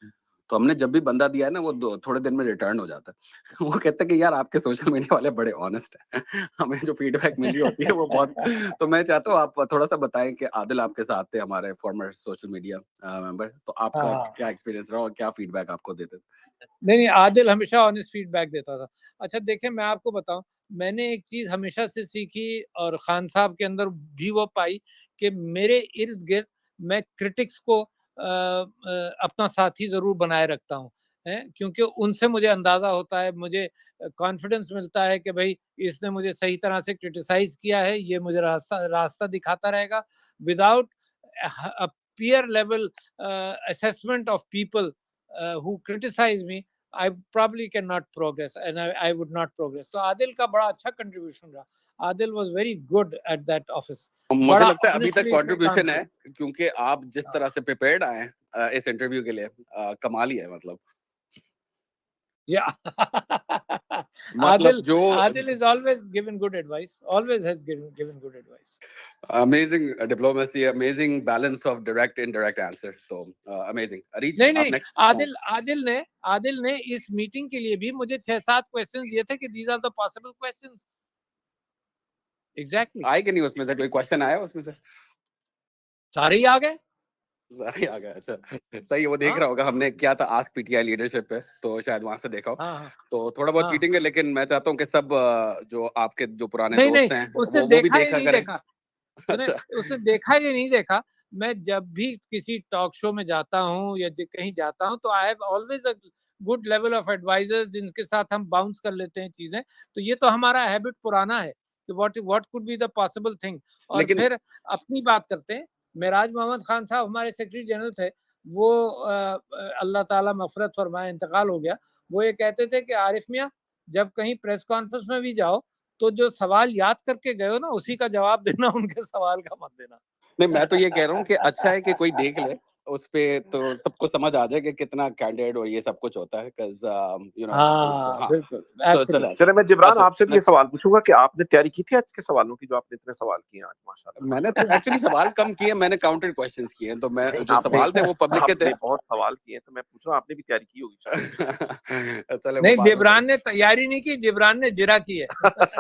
तो हमने जब भी बंदा दिया है ना, वो थोड़े दिन में रिटर्न हो जाता है। वो कहता है कि यार आपके सोशल मीडिया वाले बड़े ऑनेस्ट हैं। हमें जो फीडबैक मिल रही होती है वो बहुत तो मैं चाहता हूँ आप थोड़ा सा बताएं कि आदिल आपके साथ थे, हमारे फॉर्मर सोशल मीडिया मेंबर, तो आपका क्या एक्सपीरियंस रहा और क्या फीडबैक आपको देते थे? नहीं, आदिल हमेशा ऑनेस्ट फीडबैक देता था। अच्छा देखिए, मैं आपको बताऊं, मैंने एक चीज हमेशा से सीखी और खान साहब के अंदर भी वो पाई कि मेरे इर्द गिर्द मैं क्रिटिक्स को अपना साथी जरूर बनाए रखता हूँ, क्योंकि उनसे मुझे अंदाजा होता है, मुझे कॉन्फिडेंस मिलता है कि भाई इसने मुझे सही तरह से क्रिटिसाइज किया है, ये मुझे रास्ता दिखाता रहेगा। Without peer level assessment of people who criticize me, I probably cannot progress and I would not progress. तो आदिल का बड़ा अच्छा कंट्रीब्यूशन रहा। Adil was very good at that office. मुझे लगता है अभी तक कंट्रीब्यूशन है, क्योंकि आप जिस तरह से प्रिपेयर्ड आए इस इंटरव्यू के लिए, कमाल ही है मतलब। Adil is always given good advice. Always has given good advice. Amazing diplomacy, amazing balance of direct indirect answer. So amazing. Arij, नहीं, आदिल ने इस मीटिंग के लिए भी मुझे 6-7 क्वेश्चंस दिए थे कि these are the possible questions. Exactly. आए कि नहीं उसमें से कोई क्वेश्चन आया उसमें से? सारे ही आ गए। सारे आ गए। अच्छा सही है, वो देख रहा होगा हमने क्या था आस्क पीटीआई लीडरशिप पे, तो शायद वहां से देखा हो। तो थोड़ा बहुत चीटिंग है, लेकिन मैं चाहता हूँ कि सब जो आपके जो पुराने दोस्त हैं वो भी देखा करें। उसने देखा या नहीं देखा, मैं जब भी किसी टॉक शो में जाता हूँ या कहीं जाता हूँ तो I have always a good level of advisers जिनके साथ हम बाउंस कर लेते हैं चीजें। तो ये तो हमारा हैबिट पुराना है कि what could be the possible thing. और फिर अपनी बात करते हैं। मेराज मोहम्मद खान साहब हमारे सेक्रेटरी जनरल थे, वो अल्लाह ताला मफरत फरमाए, इंतकाल हो गया। वो ये कहते थे कि आरिफ मियां, जब कहीं प्रेस कॉन्फ्रेंस में भी जाओ तो जो सवाल याद करके गए हो ना उसी का जवाब देना, उनके सवाल का मत देना। नहीं, मैं तो ये कह रहा हूँ कि अच्छा है कि कोई देख ले उस पे, तो सबको समझ आ जाए कि कितना कैंडिडेट और ये सब कुछ होता है। बिल्कुल। चले मैं जिब्रान आपसे भी ये सवाल पूछूंगा कि आपने तैयारी की थी आज के सवालों की, जो आपने इतने सवाल किए आज माशाल्लाह। मैंने तो एक्चुअली सवाल कम किए, मैंने काउंटेड क्वेश्चंस किए, तो मैं जो सवाल थे वो पब्लिक के थे। बहुत सवाल किए, तो मैं पूछ रहा हूँ आपने भी तैयारी की होगी। चले नहीं, जिब्रान ने तैयारी नहीं की, जिब्रान ने जिरा की है।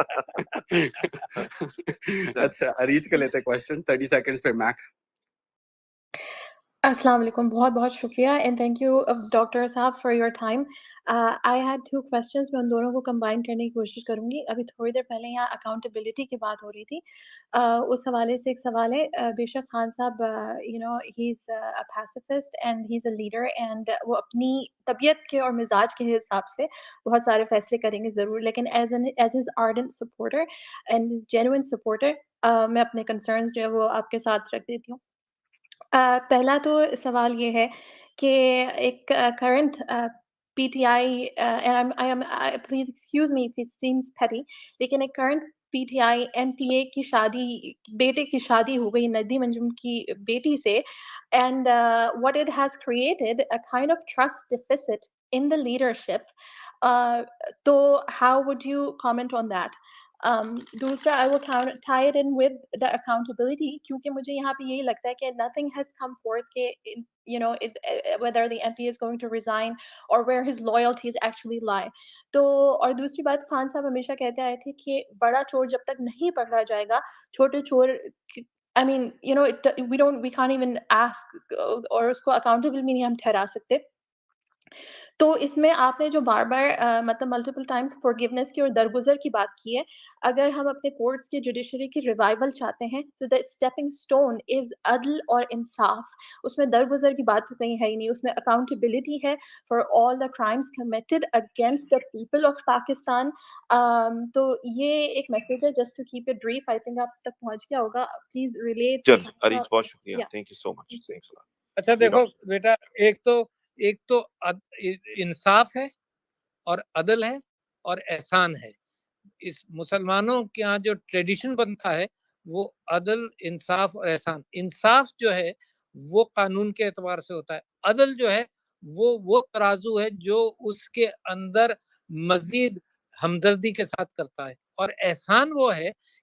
अच्छा, अरीज के लेते क्वेश्चन 30 सेकंड्स पे मैक। अस्सलाम वालेकुम, बहुत-बहुत शुक्रिया एंड थैंक यू डॉक्टर साहब for your time. I had 2 questions, मैं उन दोनों को कंबाइन करने की कोशिश करूँगी। अभी थोड़ी देर पहले यहाँ अकाउंटेबिलिटी की बात हो रही थी। उस हवाले से एक सवाल है, बेशक खान साहब you know he is a pacifist and he is a leader and वो अपनी तबीयत के और मिजाज के हिसाब से बहुत सारे फैसले करेंगे ज़रूर, लेकिन as his ardent supporter and his genuine supporter मैं अपने कंसर्न्स जो है वो आपके साथ रख देती हूँ। पहला तो सवाल ये है कि एक current PTI and I am please excuse me if it seems petty, लेकिन एक करंट पीटीआई एमपीए की शादी, बेटे की शादी हो गई नदी मंजूम की बेटी से, and what it has created a kind of trust deficit in the leadership. तो how would you comment on that? दूसरा, I will tie it in with the accountability, क्योंकि मुझे यहाँ पे यही लगता है कि nothing has come forth के you know whether the MP is going to resign or where his loyalties actually lie. तो और दूसरी बात, खान साहब हमेशा कहते आए थे कि बड़ा चोर जब तक नहीं पकड़ा जाएगा, छोटे चोर I mean you know we can't even ask और उसको accountable भी नहीं हम ठहरा सकते। तो इसमें आपने जो बार-बार मतलब मल्टीपल टाइम्स फॉरगिवनेस की और दरगुज़र की बात की है, अगर हम अपने कोर्ट्स की जुडिशरी की रिवाइवल चाहते हैं, तो द स्टेपिंग स्टोन इज़ अदल और इंसाफ। उसमें दरगुज़र की बात तो कहीं है ही नहीं, उसमें अकाउंटेबिलिटी है for all the crimes committed against the people of Pakistan. तो ये एक मैसेज है, just to keep it brief, I think आप तक पहुँच गया होगा। Please relate. चल अरीज, बहुत शुक्रिया, thank you so much, thanks a lot. अच्छा देखो बेटा, एक तो इंसाफ है और अदल है और एहसान है। इस मुसलमानों के यहाँ जो ट्रेडिशन बनता है वो अदल, इंसाफ और एहसान। इंसाफ जो है वो कानून के एतबार से होता है, अदल जो है वो तराजू है जो उसके अंदर मजीद हमदर्दी के साथ करता है, और एहसान वो है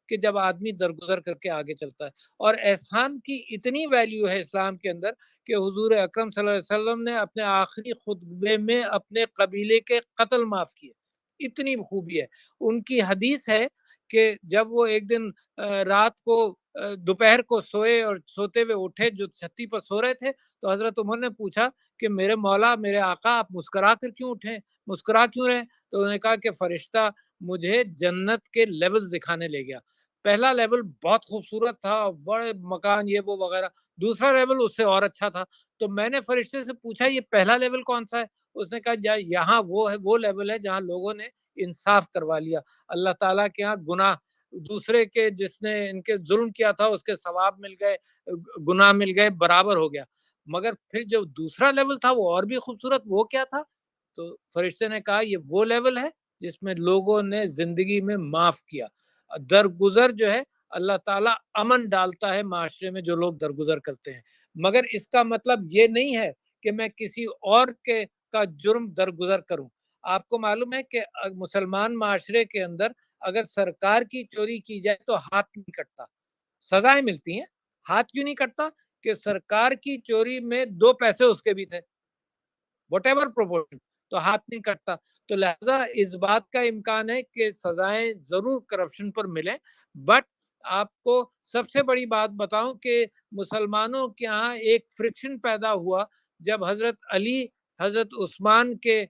कि जब आदमी दरगुजर करके आगे चलता है। और एहसान की इतनी वैल्यू है इस्लाम के अंदर कि हुजूर अकरम सल्लल्लाहु अलैहि वसल्लम ने अपने आखिरी खुतबे में अपने कबीले के कत्ल माफ किए, इतनी खूबी है। उनकी हदीस है कि जब वो एक दिन रात को दोपहर को सोए और सोते हुए उठे, जो छत्ती पर सो रहे थे, तो हजरत उमर ने पूछा कि मेरे मौला, मेरे आका, आप मुस्कुरा कर क्यों उठे, मुस्कुरा क्यों रहे? तो उन्होंने कहा कि फरिश्ता मुझे जन्नत के लेवल्स दिखाने ले गया। पहला लेवल बहुत खूबसूरत था, बड़े मकान ये वो वगैरह, दूसरा लेवल उससे और अच्छा था। तो मैंने फरिश्ते से पूछा ये पहला लेवल कौन सा है? उसने कहा यहाँ वो है, वो लेवल है जहाँ लोगों ने इंसाफ करवा लिया। अल्लाह ताला के यहाँ गुनाह, दूसरे के जिसने इनके जुल्म किया था उसके सवाब मिल गए, गुनाह मिल गए, बराबर हो गया। मगर फिर जो दूसरा लेवल था वो और भी खूबसूरत, वो क्या था? तो फरिश्ते ने कहा ये वो लेवल है जिसमें लोगों ने जिंदगी में माफ किया। दरगुजर जो है, अल्लाह ताला अमन डालता है माशरे में जो लोग दरगुजर करते हैं। मगर इसका मतलब ये नहीं है कि मैं किसी और के का जुर्म दरगुजर करूं। आपको मालूम है कि मुसलमान माशरे के अंदर अगर सरकार की चोरी की जाए तो हाथ नहीं कटता, सजाएं मिलती हैं। हाथ क्यों नहीं कटता? कि सरकार की चोरी में 2 पैसे उसके भी थे, व्हाटएवर प्रोपोर्शन, तो हाथ नहीं कटता। तो लिहाजा इस बात का इम्कान है कि सजाएं जरूर करप्शन पर मिलें। बट आपको सबसे बड़ी बात बताऊं कि मुसलमानों के यहाँ एक फ्रिक्शन पैदा हुआ जब हजरत अली, हजरत उस्मान के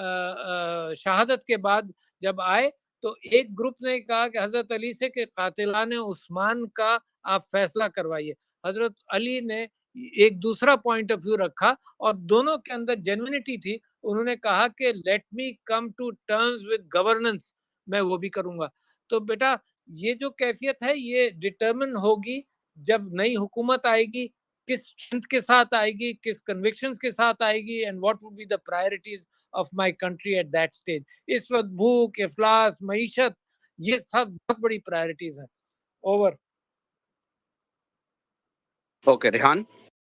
शहादत के बाद जब आए, तो एक ग्रुप ने कहा कि हजरत अली से कि कातिलाने उस्मान का आप फैसला करवाइए। हजरत अली ने एक दूसरा पॉइंट ऑफ व्यू रखा और दोनों के अंदर जेन्युइनिटी थी। उन्होंने कहा कि let me come to terms with governance, मैं वो भी करूंगा। तो बेटा ये जो कैफियत है ये डिटरमिन होगी जब नई हुकूमत आएगी, किस स्ट्रेंथ के साथ आएगी, किस कन्विक्शंस के साथ आएगी, and what would be the priorities of my country at that stage. इस वक्त भूख, इफ्लास, मईशत, ये सब बहुत बड़ी प्रायोरिटीज हैं। Over. Okay, Rehan.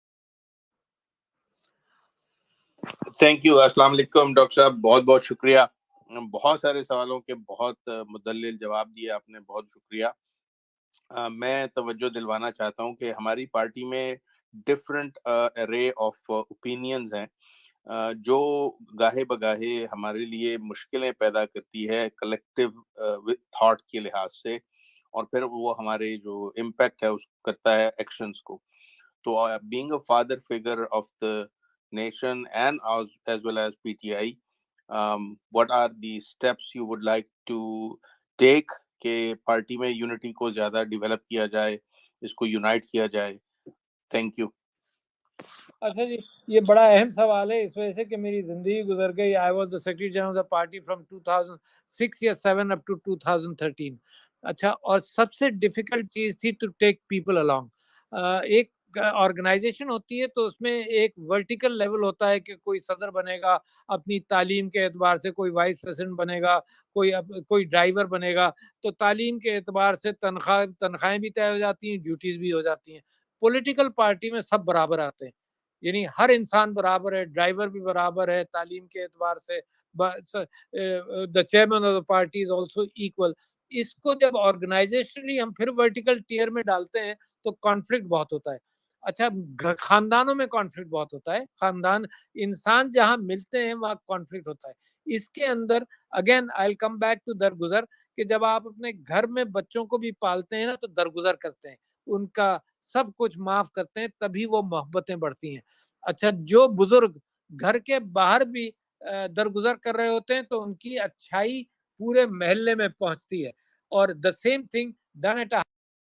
Thank you. अस्सलाम वालेकुम डॉक्टर साहब, बहुत बहुत शुक्रिया। बहुत सारे सवालों के बहुत मुदल्लिल जवाब दिए आपने, बहुत शुक्रिया। मैं तवज्जो दिलवाना चाहता हूं कि हमारी पार्टी में डिफरेंट अरे ऑफ ओपिनियंस हैं जो गाहे बगाहे हमारे लिए मुश्किलें पैदा करती है कलेक्टिव थॉट के लिहाज से, और फिर वो हमारे जो इम्पैक्ट है उसको करता है एक्शंस को। तो being a father figure of the nation and as well as PTI, what are the steps you would like to take कि पार्टी में यूनिटी को ज्यादा डेवलप किया जाए, इसको यूनाइट किया जाए? Thank you. अच्छा जी, ये बड़ा अहम सवाल है इस वजह से कि मेरी जिंदगी गुजर गई। I was the secretary general of the party from 2006 या 7 अप टू 2013। अच्छा, और सबसे डिफिकल्ट चीज थी टू टेक पीपल अलोंग। एक ऑर्गेनाइजेशन होती है तो उसमें एक वर्टिकल लेवल होता है कि कोई सदर बनेगा अपनी तालीम के एतबार से, कोई वाइस प्रेसिडेंट बनेगा, कोई ड्राइवर बनेगा। तो तालीम के एतबार से तनख्वाहें भी तय हो जाती हैं, ड्यूटीज भी हो जाती हैं। पॉलिटिकल पार्टी में सब बराबर आते हैं, यानी हर इंसान बराबर है, ड्राइवर भी बराबर है तालीम के एतबार से, the chairman of the party is also equal. इसको जब ऑर्गेनाइजेशनली हम फिर वर्टिकल टियर में डालते हैं तो कॉन्फ्लिक्ट बहुत होता है। अच्छा, खानदानों में कॉन्फ्लिक्ट बहुत होता है, खानदान इंसान जहां मिलते हैं वहां कॉन्फ्लिक्ट होता है। इसके अंदर again I will come back to दरगुजर, कि जब आप अपने घर में बच्चों को भी पालते हैं ना तो दरगुजर करते हैं, उनका सब कुछ माफ करते हैं, तभी वो मोहब्बतें बढ़ती हैं। अच्छा, जो बुजुर्ग घर के बाहर भी दरगुजर कर रहे होते हैं तो उनकी अच्छाई पूरे महल्ले में पहुंचती है। और the same thing done at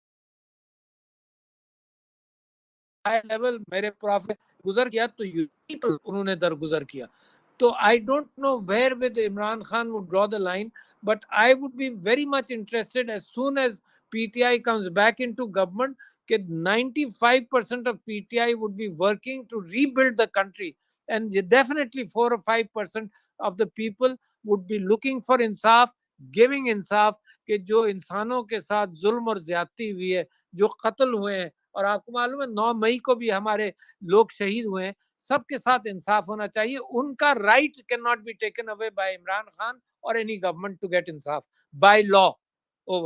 high level, मेरे प्रॉफिट गुजर किया तो तो उन्होंने दरगुजर किया। तो I don't know where with Imran Khan would draw the line, but I would be very much interested as soon as PTI comes back into government that 95% of PTI would be working to rebuild the country, and definitely 4 or 5% of the people would be looking for इंसाफ, गिविंग इंसाफ, कि जो इंसानों के साथ जुल्म और ज्यादती हुई है, जो कत्ल हुए हैं, और आपको मालूम है 9 मई को भी हमारे लोग शहीद हुए हैं, सबके साथ इंसाफ होना चाहिए। उनका right can not be taken away by Imran Khan or any government to get insaf by law. Over.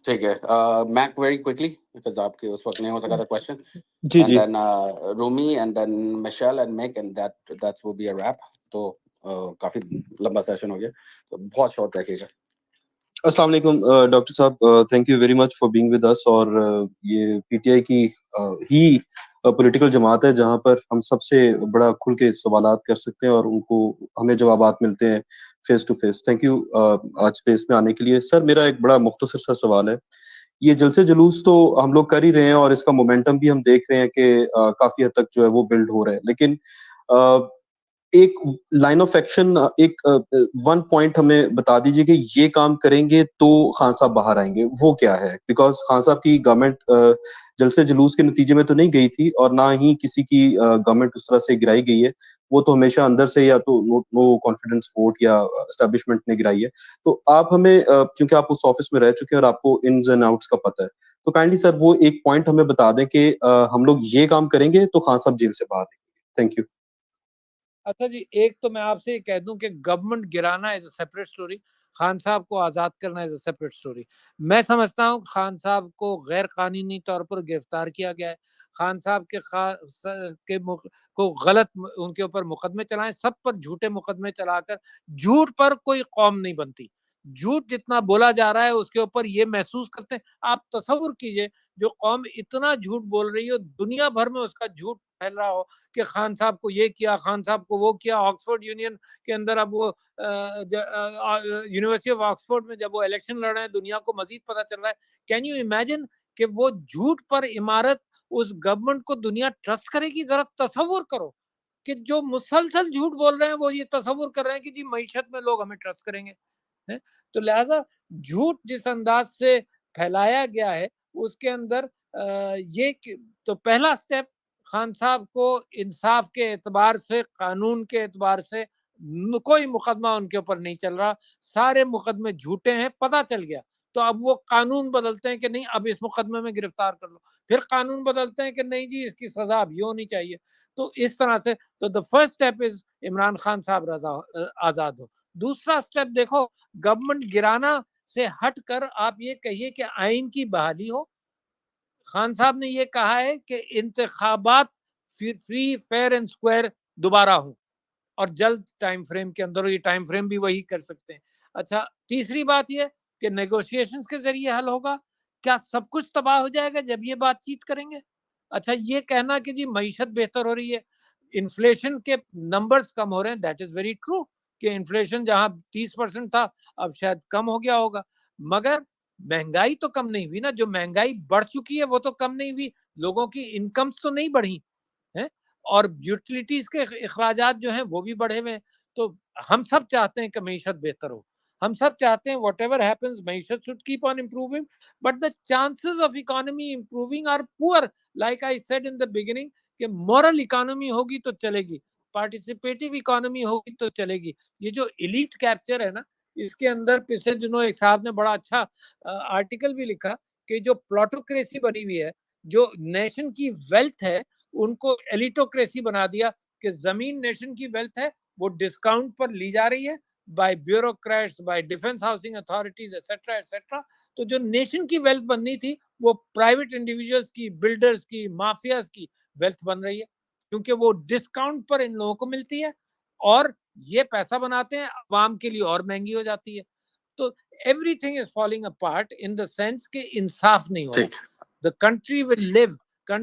ठीक है, मैक वेरी क्विकली बिकॉज़ आपके उस वक्त नहीं हो सका था क्वेश्चन, जी एंड जी then Rumi and then Michelle and Mac and that's will be a wrap. तो काफी लंबा सेशन हो गया, तो बहुत शॉर्ट रखिएगा। अस्सलाम वालेकुम डॉक्टर साहब, thank you very much for being with us. और ये पीटीआई की ही पॉलिटिकल जमात है जहां पर हम सबसे बड़ा खुल के सवालात कर सकते हैं और उनको हमें जवाबात मिलते हैं face to face. Thank you आज स्पेस में आने के लिए। सर मेरा एक बड़ा मुख्तसर सा सवाल है। ये जलसे जुलूस तो हम लोग कर ही रहे हैं और इसका मोमेंटम भी हम देख रहे हैं कि काफी हद तक जो है वो बिल्ड हो रहा है, लेकिन अ, एक लाइन ऑफ एक्शन, एक वन पॉइंट हमें बता दीजिए कि ये काम करेंगे तो खान साहब बाहर आएंगे, वो क्या है? बिकॉज खान साहब की गवर्नमेंट जलसे जुलूस के नतीजे में तो नहीं गई थी और ना ही किसी की गवर्नमेंट उस तरह से गिराई गई है। वो तो हमेशा अंदर से या तो नो कॉन्फिडेंस वोट या एस्टेब्लिशमेंट ने गिराई है। तो आप हमें क्योंकि आप उस ऑफिस में रह चुके हैं और आपको इन्स एंड आउट्स का पता है, तो काइंडली सर वो एक पॉइंट हमें बता दें कि हम लोग ये काम करेंगे तो खान साहब जेल से बाहर आएंगे। Thank you. अच्छा जी, एक तो मैं आपसे ये कह दूं कि गवर्नमेंट गिराना is a separate story, Khan साहब को आजाद करना इज अ सेपरेट स्टोरी। मैं समझता हूं खान साहब को गैर कानूनी तौर पर गिरफ्तार किया गया है। खान साहब को गलत उनके ऊपर मुकदमे चलाए, सब पर झूठे मुकदमे चलाकर, झूठ पर कोई कौम नहीं बनती। झूठ जितना बोला जा रहा है उसके ऊपर ये महसूस करते हैं। आप तसव्वुर कीजिए, जो कौम इतना झूठ बोल रही हो, दुनिया भर में उसका झूठ फैल रहा हो कि खान साहब को ये किया, खान साहब को वो किया। ऑक्सफोर्ड यूनियन के अंदर अब वो यूनिवर्सिटी ऑफ ऑक्सफोर्ड में जब वो इलेक्शन लड़ रहे हैं, दुनिया को मजीद पता चल रहा है। कैन यू इमेजिन कि वो झूठ पर इमारत, उस गवर्नमेंट को दुनिया ट्रस्ट करेगी? जरा तसव्वुर करो कि जो मुसलसल झूठ बोल रहे हैं वो ये तसव्वुर कर रहे हैं कि जी मईशत में लोग हमें ट्रस्ट करेंगे। है? तो लिहाजा झूठ जिस अंदाज से फैलाया गया है उसके अंदर ये तो पहला स्टेप, खान साहब को इंसाफ के एतबार से, कानून के एतबार से कोई मुकदमा उनके ऊपर नहीं चल रहा, सारे मुकदमे झूठे हैं, पता चल गया। तो अब वो कानून बदलते हैं कि नहीं अब इस मुकदमे में गिरफ्तार कर लो, फिर कानून बदलते हैं कि नहीं जी इसकी सजा अब ये होनी चाहिए। तो इस तरह से तो the first step is Imran Khan साहब आजाद हो। दूसरा स्टेप देखो, गवर्नमेंट गिराना से हटकर आप ये कहिए कि आइन की बहाली हो। खान साहब ने ये कहा है कि इंतखाबात फ्री फेयर एंड स्क्वायर दोबारा हो और जल्द टाइम फ्रेम के अंदर, ये टाइम फ्रेम भी वही कर सकते हैं। अच्छा, तीसरी बात ये कि नेगोशिएशंस के जरिए हल होगा। क्या सब कुछ तबाह हो जाएगा जब ये बातचीत करेंगे? अच्छा, ये कहना कि जी मईशत बेहतर हो रही है, इन्फ्लेशन के नंबर्स कम हो रहे हैं, दैट इज वेरी ट्रू कि इन्फ्लेशन जहां 30% था अब शायद कम हो गया होगा, मगर महंगाई तो कम नहीं हुई ना। जो महंगाई बढ़ चुकी है वो तो कम नहीं हुई, लोगों की इनकम्स तो नहीं बढ़ी है, और यूटिलिटीज के अखराजात जो हैं वो भी बढ़े हुए हैं। तो हम सब चाहते हैं कि मईशत बेहतर हो, हम सब चाहते हैं वट एवर हैपन्स मईशत should keep on improving, but the chances of economy improving are poor. Like I said in the beginning कि मॉरल इकोनॉमी होगी तो चलेगी, पार्टिसिपेटिव इकोनॉमी होगी तो चलेगी। ये जो इलीट कैप्चर है ना, इसके अंदर पिछले दिनों एक साहब ने बड़ा अच्छा आर्टिकल भी लिखा कि जो प्लॉटोक्रेसी बनी हुई है, जो नेशन की वेल्थ है उनको एलिटोक्रेसी बना दिया कि जमीन नेशन की वेल्थ है, वो डिस्काउंट पर ली जा रही है by bureaucrats, by defence housing authorities etcetera etcetera. तो जो नेशन की वेल्थ बननी थी वो प्राइवेट इंडिविजुअल्स की, बिल्डर्स की, माफियाज की वेल्थ बन रही है, क्योंकि वो डिस्काउंट पर इन लोगों को मिलती है और ये पैसा बनाते हैं, अवाम के लिए और महंगी हो जाती है। तो everything is falling apart in the sense कि इंसाफ नहीं हो रहा। The country will live,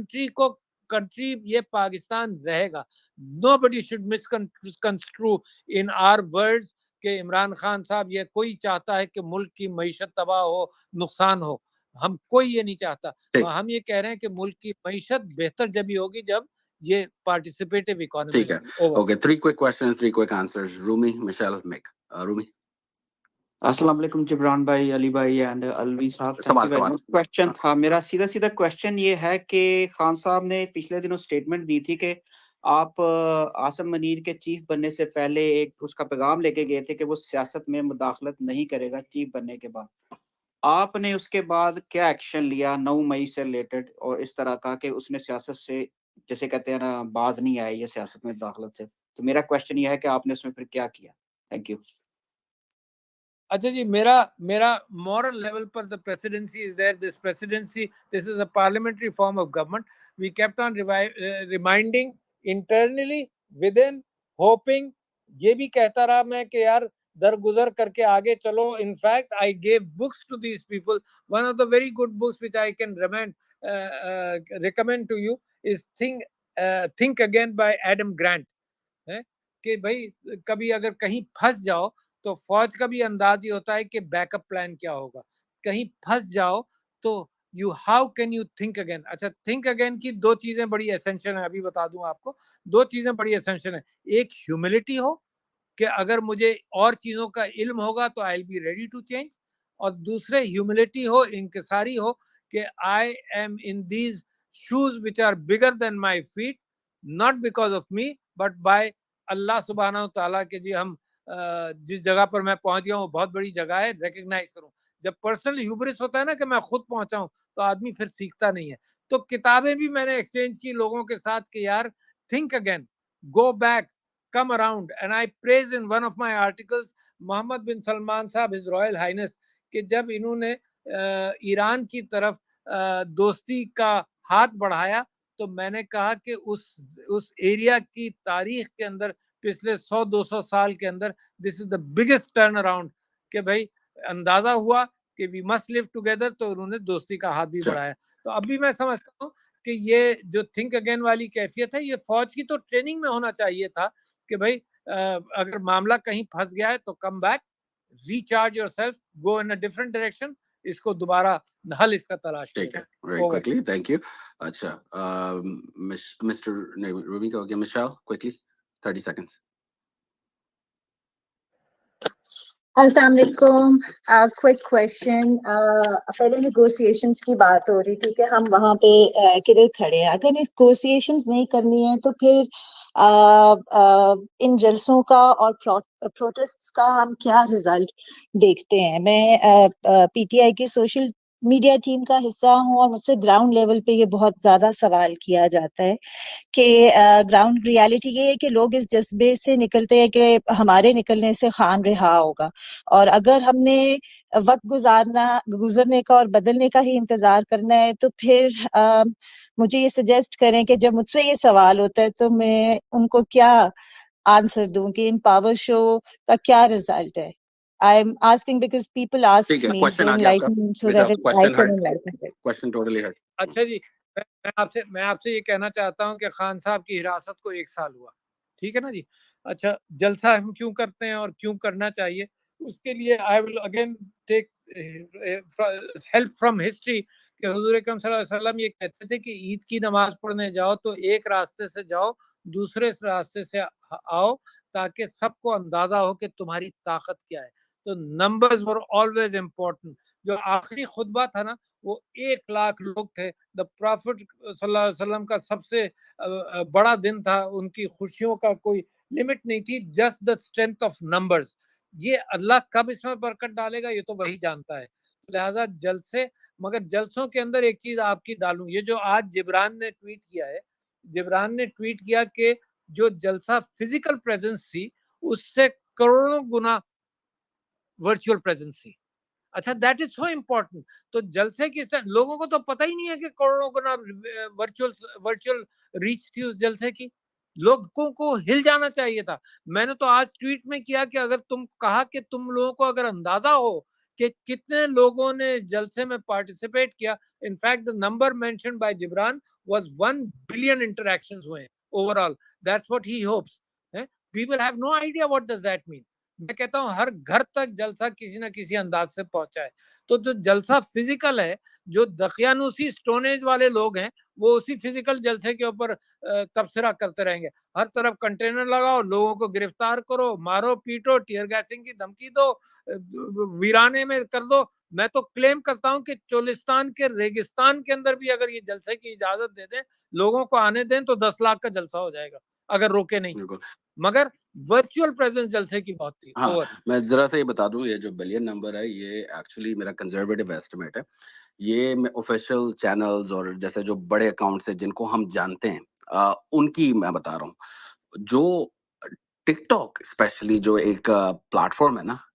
country ये पाकिस्तान रहेगा। Nobody should misconstrue in our words कि इमरान खान साहब ये कोई चाहता है कि मुल्क की मईशत तबाह हो, नुकसान हो। हम कोई ये नहीं चाहता। हम ये कह रहे हैं कि मुल्क की मईशत बेहतर जब ही होगी जब ये पार्टिसिपेटिव इकोनॉमी ठीक है, okay, 3 quick questions, 3 quick answers. Rumi, Michelle, Mick. Rumi. अस्सलाम वालेकुम जिब्रान भाई, अली भाई एंड अलवी साहब, thank you very much. Question था मेरा, सीधा सीधा क्वेश्चन ये है कि खान साहब ने पिछले दिनों स्टेटमेंट दी थी कि आप आसम मनीर के चीफ बनने से पहले एक उसका पैगाम लेके गए थे कि वो सियासत में मुदाखलत नहीं करेगा चीफ बनने के बाद। आपने उसके बाद क्या एक्शन लिया 9 मई से रिलेटेड और इस तरह का कि उसने सियासत से, जैसे कहते हैं ना, बाज नहीं आई है सियासत में मुदाखलत से? तो मेरा क्वेश्चन ये है कि आपने उसमें फिर क्या किया? Thank you. अच्छा जी, मेरा moral level पर the presidency is there. This presidency, this is a parliamentary form of government. We kept on reminding internally, within, hoping. ये भी कहता रहा मैं कि यार दरगुजर करके आगे चलो. In fact, I gave books to these people. One of the very good books which I can recommend to you is Think Again by Adam Grant. है कि भाई कभी अगर कहीं फंस जाओ तो फौज का भी अंदाज ही होता है कि बैकअप प्लान क्या होगा. कहीं फंस जाओ तो how can you think again. अच्छा, थिंक अगेन की दो चीजें बड़ी एसेंशियल है. अभी बता दूं आपको, दो चीजें बड़ी एसेंशियल है. एक ह्यूमिलिटी हो कि अगर मुझे और चीजों का इल्म होगा तो I will be ready to change. और दूसरे ह्यूमिलिटी हो, इंकिसारी हो कि I am in these shoes which are bigger than my feet, not because of me but by Allah सुब्हानहू तआला के. जी हम जिस जगह पर मैं पहुंच गया हूँ बहुत बड़ी जगह है, रिकग्नाइज करूं. जब पर्सनल ह्यूब्रिस होता है ना कि मैं खुद पहुंचा हूं, तो आदमी फिर सीखता नहीं है. तो किताबें भी मैंने एक्सचेंज की लोगों के साथ कि यार think again, go back, come around. And I praised in one of my articles Mohammed bin Salman साहब, हिज रॉयल हाइनेस, कि जब इन्होंने ईरान की तरफ दोस्ती का हाथ बढ़ाया तो मैंने कहा कि उस एरिया की तारीख के अंदर पिछले 100-200 साल के अंदर this is the biggest turn around. कि भाई अंदाजा हुआ कि वी मस्ट लिव टुगेदर, तो उन्होंने दोस्ती का हाथ भी बढ़ाया. तो अभी मैं समझता हूँ कि ये जो थिंक अगेन वाली कैफियत है, ये फौज की तो ट्रेनिंग में होना चाहिए था कि भाई अगर मामला कहीं फंस गया है तो come back, recharge yourself, go in a different direction, इसको दोबारा हल इसका तलाश ठीक है. करें. Very quickly, thank you. अच्छा, Mr. Rumi का हो गया. Michelle, quickly, 30 seconds. अस्सलाम वालेकुम. Quick question. पहले नेगोशिएशंस की बात हो रही थी कि हम वहाँ पे किधर खड़े हैं. अगर नेगोशिएशंस नहीं करनी है तो फिर इन जलसों का और प्रोटेस्ट्स का हम क्या रिजल्ट देखते हैं. मैं पीटीआई की सोशल मीडिया टीम का हिस्सा हूँ और मुझसे ग्राउंड लेवल पे ये बहुत ज्यादा सवाल किया जाता है कि ग्राउंड रियलिटी ये है कि लोग इस जज्बे से निकलते हैं कि हमारे निकलने से खान रिहा होगा, और अगर हमने वक्त गुजरने का और बदलने का ही इंतजार करना है तो फिर मुझे ये सजेस्ट करें कि जब मुझसे ये सवाल होता है तो मैं उनको क्या आंसर दूं कि इन पावर शो का क्या रिजल्ट है. I am asking because people ask ठीक है, मी क्वेश्चन टू आ गया आपका. एनलाइटन सो मिसाल, that I question can hurt. Enlighten. Question totally hurt. अच्छा जी, मैं आपसे ये कहना चाहता हूँ कि खान साहब की हिरासत को 1 साल हुआ, ठीक है ना जी. अच्छा, जलसा हम क्यों करते हैं और क्यों करना चाहिए, उसके लिए I will again take help from history. कि हुजूर अकरम सल्लल्लाहु अलैहि वसल्लम ये कहते थे कि ईद की नमाज पढ़ने जाओ तो एक रास्ते से जाओ, दूसरे रास्ते से आओ, ताकि सबको अंदाजा हो कि तुम्हारी ताकत क्या है. तो नंबर्स वर ऑलवेज इम्पोर्टेंट. जो आखिरी खुतबा था ना, वो 1 लाख लोग थे. द प्रॉफिट सल्लल्लाहु अलैहि वसल्लम का सबसे बड़ा दिन था. उनकी खुशियों का कोई लिमिट नहीं थी. Just the strength of numbers. ये अल्लाह कब इसमें बरकत डालेगा ये तो वही जानता है. लिहाजा जलसे, मगर जलसों के अंदर एक चीज आपकी डालूं. ये जो आज जिब्रान ने ट्वीट किया है, जिब्रान ने ट्वीट किया कि जो जलसा फिजिकल प्रेजेंस थी उससे करोड़ों गुना वर्चुअल प्रेजेंस थी. अच्छा, दैट इज सो इम्पोर्टेंट. तो जलसे की लोगों को तो पता ही नहीं है कि करोड़ों गुना वर्चुअल वर्चुअल रीच थी उस जलसे की. लोगों को हिल जाना चाहिए था. मैंने तो आज ट्वीट में किया कि अगर तुम कहा कि तुम लोगों को अगर अंदाजा हो कि कितने लोगों ने इस जलसे में पार्टिसिपेट किया, in fact the number mentioned by Jibran was 1 billion interactions हुए overall. That's what he hopes. People have no idea what does that mean. मैं कहता हूँ हर घर तक जलसा किसी ना किसी अंदाज से पहुंचा है. तो जो जलसा फिजिकल है, जो दकियानूसी स्टोनेज वाले लोग हैं, वो उसी फिजिकल जलसे के ऊपर तबसरा करते रहेंगे. हर तरफ कंटेनर लगाओ, लोगों को गिरफ्तार करो, मारो पीटो, टीयर गैसिंग की धमकी दो, वीराने में कर दो. मैं तो क्लेम करता हूँ कि चोलिस्तान के रेगिस्तान के अंदर भी अगर ये जलसे की इजाजत दे दें, लोगों को आने दें, तो 10 लाख का जलसा हो जाएगा अगर रोके नहीं. मगर वर्चुअल प्रेजेंस जलसे की बहुत थी. हाँ, ओवर. मैं जरा सा ये बता दूं, ये जो बिलियन नंबर है ये एक्चुअली मेरा कंजर्वेटिव एस्टिमेट है. ये मैं ऑफिशियल चैनल्स और जैसे जो बड़े अकाउंट्स हैं जिनको हम जानते हैं उनकी मैं बता रहा हूँ. जो टिकटॉक स्पेशली जो एक प्लेटफॉर्म है ना,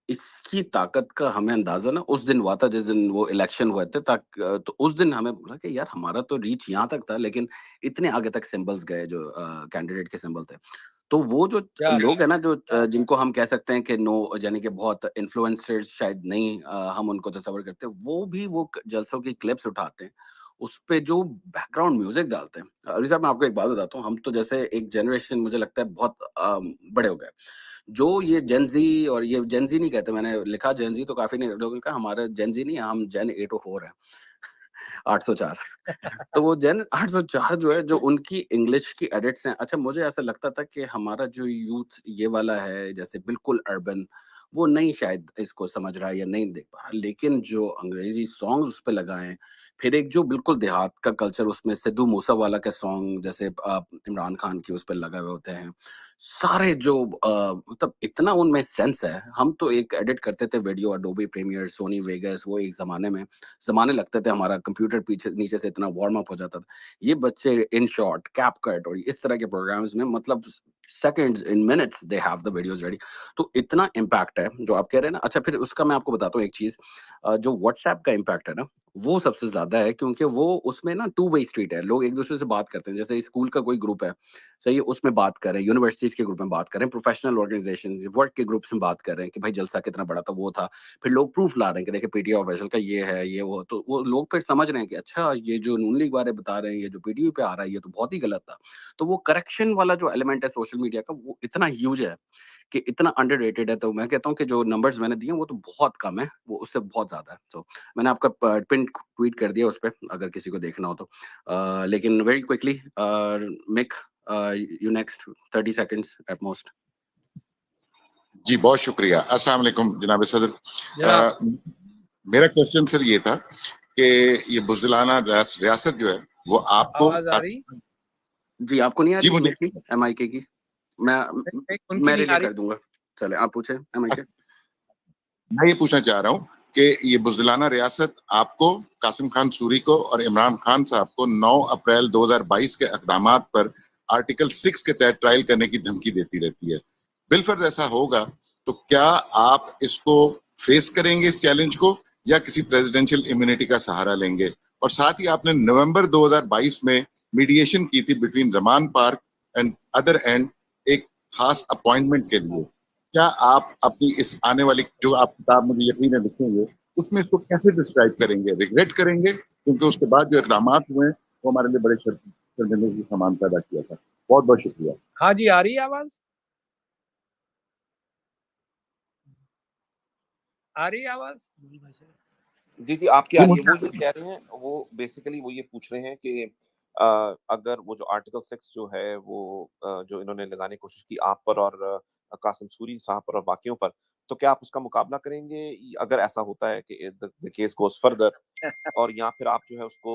इसकी ताकत का हमें अंदाजा ना उस दिन हुआ था जिस दिन वो इलेक्शन हुए थे, तो उस दिन हमें बोला कि यार हमारा तो रीच यहाँ तक था, लेकिन इतने आगे तक सिंबल्स गए जो कैंडिडेट के सिंबल थे। तो वो जो लोग है ना जो जिनको हम कह सकते हैं कि नो यानी कि बहुत इन्फ्लुएंसर्स शायद नहीं हम उनको तस्वर करते, वो भी वो जलसों की क्लिप्स उठाते हैं, उस पे जो बैकग्राउंड म्यूजिक डालते हैं। अली साहब मैं आपको एक बात बताता हूँ, हम तो जैसे एक जनरेशन मुझे लगता है बहुत बड़े हो गए। जो ये जेन ज़ी, और ये जेन ज़ी नहीं कहते, मैंने लिखा जेन ज़ी तो काफ़ी नहीं लोगों ने कहा हमारा जेन ज़ी नहीं है, हम जेन 804 हैं। 804 तो वो जेन 804 जो है, जो उनकी इंग्लिश की एडिट्स हैं। अच्छा मुझे ऐसा लगता था कि हमारा जो यूथ ये वाला है जैसे बिल्कुल अर्बन, वो नहीं शायद इसको समझ रहा है या नहीं देख पा रहा, लेकिन जो अंग्रेजी सॉन्ग्स उस पे लगाएं, फिर एक जो बिल्कुल देहात का कल्चर उसमें सिद्धू मूसावाला के सॉन्ग जैसे इमरान खान के उस पे लगे हुए होते हैं, सारे जो मतलब इतना उनमें सेंस है। हम तो एक एडिट करते थे video Adobe Premiere, Sony Vegas, वो एक ज़माने लगते थे, हमारा कंप्यूटर पीछे नीचे से इतना वार्म अप हो जाता था। ये बच्चे इन शॉर्ट, कैपकट और इस तरह के प्रोग्राम्स में मतलब seconds, in minutes they have the videos ready. तो इतना इम्पैक्ट है जो आप कह रहे हैं ना। अच्छा फिर उसका मैं आपको बताता हूँ एक चीज़, जो व्हाट्सएप का इम्पैक्ट है ना, वो सबसे ज़्यादा है, क्योंकि वो उसमें ना टू वे स्ट्रीट है। लोग एक-दूसरे से बात करते हैं, जैसे स्कूल का कोई ग्रुप है, सही है, उसमें बात करें, यूनिवर्सिटीज़ के ग्रुप में बात करें, प्रोफेशनल ऑर्गेनाइजेशंस, वर्क के ग्रुप्स में बात कर रहे हैं कि भाई जलसा कितना बड़ा था, वो था। फिर लोग प्रूफ ला रहे हैं कि देखिए पीटीआई ऑफिशियल का ये है, ये वो। तो वो लोग फिर समझ रहे हैं कि अच्छा ये जो नून लीग वाले बता रहे हैं, ये जो पीटीयू पे आ रहा है, ये तो बहुत ही गलत था। तो वो करेक्शन वाला जो एलिमेंट है सोशल मीडिया का, वो इतना ह्यूज है कि इतना अंडररेटेड है। तो मैं कहता हूँ कि जो नंबर्स मैंने दिए हैं, वो तो बहुत कम है, वो उससे बहुत ज़्यादा है। सो मैंने आपका पिन ट्वीट कर दिया उस पे, अगर किसी को देखना हो तो। लेकिन very quickly Mick, you next, 30 seconds at most. जी बहुत शुक्रिया। अस्सलाम वालेकुम जनाब सदर। मेरा क्वेश्चन सर ये था कि ये बुज़दिलाना रियासत जो है वो आपको आवाज आ रही? जी आपको नहीं आ जी रही मुझे मिक की, एमआईके की? मैं उनकी मैं नहीं रिले आ रही। कर दूंगा। चले आप पूछे एमआईके। मैं ये पूछना चाह रहा हूँ कि ये बुज़दिलाना रियासत आपको, कासिम खान सूरी को और इमरान खान साहब को 9 अप्रैल 2022 के इक़दामात पर आर्टिकल 6 के तहत ट्रायल करने की धमकी देती रहती है। बिलफर्ज ऐसा होगा तो क्या आप इसको फेस करेंगे इस चैलेंज को, या किसी प्रेसिडेंशियल इम्यूनिटी का सहारा लेंगे? और साथ ही आपने नवंबर 2022 में मीडिएशन की थी between Zaman Park and other end, एक खास अपॉइंटमेंट के लिए। क्या आप अपनी इस आने वाली जो आप किताब मुझे यकीन है लिखेंगे, उसमें इसको कैसे डिस्क्राइब करेंगे? रिग्रेट करेंगे क्योंकि उसके बाद जो इक़दामात हुए हैं वो हमारे लिए बड़े शर्मिंदगी की सामान पैदा किया था। बहुत बहुत शुक्रिया। हाँ जी, आ रही है आवाज? आ रही है आवाज? जी जी आपकी आ जी रही है। मुझे वो ये कह रहे हैं, वो बेसिकली वो ये पूछ रहे हैं कि अगर वो जो आर्टिकल 6 जो है वो जो इन्होंने लगाने की कोशिश की आप पर और कासिम सूरी साहब पर और बाकियों पर, तो क्या आप उसका मुकाबला करेंगे अगर ऐसा होता है कि द केस गोज़ फर्दर, और या फिर आप जो है उसको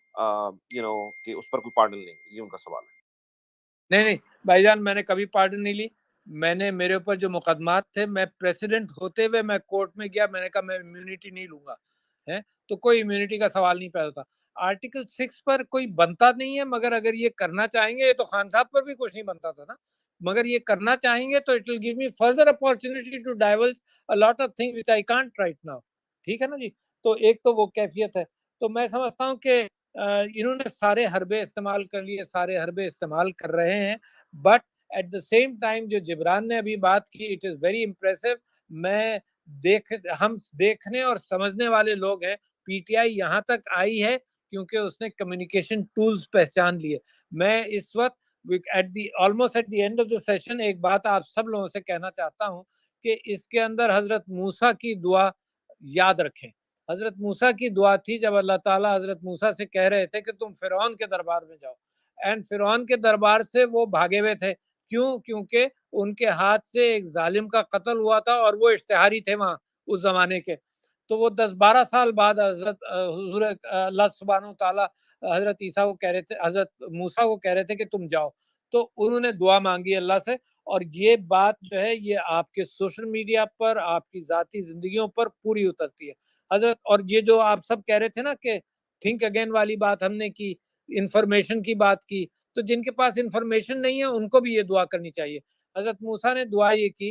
कि उस पर कोई पार्डन लेंगे? ये उनका सवाल है। नहीं, नहीं, भाईजान मैंने कभी पार्डन नहीं ली। मैंने मेरे ऊपर जो मुकदमात थे, मैं प्रेसिडेंट होते हुए मैं कोर्ट में गया, मैंने कहा मैं इम्यूनिटी नहीं लूँगा, हैं? तो कोई इम्यूनिटी का सवाल नहीं पैदा होता। आर्टिकल 6 पर कोई बनता नहीं है, मगर अगर ये करना चाहेंगे, ये तो खान साहब पर भी कुछ नहीं बनता था ना। मगर ये करना चाहेंगे तो it will give me further opportunity to divulge a lot of things which I can't right now. ठीक है ना जी? तो एक तो वो कैफ़ियत है। तो मैं समझता हूँ कि इन्होंने सारे हरबे इस्तेमाल कर लिए, सारे हरबे इस्तेमाल कर रहे हैं, but at the same time जो जिब्रान ने अभी बात की, इट इज़ वेरी इम्प्रेसिव। मैं हम देखने और समझने वाले लोग हैं। पीटीआई यहाँ तक आई है क्योंकि उसने कम्युनिकेशन टूल्स पहचान लिए। मैं इस वक़्त almost at the end of the session एक बात आप सब लोगों से कहना चाहता हूँ कि इसके अंदर हज़रत मूसा की दुआ याद रखें। हज़रत मूसा की दुआ थी जब अल्लाह ताला हज़रत मूसा से कह रहे थे कि तुम फ़िरौन के दरबार में जाओ, एंड फ़िरौन के दरबार से वो भागे हुए थे। क्यों? क्योंकि उनके हाथ से एक ज़ालिम का कत्ल हुआ था और वो इश्तिहारी थे वहाँ उस ज़माने के। तो वो 10-12 साल बाद हज़रत हुज़ूर अल्लाह सुब्हानहू व तआला हज़रत ईसा को कह रहे थे, हज़रत मूसा को कह रहे थे कि तुम जाओ। तो उन्होंने दुआ माँगी अल्लाह से, और ये बात जो है ये आपके सोशल मीडिया पर, आपकी ज़ाती ज़िंदगियों पर पूरी उतरती है। हज़रत, और ये जो आप सब कह रहे थे ना कि थिंक अगेन वाली बात हमने की, इन्फॉर्मेशन की बात की, तो जिनके पास इन्फॉर्मेशन नहीं है उनको भी ये दुआ करनी चाहिए। हज़रत मूसा ने दुआ ये की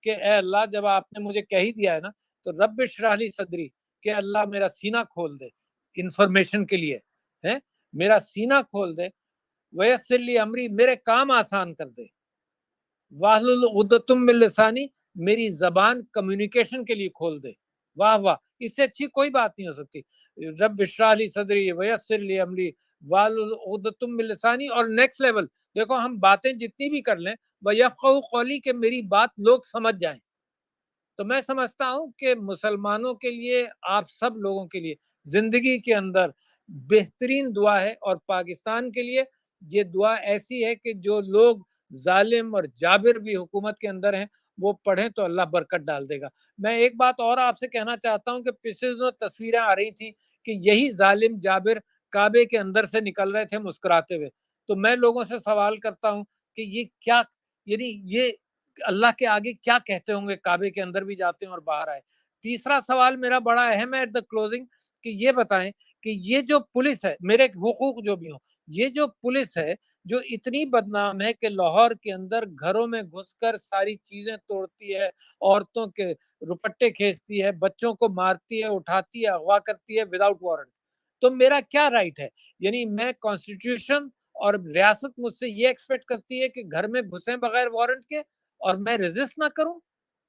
कि ए अल्लाह जब आपने मुझे कह ही दिया है ना, तो रब इश्रह ली सदरी, कि अल्लाह मेरा सीना खोल दे इंफॉर्मेशन के लिए, है मेरा सीना खोल दे, वयस्सिर ली अमरी, मेरे काम आसान कर दे, वाहलुल उक़दतम मिन लिसानी, मेरी जबान कम्युनिकेशन के लिए खोल दे। वाह वाह, इससे अच्छी कोई बात नहीं हो सकती। रब इश्रह ली सदरी वयस्सिर ली अमरी वाहलुल उक़दतम मिन लिसानी। और नेक्स्ट लेवल देखो, हम बातें जितनी भी कर लें, वयफ़क़हू क़ौली, के मेरी बात लोग समझ जाएं। तो मैं समझता हूँ कि मुसलमानों के लिए, आप सब लोगों के लिए जिंदगी के अंदर बेहतरीन दुआ है, और पाकिस्तान के लिए ये दुआ ऐसी है कि जो लोग जालिम और जाबिर भी हुकूमत के अंदर हैं, वो पढ़ें तो अल्लाह बरकत डाल देगा। मैं एक बात और आपसे कहना चाहता हूँ कि पिछले दिनों तस्वीरें आ रही थी कि यही जालिम जाबिर काबे के अंदर से निकल रहे थे मुस्कुराते हुए। तो मैं लोगों से सवाल करता हूँ कि ये क्या, यानी ये अल्लाह के आगे क्या कहते होंगे, काबे के अंदर भी जाते हैं और बाहर आए। तीसरा सवाल मेरा बड़ा अहम है एट द क्लोजिंग, कि ये बताएं कि ये जो पुलिस है, मेरे हुकूक जो भी हो, ये जो पुलिस है जो इतनी बदनाम है कि लाहौर के अंदर घरों में घुसकर सारी चीजें तोड़ती है, औरतों के रुपट्टे खींचती है, बच्चों को मारती है, उठाती है, अगवा करती है विदाउट वारंट, तो मेरा क्या राइट है? यानी मैं कॉन्स्टिट्यूशन और रियासत मुझसे ये एक्सपेक्ट करती है कि घर में घुसे बगैर वारंट के, और मैं रेजिस्ट ना करूं,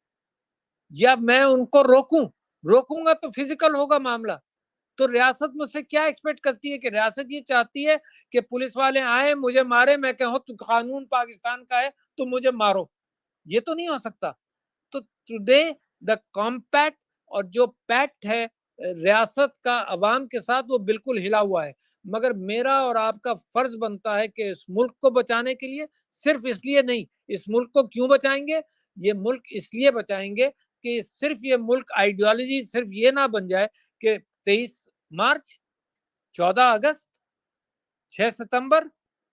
या मैं उनको रोकूं? रोकूंगा तो फिजिकल होगा मामला। तो रियासत मुझसे क्या एक्सपेक्ट करती है? कि रियासत ये चाहती है कि पुलिस वाले आए, मुझे मारे, मैं कहूं तो कानून पाकिस्तान का है तो मुझे मारो? ये तो नहीं हो सकता। तो टुडे द कॉम्पैक्ट, और जो पैक्ट है रियासत का अवाम के साथ, वो बिल्कुल हिला हुआ है। मगर मेरा और आपका फर्ज बनता है कि इस मुल्क को बचाने के लिए, सिर्फ इसलिए नहीं, इस मुल्क को क्यों बचाएंगे? ये मुल्क इसलिए बचाएंगे कि सिर्फ ये मुल्क आइडियोलॉजी सिर्फ ये ना बन जाए कि 23 मार्च, 14 अगस्त, 6 सितंबर,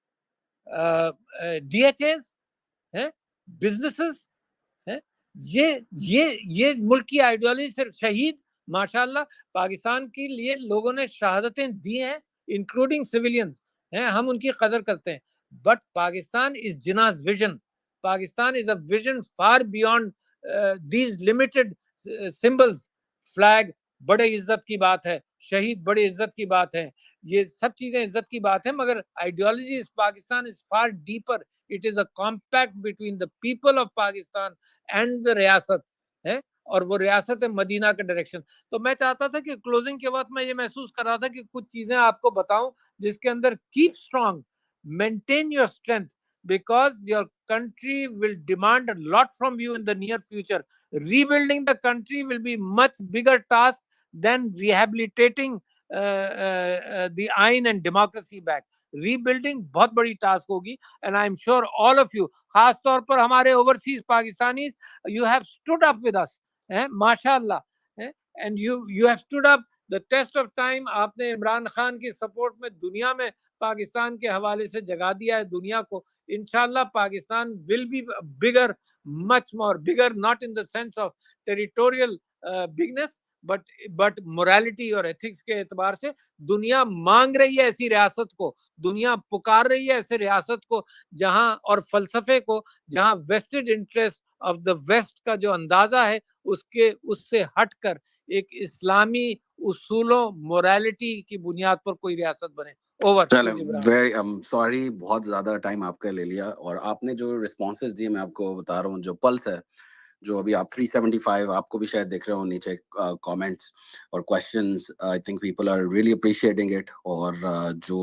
डीएचएस हैं, बिजनेसेस हैं, ये मुल्क की आइडियोलॉजी सिर्फ शहीद, माशाल्लाह पाकिस्तान के लिए लोगों ने शहादतें दी हैं, इंक्लूडिंग सिविलियंस हैं, हम उनकी कदर करते हैं। But Pakistan is Jinnah's vision, Pakistan is a vision far beyond these limited symbols. Flag बड़े इज्जत की बात है, शहीद बड़े इज्जत की बात है, ये सब चीजें इज्जत की बात है, मगर ideology is Pakistan is far deeper. It is a compact between the people of Pakistan and the रियासत है, और वो रियासत है मदीना के डायरेक्शन। तो मैं चाहता था कि क्लोजिंग के वक्त मैं ये महसूस कर रहा था कि कुछ चीजें आपको बताऊं जिसके अंदर keep strong, maintain your strength, because your country will demand a lot from you in the near future. Rebuilding the country will be much bigger task than rehabilitating the ain and democracy back. Rebuilding बहुत बड़ी टास्क होगी, and I am sure all of you, खास तौर पर हमारे overseas Pakistani, you have stood up with us, माशाल्लाह, and you have stood up the test of time. आपने इमरान खान की सपोर्ट में दुनिया में पाकिस्तान के हवाले से जगा दिया है दुनिया को। इंशाल्लाह Pakistan will be bigger, much more bigger, not in the sense of territorial bigness, but morality और एथिक्स के एतबार से दुनिया मांग रही है ऐसी रियासत को, दुनिया पुकार रही है ऐसे रियासत को, जहां, और फलसफे को, जहां vested interest of the west का जो अंदाजा है उससे हटकर एक इस्लामी उसूलों, मोरालिटी की बुनियाद पर कोई रियासत बने। ओवर। चलो, वेरी सॉरी, बहुत ज्यादा टाइम आपका ले लिया, और आपने जो रिस्पॉन्सेज दिए, मैं आपको बता रहा हूँ, जो पल्स है, जो अभी आप 375 आपको भी शायद दिख रहे हो नीचे कमेंट्स और questions, I think people are really appreciating it. और जो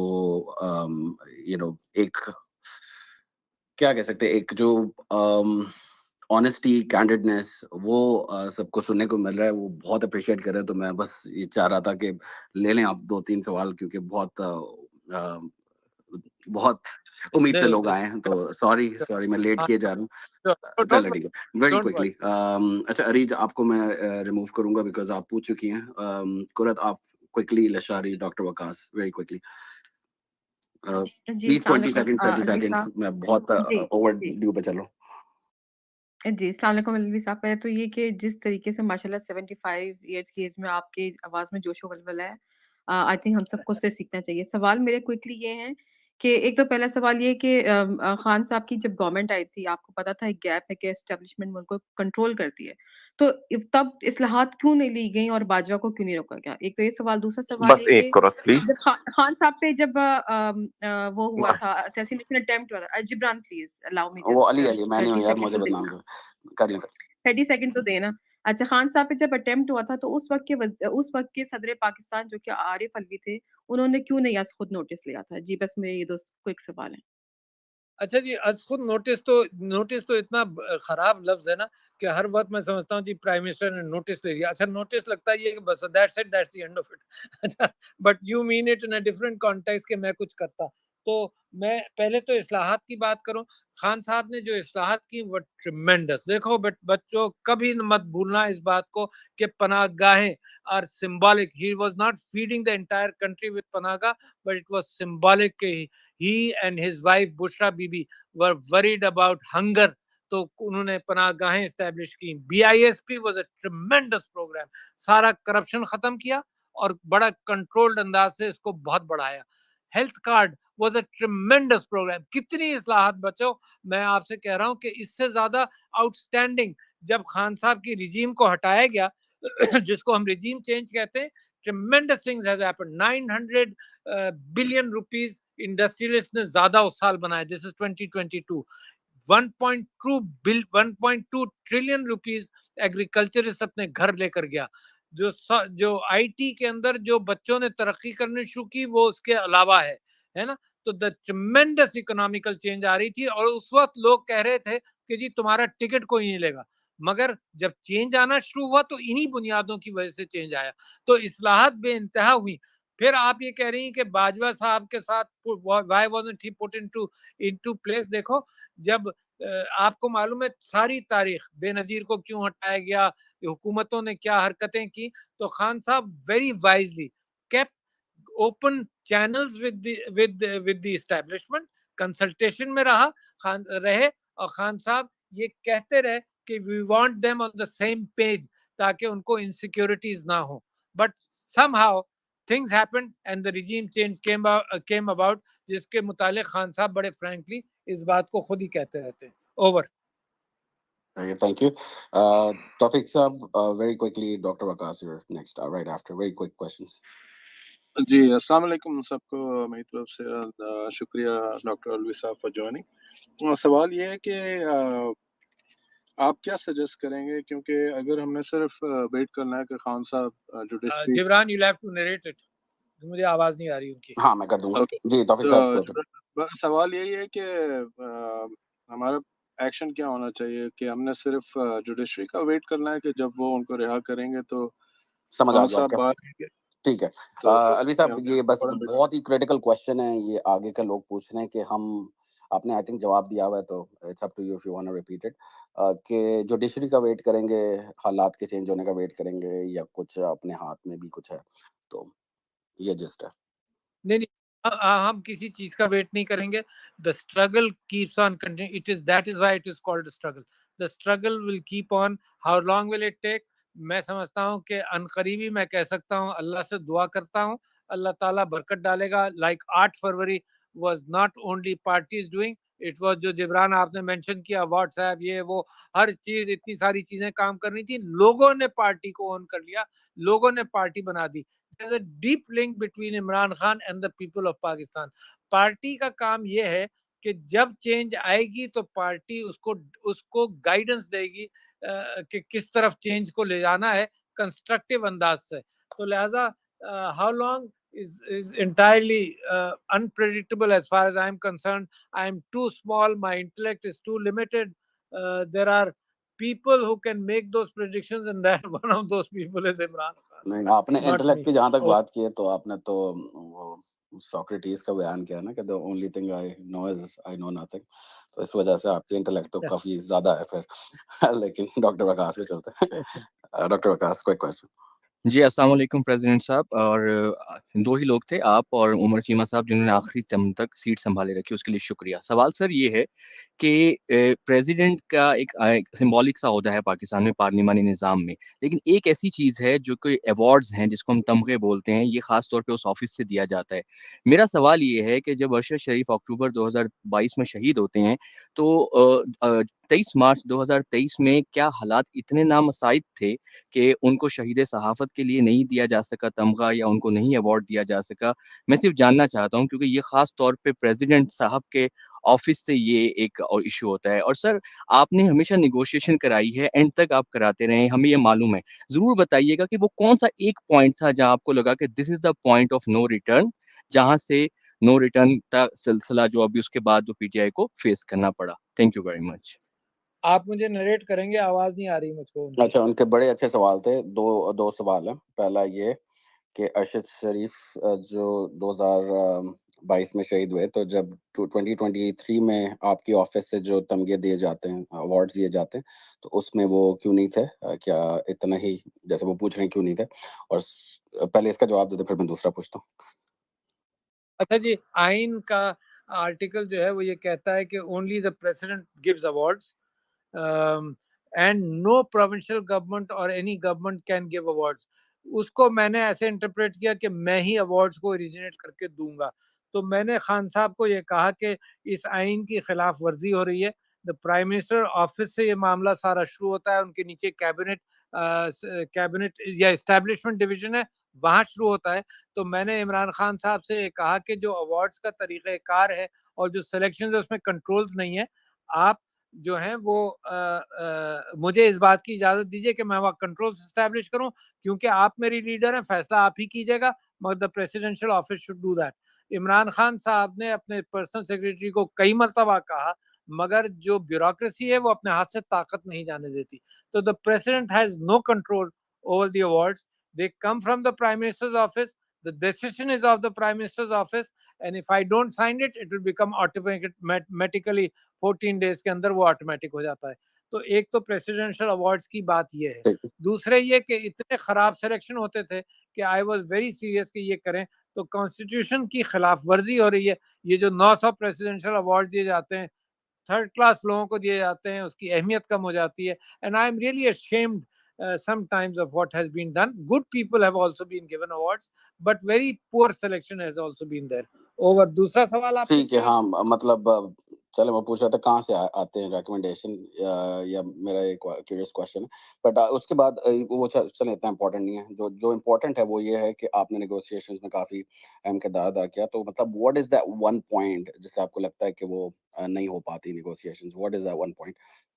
एक क्या कह सकते हैं, एक जो ऑनेस्टी, कैंडिडनेस, वो सबको सुनने को मिल रहा है, वो बहुत अप्रिशिएट कर रहे हैं। तो मैं बस ये चाह रहा था कि ले लें आप 2-3 सवाल, क्योंकि बहुत उम्मीद से लोग आए हैं। तो सॉरी मैं लेट किए जा रहा हूँ। चलो ठीक है, वेरी क्विकली। अच्छा अरीज, आपको मैं रिमूव करूंगा बिकॉज आप पूछ चुकी हैं। कुरत, आप quickly, Lashari, doctor Waqas, very quickly, please 20 second, 30 seconds, मैं बहुत ओवर ड्यू पे चलो। जी, अस्सलाम वालेकुम अलवी साहब। पहले तो ये कि जिस तरीके से माशाल्लाह 75 इयर्स की एज में आपकी आवाज़ में जोश व वलवला है, आई थिंक हम सबको उससे सीखना चाहिए। सवाल मेरे क्विकली ये हैं कि एक तो पहला सवाल ये कि खान साहब की जब गवर्नमेंट आई थी, आपको पता था एक गैप है कि एस्टेब्लिशमेंट मुल्क को कंट्रोल करती है। तो तब इस्लाहात क्यों नहीं ली गई और बाजवा को क्यों नहीं रोका गया? एक तो ये सवाल। दूसरा सवाल बस ये एक कि करो प्लीज। जब खान साहब पे जब वो हुआ था, असैसिनेशन अटेम्प्ट हुआ था। जिब्रान प्लीज अलाउ मी वो जस्ट अली मैं नहीं हूँ 30 यार, सेकंड मुझे तो बदनाम देना। कर लें। 30 सेकंड तो देना। अच्छा, खान साहब पे जब अटेम्प्ट हुआ था तो उस वक्त के सदर पाकिस्तान जो कि आरिफ अलवी थे, उन्होंने क्यों नहीं आज खुद नोटिस लिया था? जी बस मेरे ये 2 क्विक सवाल हैं। अच्छा जी, खुद नोटिस तो इतना खराब लफ्ज है ना कि हर वक्त मैं समझता हूँ जी प्राइम मिनिस्टर ने नोटिस ले लिया। अच्छा, नोटिस लगता है ये कि बस that's it, that's the end of it. अच्छा, but you mean it in a different context कि मैं कुछ करता। तो मैं पहले तो इस्लाहात की बात करूं। खान साहब ने जो इस्लाहात की वो ट्रिमेंडस। देखो बच्चों, कभी मत भूलना इस बात को कि पनाहगाहें are symbolic. He was not feeding the entire country with पनाहगाह, but it was symbolic. he and his wife Bushra Bibi were worried about hunger, तो उन्होंने पनाहगाहें एस्टैब्लिश की। BISP was a tremendous program। सारा करप्शन खत्म किया और बड़ा कंट्रोल्ड अंदाज से इसको बहुत बढ़ाया। Health card was a tremendous program। कितनी इस्लाहात बच्चों, मैं आपसे कह रहा हूं कि इससे ज्यादा आउटस्टैंडिंग जब खान साहब की रिजीम को हटाया गया जिसको हम रिजीम चेंज कहते हैं, tremendous things has happened। 900 billion rupees industrialist ने ज्यादा उस साल बनाए। This is 2022। 1.2 trillion rupees agriculturist अपने घर लेकर गया। जो आईटी के अंदर जो बच्चों ने तरक्की करनी शुरू की वो उसके अलावा है ना। तो द ट्रिमेंडस इकोनॉमिकल चेंज आ रही थी और उस वक्त लोग कह रहे थे कि जी तुम्हारा टिकट कोई नहीं लेगा। मगर जब चेंज आना शुरू हुआ तो इन्हीं बुनियादों की वजह से चेंज आया। तो इस्लाहात बेइंतहा हुई। फिर आप ये कह रही हैं कि बाजवा साहब के साथ why wasn't he put into place. देखो, जब आपको मालूम है सारी तारीख बेनजीर को क्यों हटाया गया, हुकूमतों ने क्या हरकतें की, तो खान साहब very wisely kept open channels with the establishment. Consultation में रहे और खान साहब ये कहते रहे कि we want them on the same page ताकि उनको इनसिक्योरिटीज ना हो। But somehow things happened and the regime change came about, जिसके मुतालिक खान साहब बड़े फ्रैंकली इस बात को खुद ही कहते रहते हैं। Over. Okay, thank you. Tawfiq Saab, very quickly, Dr. Waqas, you're next, right after. Very quick questions. जी, अस्सलाम वालेकुम सबको मेरी तरफ से शुक्रिया डॉक्टर अलवी साहब फॉर जॉइनिंग। सवाल ये है कि आप क्या सजेस्ट करेंगे, क्योंकि अगर हमने सिर्फ वेट करना है कि खान साहब judiciary Jibran, you have to narrate it. मुझे आवाज नहीं आ रही उनकी। हाँ, मैं कर दूंगा। ओके, जी तौफीक साहब, तो सवाल यही है कि हमारा एक्शन क्या होना चाहिए कि हमने सिर्फ जुडिशरी का वेट करना है कि जब वो उनको रिहा करेंगे तो समझ आ खान गया साहब आपका। बाहर आएंगे? ठीक है तो अलवी साहब, हमने ये बस फौरन वेट बहुत ही क्रिटिकल क्वेश्चन है। ये आगे के लोग पूछ रहे हैं कि हम, आपने आई थिंक जवाब दिया हुआ है तो it's up to you if you want to repeat it, कि जुडिशरी का वेट करेंगे, हालात के चेंज होने का वेट करेंगे, या कुछ अपने हाथ में भी कुछ है, तो ये जस्ट है। नहीं, हम किसी चीज का वेट नहीं करेंगे। The struggle keeps on continue. It is that is why it is called struggle. The struggle will keep on. How long will it take? मैं समझता हूँ कि अनकरीबी मैं कह सकता हूँ, अल्लाह से दुआ करता हूँ, अल्लाह ताला बरकत डालेगा। Like 8 February was not only parties doing, it was जो जिब्रान आपने मेंशन किया, व्हाट्सएप, ये वो, हर चीज, इतनी सारी चीजें काम करनी थी। लोगों ने पार्टी को ऑन कर लिया, लोगों ने पार्टी बना दी। There's a deep link between Imran Khan and the people of Pakistan। Party का काम ये है कि जब चेंज आएगी तो पार्टी उसको गाइडेंस देगी कि किस तरफ चेंज को ले जाना है कंस्ट्रक्टिव अंदाज से। तो लिहाजा how long is entirely unpredictable as far as I am concerned। I am too small, my intellect is too limited। There are people who can make those predictions and that one of those people is Imran Khan। नहीं, आपने Not इंटेलेक्ट me। की जहां तक Oh, बात की है तो आपने तो वो सोक्रेटिस का बयान किया ना कि the only thing I know is I know nothing. तो इस वजह से आपकी इंटेलेक्ट तो काफी ज्यादा है फिर। लेकिन डॉक्टर वकास पे चलते हैं। Doctor Waqas, quick question. जी, अस्सलाम वालेकुम प्रेसिडेंट साहब। और दो ही लोग थे, आप और उमर चीमा साहब, जिन्होंने आखिरी दम तक सीट संभाले रखी, उसके लिए शुक्रिया। सवाल सर ये है कि प्रेसिडेंट का एक सिंबॉलिक सा ओहदा है पाकिस्तान में पार्लिमानी निज़ाम में, लेकिन एक ऐसी चीज़ है जो कोई अवार्ड्स हैं जिसको हम तमगे बोलते हैं, ये खास तौर पे उस ऑफिस से दिया जाता है। मेरा सवाल ये है कि जब अरशद शरीफ अक्टूबर 2022 में शहीद होते हैं, तो 23 मार्च 2023 में क्या हालात इतने नामसाइद थे कि उनको शहीद सहाफ़त के लिए नहीं दिया जा सका तमगा, या उनको नहीं अवार्ड दिया जा सका? मैं सिर्फ़ जानना चाहता हूँ, क्योंकि ये ख़ास तौर पे प्रेज़िडेंट साहब के ऑफ़िस से ये एक इश्यू होता है। और सर, आपने हमेशा नेगोशिएशन कराई है, एंड तक आप कराते रहे हैं, हमें ये मालूम है। ज़रूर बताइएगा कि वो कौन-सा एक पॉइंट था जहाँ आपको लगा कि this is the point of no return, जहाँ से नो रिटर्न का सिलसिला जो अभी उसके बाद जो पीटीआई को फ़ेस करना पड़ा? Thank you very much. आप मुझे नरेट करेंगे, आवाज नहीं आ रही मुझको उनकी। अच्छा, उनके बड़े अच्छे सवाल थे। दो सवाल हैं। पहला ये कि अरशद शरीफ जो 2022 में शहीद हुए, तो जब 2023 में आपकी ऑफिस से जो तमगे दिए जाते हैं, अवार्ड्स दिए जाते हैं, तो उसमें वो क्यों नहीं थे? क्या इतना ही, जैसे वो पूछ रहे हैं, क्यों नहीं थे? और पहले इसका जवाब दे दो, फिर मैं दूसरा पूछता हूँ। अच्छा जी, आइन का आर्टिकल जो है वो ये कहता है कि only the president gives awards and no provincial government और any government can give awards. उसको मैंने ऐसे इंटरप्रेट किया कि मैं ही अवार्ड्स को ओरिजिनेट करके दूंगा। तो मैंने खान साहब को ये कहा कि इस आइन की खिलाफ वर्जी हो रही है। द प्राइम मिनिस्टर ऑफिस से ये मामला सारा शुरू होता है, उनके नीचे कैबिनेट या एस्टैब्लिशमेंट डिवीजन है, वहां शुरू होता है। तो मैंने इमरान खान साहब से ये कहा कि जो अवार्ड्स का तरीक़ेकार है और जो सिलेक्शन है उसमें कंट्रोल्स नहीं है। आप जो हैं वो मुझे इस बात की इजाज़त दीजिए कि मैं वहाँ कंट्रोल्स एस्टैब्लिश करूँ, क्योंकि आप मेरी लीडर हैं, फैसला आप ही कीजिएगा, मगर the presidential office should do that. Imran Khan साहब ने अपने पर्सनल सेक्रेटरी को कई मर्तबा कहा, मगर जो ब्यूरोक्रेसी है वो अपने हाथ से ताकत नहीं जाने देती। तो the president has no control over the awards, they come from the prime minister's office, the decision is of the prime minister's office, and if I don't sign it, it will become automatically 14 days के अंदर वो ऑटोमेटिक हो जाता है। तो एक तो प्रेसिडेंशियल अवार्ड्स की बात ये है। दूसरे ये कि इतने खराब सिलेक्शन होते थे कि आई वाज वेरी सीरियस कि ये करें, तो कॉन्स्टिट्यूशन की खिलाफ वर्जी हो रही है। ये जो 900 प्रेसिडेंशियल अवार्ड दिए जाते हैं, थर्ड क्लास लोगों को दिए जाते हैं, उसकी अहमियत कम हो जाती है। And I am really ashamed sometimes of what has been done. Good people have also been given awards, but very poor selection has also been there. Over दूसरा सवाल आपने ठीक है, किया? हाँ, मतलब चलो, मैं पूछ रहा था कहाँ से आते हैं रिकमेंडेशन, या मेरा एक क्यूरियस क्वेश्चन है। बट उसके बाद वो चलो इतना इम्पोर्टेंट नहीं है। जो जो इम्पोर्टेंट है वो ये है कि आपने नेगोशिएशंस में काफ़ी अहम किरदार अदा किया। तो मतलब what is that one point जिससे आपको लगता है कि वो नहीं हो पाती negotiations? What is that one point?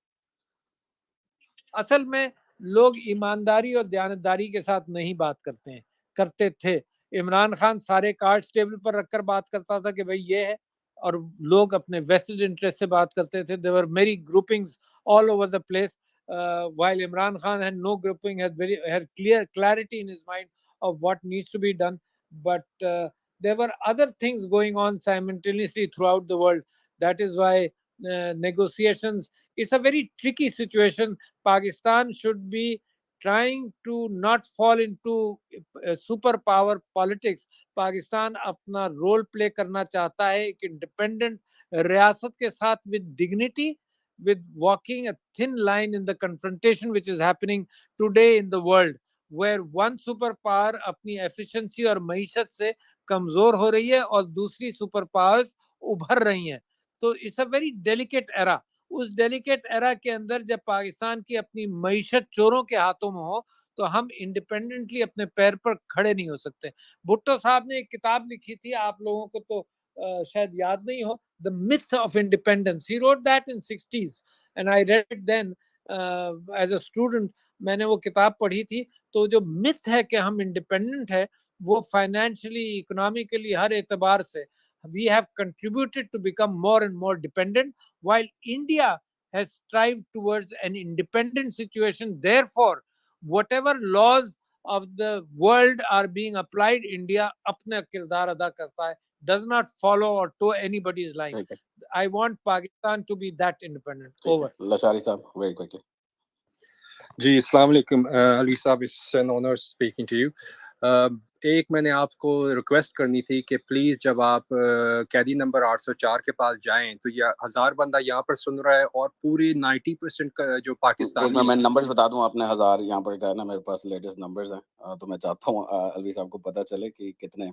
असल में लोग ईमानदारी और दयानतदारी के साथ नहीं बात करते हैं, करते थे। इमरान खान सारे कार्ड्स टेबल पर रखकर बात करता था कि भाई ये है, और लोग अपने वेस्टेड इंटरेस्ट से बात करते थे। There were many groupings all over the place, while Imran Khan had no grouping, had clarity in his mind of what needs to be done, but there were other things going on simultaneously throughout the world. That is why negotiations, it's a very tricky situation. Pakistan should be trying to not fall into superpower politics. Pakistan अपना रोल प्ले करना चाहता है एक इंडिपेंडेंट रियासत के साथ, with dignity, with walking a thin line in the confrontation which is happening today in the world, where one superpower अपनी efficiency और मईशत से कमजोर हो रही है और दूसरी सुपर पावर्स उभर रही हैं। तो it's a very delicate era. उस डेलिकेट एरा के अंदर जब पाकिस्तान की अपनी मईशत चोरों के हाथों में हो, तो हम इंडिपेंडेंटली अपने पैर पर खड़े नहीं हो सकते। भुट्टो साहब ने एक किताब लिखी थी, आप लोगों को तो शायद याद नहीं हो, the myth of independence. He wrote that in 60s and I read it then as a student. मैंने वो किताब पढ़ी थी। तो जो मिथ है कि हम इंडिपेंडेंट है, वो फाइनेंशियली, इकोनॉमिकली, हर एतबार से we have contributed to become more and more dependent, while India has strived towards an independent situation. Therefore, whatever laws of the world are being applied, India अपना किरदार अदा करता है, does not follow or toe anybody's line. ठीक है, I want Pakistan to be that independent. ठीक है। Over. लशारी साहब, वेरी क्विकली। जी, अस्सलाम वालेकुम अली साहब, it's an honour speaking to you. एक मैंने आपको रिक्वेस्ट करनी थी कि प्लीज़ जब आप कैदी नंबर 804 के पास जाएँ, तो ये 1000 बंदा यहाँ पर सुन रहा है और पूरी 90% का जो एक पाकिस्तानी मिनट, मैं है। नंबर्स बता दूं आपने 1000 यहाँ पर क्या है ना, मेरे पास लेटेस्ट नंबर्स हैं, तो मैं चाहता हूँ अलवी साहब को पता चले कि कितने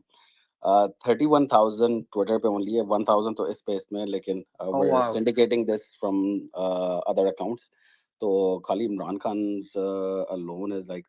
31,000 ट्विटर पे ओनली है, 1000 तो इस स्पेस में, लेकिन oh we're wow! syndicating this from other accounts. तो खाली Imran Khan's alone is like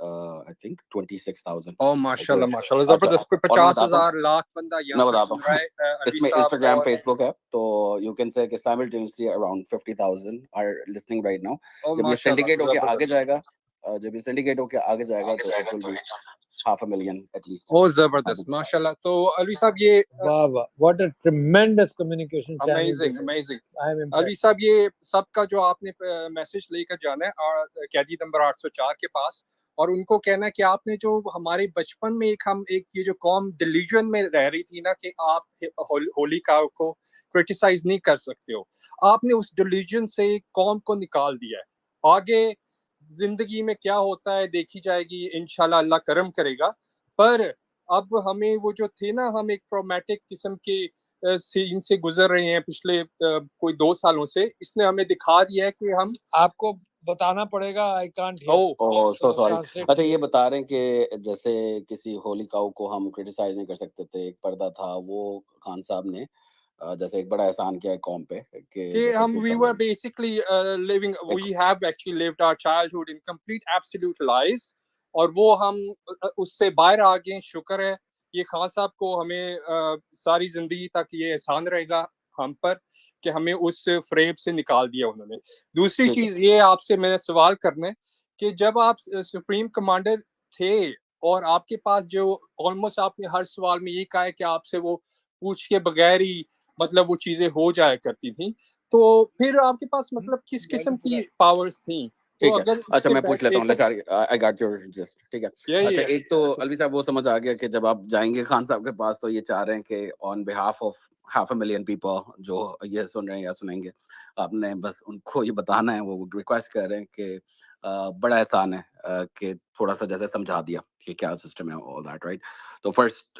I think 26,000. ओह जो माशाल्लाह, माशाल्लाह, अच्छा, ज़बरदस्त। कोई और मैं बताता हूँ 50,000 लाख बंदा मैं यहाँ पर बताता सुन रहा हूँ है अलवी इसमें साहब इंस्टाग्राम, और फेसबुक है, तो यू कैन से कि simultaneously around 50,000 are listening right now. ओह जब ये माशाल्लाह, syndicate होके आगे ज़बरदस्त। जाएगा, जब ये syndicate होके आगे जाएगा, तो it will be 500,000 at least. ओह ज़बरदस्त, माशाल्लाह। तो अलवी साहब ये वाह वाह, what a tremendous communication channel amazing, this is. Amazing. I am Alvi impressed. साहब, ये सबका जो आपने मैसेज लेकर जाना है और कैदी नंबर 804 के पास, और उनको कहना है कि आपने जो हमारे बचपन में हम एक ये जो कौम डिलीजन में रह रही थी ना कि आप होली काउ को क्रिटिसाइज नहीं कर सकते हो, आपने उस डिलीजन से कौम को निकाल दिया है। आगे जिंदगी में क्या होता है देखी जाएगी, इंशाल्लाह अल्लाह करम करेगा। पर अब हमें वो जो थे ना, हम एक ट्रॉमेटिक किस्म के सीन से गुजर रहे हैं पिछले कोई 2 सालों से। इसने हमें दिखा दिया है कि हम आपको बताना पड़ेगा, आई कांट हियर, ओह ओह सो तो सॉरी। ट्रांसलेट अच्छा, ये कीजिए। बता रहे हैं कि जैसे किसी होली काऊ को हम क्रिटिसाइज नहीं कर सकते थे, एक पर्दा था, वो खान साहब ने जैसे एक बड़ा एहसान किया है कौम पे कि कि जैसे हम we were 2000 basically living, एक we have actually lived our childhood in complete absolute lies, और वो हम उससे बाहर आ गए। शुक्र है ये खान साहब को, हमें सारी जिंदगी तक ये एहसान रहेगा हम पर कि हमें उस फ्रेब से निकाल दिया उन्होंने। दूसरी ठीक है। चीज ये आपसे मैं सवाल करना है कि जब आप सुप्रीम कमांडर थे और आपके पास जो ऑलमोस्ट आपने हर सवाल में ये कहा है कि आपसे वो पूछ के बगैर ही मतलब वो चीजें हो जाया करती थी, तो फिर आपके पास मतलब किस किस्म की पावर्स थी? तो ठीक है। अगर अच्छा, इसके मैं पूछ लेता हूँ, एक आई गॉट योर जस्ट, ठीक है। अच्छा, यही एक तो अलवी साहब वो समझ आ गया कि जब आप जाएंगे खान साहब के पास, तो ये चाह रहे हैं कि ऑन बिहाफ ऑफ 500,000 पीपल जो ये सुन रहे हैं या सुनेंगे, आपने बस उनको ये बताना है, वो रिक्वेस्ट कर रहे हैं कि बड़ा एहसान है कि थोड़ा सा जैसे समझा दिया कि क्या सिस्टम है, ऑल दैट, राइट? तो first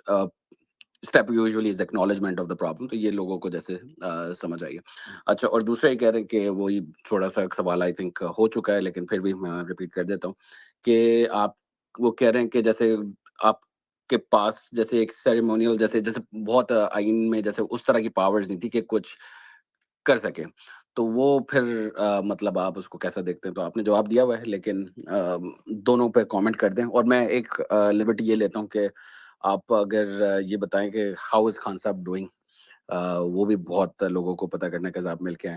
step usually is acknowledgement of the problem, तो ये लोगों को जैसे समझ आई है। अच्छा, और दूसरा ये कह रहे हैं कि वही थोड़ा सा एक सवाल आई थिंक हो चुका है, लेकिन फिर भी मैं रिपीट कर देता हूँ कि आप वो कह रहे हैं कि जैसे आपके पास जैसे एक सेरेमोनियल जैसे जैसे बहुत आइन में जैसे उस तरह की पावर्स नहीं थी कि कुछ कर सके, तो वो फिर मतलब आप उसको कैसा देखते हैं? तो आपने जवाब दिया हुआ है, लेकिन दोनों पे कमेंट कर दें, और मैं एक लिबर्टी ये लेता हूँ कि आप अगर ये बताएं कि हाउ इज खान साहब डूइंग, वो भी बहुत लोगों को पता करने का आप मिल के आए।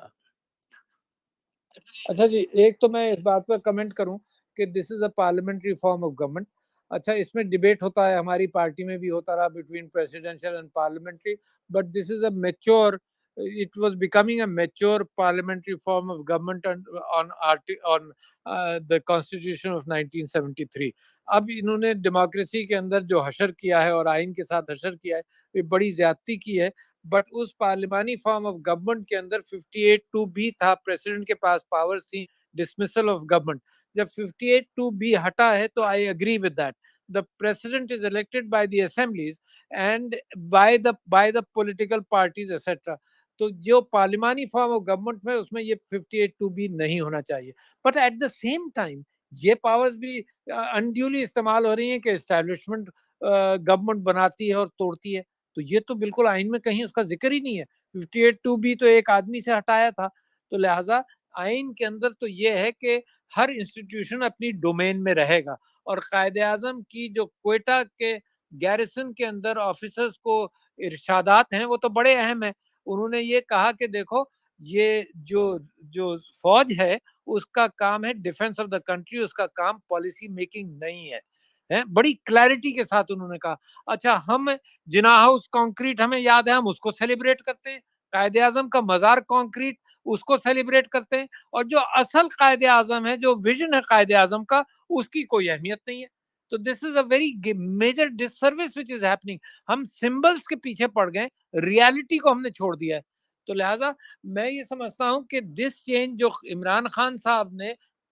अच्छा जी, एक तो मैं इस बात पर कमेंट करूं कि this is a parliamentary form of government. अच्छा, इसमें डिबेट होता है, हमारी पार्टी में भी होता रहा between presidential and parliamentary, but this is a mature, it was becoming a mature parliamentary form of government on the constitution of 1973। अब इन्होंने डेमोक्रेसी के अंदर जो हशर किया है और आइन के साथ हशर किया है, ये बड़ी ज्यादती की है। बट उस पार्लिमानी फॉर्म ऑफ गवर्नमेंट के अंदर 58(2) भी था, प्रेसिडेंट के पास पावर्स थी डिसमिसल ऑफ गवर्नमेंट। जब 58(2) भी हटा है तो I agree with that. The president is elected by the assemblies and by the political parties etcetera. तो जो पार्लिमानी फॉर्म ऑफ गवर्नमेंट में उसमें ये 58(2) भी नहीं होना चाहिए। But at the same time ये पावर्स भी अनड्यूली इस्तेमाल हो रही हैं कि एस्टैब्लिशमेंट गवर्नमेंट बनाती है और तोड़ती है। तो ये तो बिल्कुल आइन में कहीं उसका जिक्र ही नहीं है। 58(2) भी तो एक आदमी से हटाया था। तो लिहाजा आइन के अंदर तो ये है कि हर इंस्टीट्यूशन अपनी डोमेन में रहेगा, और कायदे आजम की जो क्वेटा के गैरिसन के अंदर ऑफिसर्स को इरशादात हैं वो तो बड़े अहम है। उन्होंने ये कहा कि देखो, ये जो जो फौज है उसका काम है डिफेंस ऑफ द कंट्री, उसका काम पॉलिसी मेकिंग नहीं है। बड़ी क्लैरिटी के साथ उन्होंने कहा। अच्छा, हम जिना हाउस कंक्रीट हमें याद है, हम उसको सेलिब्रेट करते हैं। कायदे आजम का मजार कंक्रीट, उसको सेलिब्रेट करते हैं। और जो असल कायदे आजम है, जो विजन है कायदे आजम का, उसकी कोई अहमियत नहीं है। तो this is a very major disservice which is happening. हम सिंबल्स के पीछे पड़ गए, रियलिटी को हमने छोड़ दिया है। तो लिहाजा मैं ये समझता हूं कि दिस चेंज जो इमरान खान साहब ने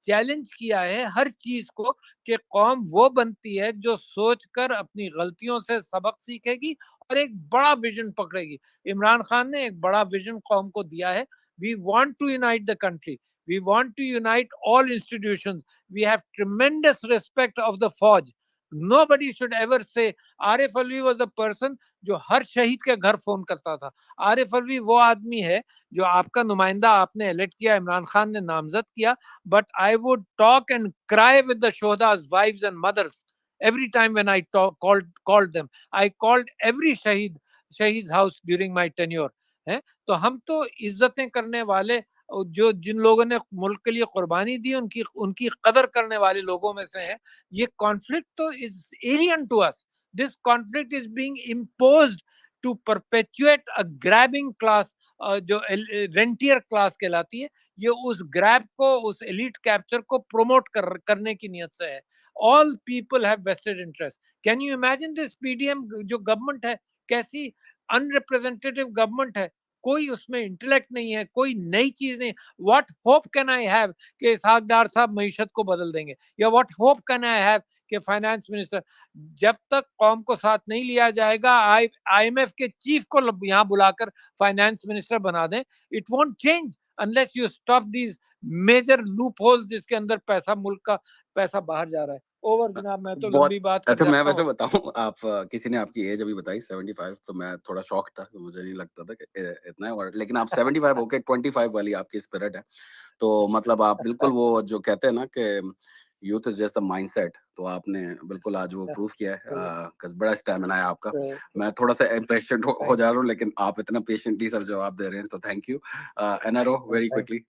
चैलेंज किया है हर चीज को कि कौम वो बनती है जो सोचकर अपनी गलतियों से सबक सीखेगी और एक बड़ा विजन पकड़ेगी। इमरान खान ने एक बड़ा विजन कौम को दिया है। We want to unite the country, we want to unite all institutions, we have tremendous respect of the फौज। Nobody should ever say Arif Alvi was a person जो हर शहीद के घर फोन करता था। आरिफ अलवी वो आदमी है जो आपका नुमाइंदा आपने इलेक्ट किया, इमरान खान ने नामजद किया, but I would talk and cry with the shohada's wives and mothers every time when I called them. I called every शहीद's house during my tenure. है तो हम तो इज्जतें करने वाले, जो जिन लोगों ने मुल्क के लिए कुर्बानी दी, उनकी उनकी कदर करने वाले लोगों में से हैं। ये कॉन्फ्लिक्ट तो is alien to us. This conflict is being imposed to perpetuate a grabbing class, जो रेंटियर क्लास कहलाती है। ये उस ग्रैब को, उस एलीट कैप्चर को प्रमोट करने की नियत से है। All people have vested interest. Can you imagine this PDM जो गवर्नमेंट है, कैसी अनरिप्रेजेंटेटिव गवर्नमेंट है। कोई उसमें इंटेलेक्ट नहीं है, कोई नई चीज नहीं। What hope can I have कि इसहाक डार साहब मईशत को बदल देंगे, या what hope can I have कि फाइनेंस मिनिस्टर, जब तक कौम को साथ नहीं लिया जाएगा, आईएमएफ के चीफ को यहाँ बुलाकर फाइनेंस मिनिस्टर बना दें, it won't change unless you stop these major loopholes जिसके अंदर पैसा, मुल्क का पैसा बाहर जा रहा है। ओवर जनाब, मैं तो बहुत लंबी बात कर अच्छा। मैं जाता वैसे हूँ। बताऊं, आप किसी ने आपकी एज अभी बताई 75, तो मैं थोड़ा शॉक था, मुझे नहीं लगता था कि इतना है। और लेकिन आप 75 होके 25 वाली आपकी स्पिरिट है, तो मतलब आप बिल्कुल वो जो कहते हैं ना कि youth is just a mindset, तो आपने बिल्कुल आज वो प्रूव किया है। बड़ा स्टैमिना है आपका। मैं थोड़ा सा इम्पेशेंट हो जा रहा हूँ, लेकिन आप इतना पेशेंटली सब जवाब दे रहे हैं, तो thank you. NRO, very quickly.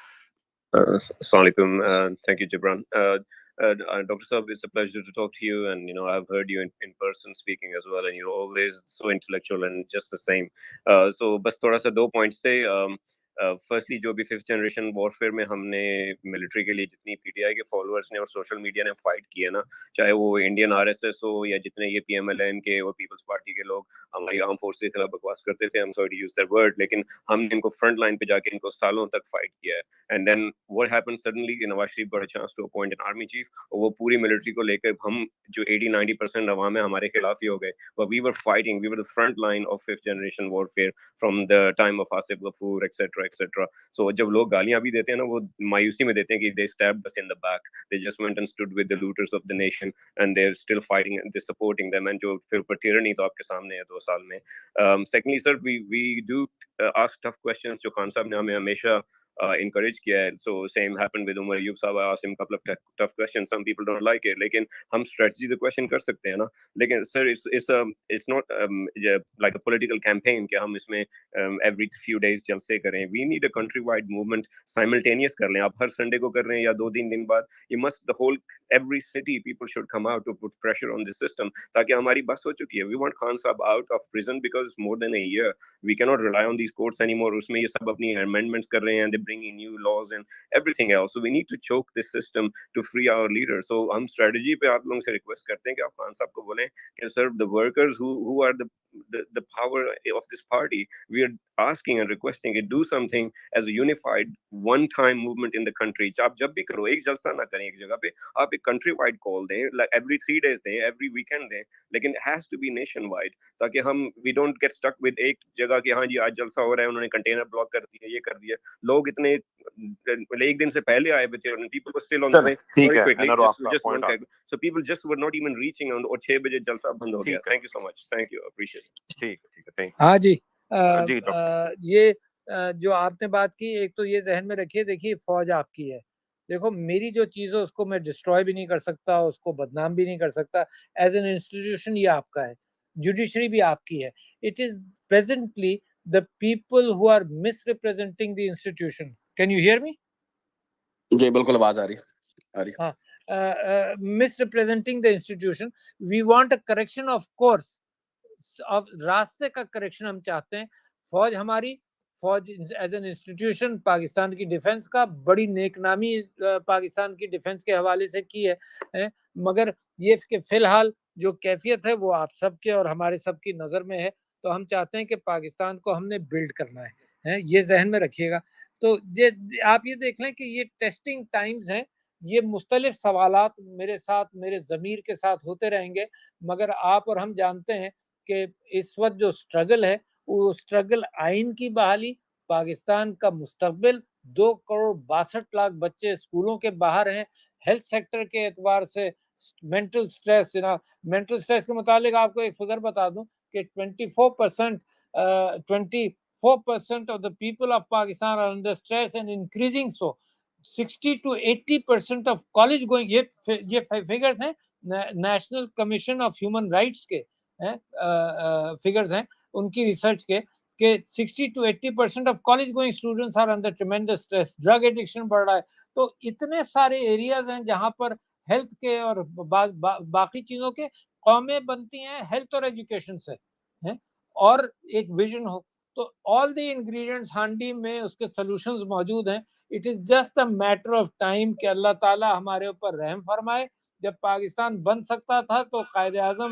Assalamualaikum. Thank you, Gibran. Dr. Saab, it's a pleasure to talk to you. And, I've heard you in person speaking as well. And you're always so intellectual and just the same. So, बस थोड़ा सा 2 points थे. फर्स्टली जो भी 5th जनरेशन वॉरफेयर में हमने मिलिट्री के लिए जितनी पीटीआई के फॉलोअर्स ने और सोशल मीडिया ने फाइट किया ना, चाहे वो इंडियन आरएसएस हो या जितने ये पीएमएलएन के और पीपल्स पार्टी के लोग हमारी आर्म फोर्स के खिलाफ बकवास करते थे, I am sorry to use that word, लेकिन हमने इनको फ्रंट लाइन पे जाके इनको सालों तक फाइट किया है। And then what happened suddenly कि Nawaz Sharif got a chance to appoint an army chief, और वो पूरी मिलिट्री को लेकर हम जो 80-90% अवाम है हमारे खिलाफ ही हो गए। But we were fighting, we were the front line of 5th generation warfare from the time of Asif Ghafoor etcetera etcetera. So जब लोग गालियां भी देते हैं ना, वो मायूसी में देते हैं कि they stabbed us in the back, they just went and stood with the looters of the nation and they are still fighting and they supporting them. And जो फिर ऊपर tyranny तो आपके सामने है 2 साल में। Secondly sir, we do ask tough questions, जो खान साहब ने हमें हमेशा encourage किया है। So same happened with Umar Ayub साहब, I asked him a couple of tough questions, some people don't like it, लेकिन हम strategy the question कर सकते हैं ना। लेकिन sir, it's not like a political campaign कि हम इसमें every few days जलसे करें। We need a countrywide movement, simultaneous कर लें। आप हर संडे को कर रहे हैं या 2-3 दिन बाद, you must, the whole every city people should come out to put pressure on the system, ताकि हमारी बस हो चुकी है। We want Khan साहब out of prison because more than a year we cannot rely on these courts anymore. उसमें ये सब अपनी amendments कर रहे हैं, they bring in new laws and everything else. So we need to choke this system to free our leaders. So हम strategy पे आप लोगों से request करते हैं कि आप खान साहब को बोलें कि sir, the workers who are the power of this party, we are asking and requesting it, do something as a unified one-time movement in the country. आप जब भी करो, एक जलसा ना करें एक जगह पे, आप एक country-wide call दें, like every 3 days दें, every weekend दें, लेकिन it has to be nationwide, ताकि हम we don't get stuck with एक जगह कि हाँ जी आज जलसा हो रहा है, उन्होंने कंटेनर ब्लॉक कर दिया, ये कर दिया। लोग इतने एक दिन से पहले आए हुए थे, people were still on the way. Sorry, quickly, just one second. So people just were not even reaching on, और 6 बजे जलसा बंद हो गया। Thank you so much. Thank you, appreciate it. ठीक है, thank you. हाँ जी, जी डॉक्टर। ये जो आपने बात की, एक तो ये जहन में रखिए, देखिए फौज आपकी है। देखो मेरी जो चीज है उसको मैं डिस्ट्रॉय भी नहीं कर सकता, उसको बदनाम भी नहीं कर सकता। एज एन इंस्टीट्यूशन ये आपका है, जुडिशरी भी आपकी है। It is presently the people who are misrepresenting the institution. Can you hear me? जी बिल्कुल, आवाज आ रही है। हाँ, misrepresenting the institution. We want a correction of course, अब रास्ते का करेक्शन हम चाहते हैं। फौज हमारी, फौज एज एन इंस्टीट्यूशन पाकिस्तान की डिफेंस का बड़ी नेकनामी पाकिस्तान की डिफेंस के हवाले से की है, मगर ये कि फिलहाल जो कैफियत है वो आप सबके और हमारे सबकी नज़र में है। तो हम चाहते हैं कि पाकिस्तान को हमने बिल्ड करना है, ये जहन में रखिएगा। तो ये आप ये देख लें कि ये टेस्टिंग टाइम्स हैं, ये मुख्तलिफ सवालात मेरे साथ, मेरे ज़मीर के साथ होते रहेंगे, मगर आप और हम जानते हैं कि इस वक़्त जो स्ट्रगल है, वो स्ट्रगल आइन की बहाली, पाकिस्तान का मुस्तक़बिल, 2 करोड़ 62 लाख बच्चे स्कूलों के बाहर हैं, हेल्थ सेक्टर के एतबार से मेंटल स्ट्रेस के मुतालिक आपको एक फ़िगर बता दूँ कि 24% of the people of Pakistan are under stress and increasing so. 60 to 80% of college going, ये फिगर्स हैं national commission of human rights के फिगर्स हैं उनकी रिसर्च के, कि 60 to 80% of college going students are under tremendous stress, drug addiction बढ़ रहा है। तो इतने सारे एरियाज हैं जहां पर हेल्थ के और बाकी चीजों के कौमें बनती हैं हेल्थ और एजुकेशन से, हैं, और एक विजन हो तो ऑल द इंग्रेडिएंट्स हांडी में उसके सॉल्यूशंस मौजूद हैं। It is just a matter of time कि अल्लाह ताला हमारे ऊपर रहम फरमाए। जब पाकिस्तान बन सकता था तो कायदे आजम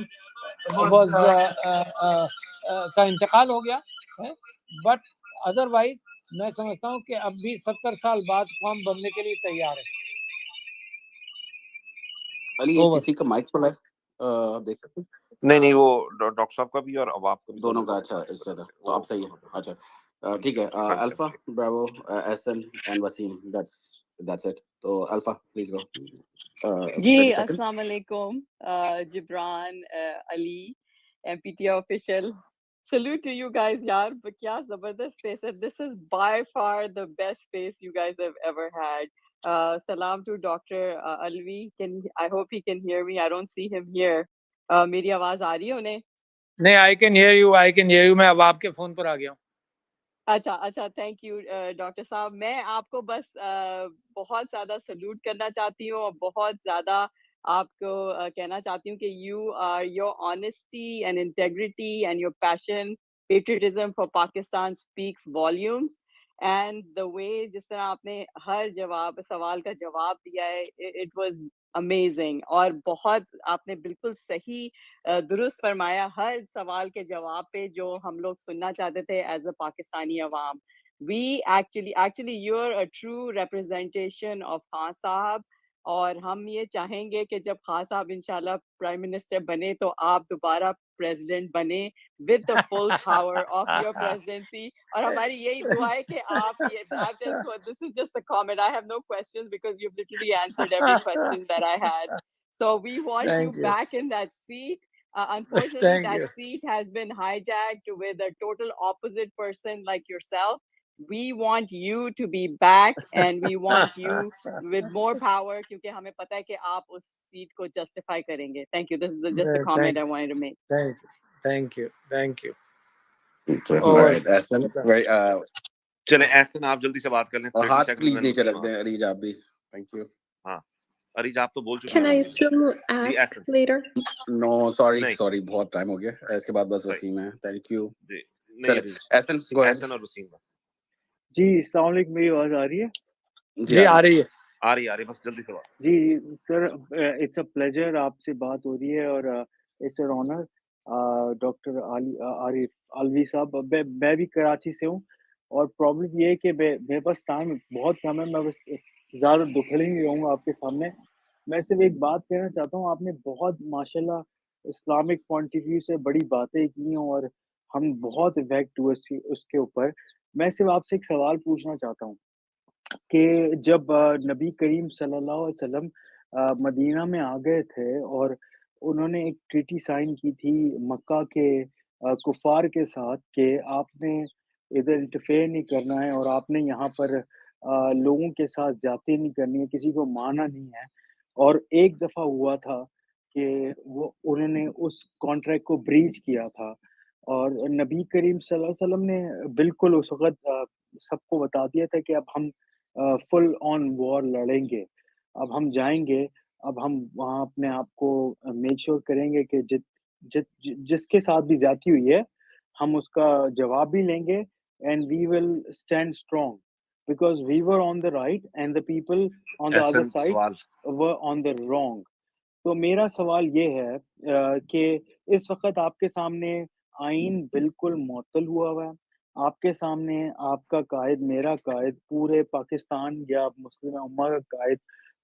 का इंतकाल हो गया है, बट अदरवाइज मैं समझता हूँ कि अब भी 70 साल बाद कौम बनने के लिए तैयार है। अली ये किसी का माइक खुला है, देख सकते हैं? नहीं वो डॉक्टर साहब का भी और अब आपका भी दोनों का। अच्छा इस तरह तो आप सही है। अच्छा ठीक है। Alpha, bravo, Ahsan and Waseem, that's it. तो अल्फा प्लीज गो। जी अस्सलाम वालेकुम Jibran, Ali, MPT official, salute to you guys यार, क्या जबरदस्त space है। This is by far the best space you guys have ever had. Salam to Dr. Alvi. I hope he can hear me. I don't see him here. मेरी आवाज आ रही है उन्हें? नहीं, I can hear you. मैं अब आपके फोन पर आ गया हूँ। अच्छा थैंक यू डॉक्टर साहब। मैं आपको बस बहुत ज़्यादा सल्यूट करना चाहती हूँ और बहुत ज़्यादा आपको कहना चाहती हूँ कि you are your honesty and integrity and your passion, patriotism for Pakistan speaks volumes, and the way जिस तरह आपने हर सवाल का जवाब दिया है, इट वाज अमेजिंग। और बहुत आपने बिल्कुल सही दुरुस्त फरमाया हर सवाल के जवाब पे जो हम लोग सुनना चाहते थे एज अ पाकिस्तानी अवाम। We actually you are a true representation of Khan साहब, और हम ये चाहेंगे कि जब खान साहब इंशाल्लाह प्राइम मिनिस्टर बने तो आप दोबारा प्रेसिडेंट बने with the full power of your presidency. और हमारी यही दुआ है कि आप ये this is just a comment, I have no questions because you have literally answered every question that I had. So we want you Thank you. back in that seat. Unfortunately, Thank that you. seat has been hijacked with a total opposite person like yourself. We want you to be back, and we want you with more power, क्योंकि हमें पता है कि आप उस सीट को justify करेंगे। Thank you. This is just a comment I wanted to make. Thank you. All right, Ahsan, very चले एहसन आप जल्दी से बात कर लें। हाथ प्लीज नीचे रख दें। अरीज आप भी। Thank you. हाँ अरीज आप तो बोल चुके Can I still ask later? No sorry बहुत टाइम हो गया। इसके बाद बस वसीम है। Thank you. चले एहसन गो अहेड। एहसन और वसीम जी अस्सलाम वालेकुम, मेरी आवाज आ रही है? जी आ रही है बस जल्दी से बात। जी सर, इट्स अ प्लेजर आपसे बात हो रही है और it's an honour. Doctor Arif Alvi sahab, मैं भी कराची से हूँ और प्रॉब्लम ये है कि मेरे पास टाइम बहुत कम है। मैं बस ज़्यादा दुखड़ी नहीं रहूँगा आपके सामने। मैं सिर्फ एक बात कहना चाहता हूँ, आपने बहुत माशाल्लाह इस्लामिक पॉइंट ऑफ व्यू से बड़ी बातें की हैं और हम बहुत इफेक्ट हुए उसके ऊपर। मैं सिर्फ आपसे एक सवाल पूछना चाहता हूँ कि जब नबी करीम सल्लल्लाहु अलैहि वसल्लम मदीना में आ गए थे और उन्होंने एक ट्रीटी साइन की थी मक्का के कुफ़ार के साथ कि आपने इधर इंटरफेयर नहीं करना है और आपने यहाँ पर लोगों के साथ ज़्यादती नहीं करनी है, किसी को मारना नहीं है। और एक दफ़ा हुआ था कि वो उन्होंने उस कॉन्ट्रैक्ट को ब्रीच किया था और नबी करीम सल्लल्लाहु अलैहि वसल्लम ने बिल्कुल उस वक़्त सबको बता दिया था कि अब हम फुल ऑन वॉर लड़ेंगे। अब हम जाएँगे, अब हम वहाँ अपने आप को मेक श्योर करेंगे कि जिसके साथ भी ज़्यादती हुई है, हम उसका जवाब भी लेंगे and we will stand strong because we were on the right and the people on the other side were on the wrong. तो मेरा सवाल ये है कि इस वक़्त आपके सामने आइन बिल्कुल मुअत्तल हुआ है। आपके सामने आपका कायद, मेरा कायद, पूरे पाकिस्तान या मुस्लिम उम्मा का कायद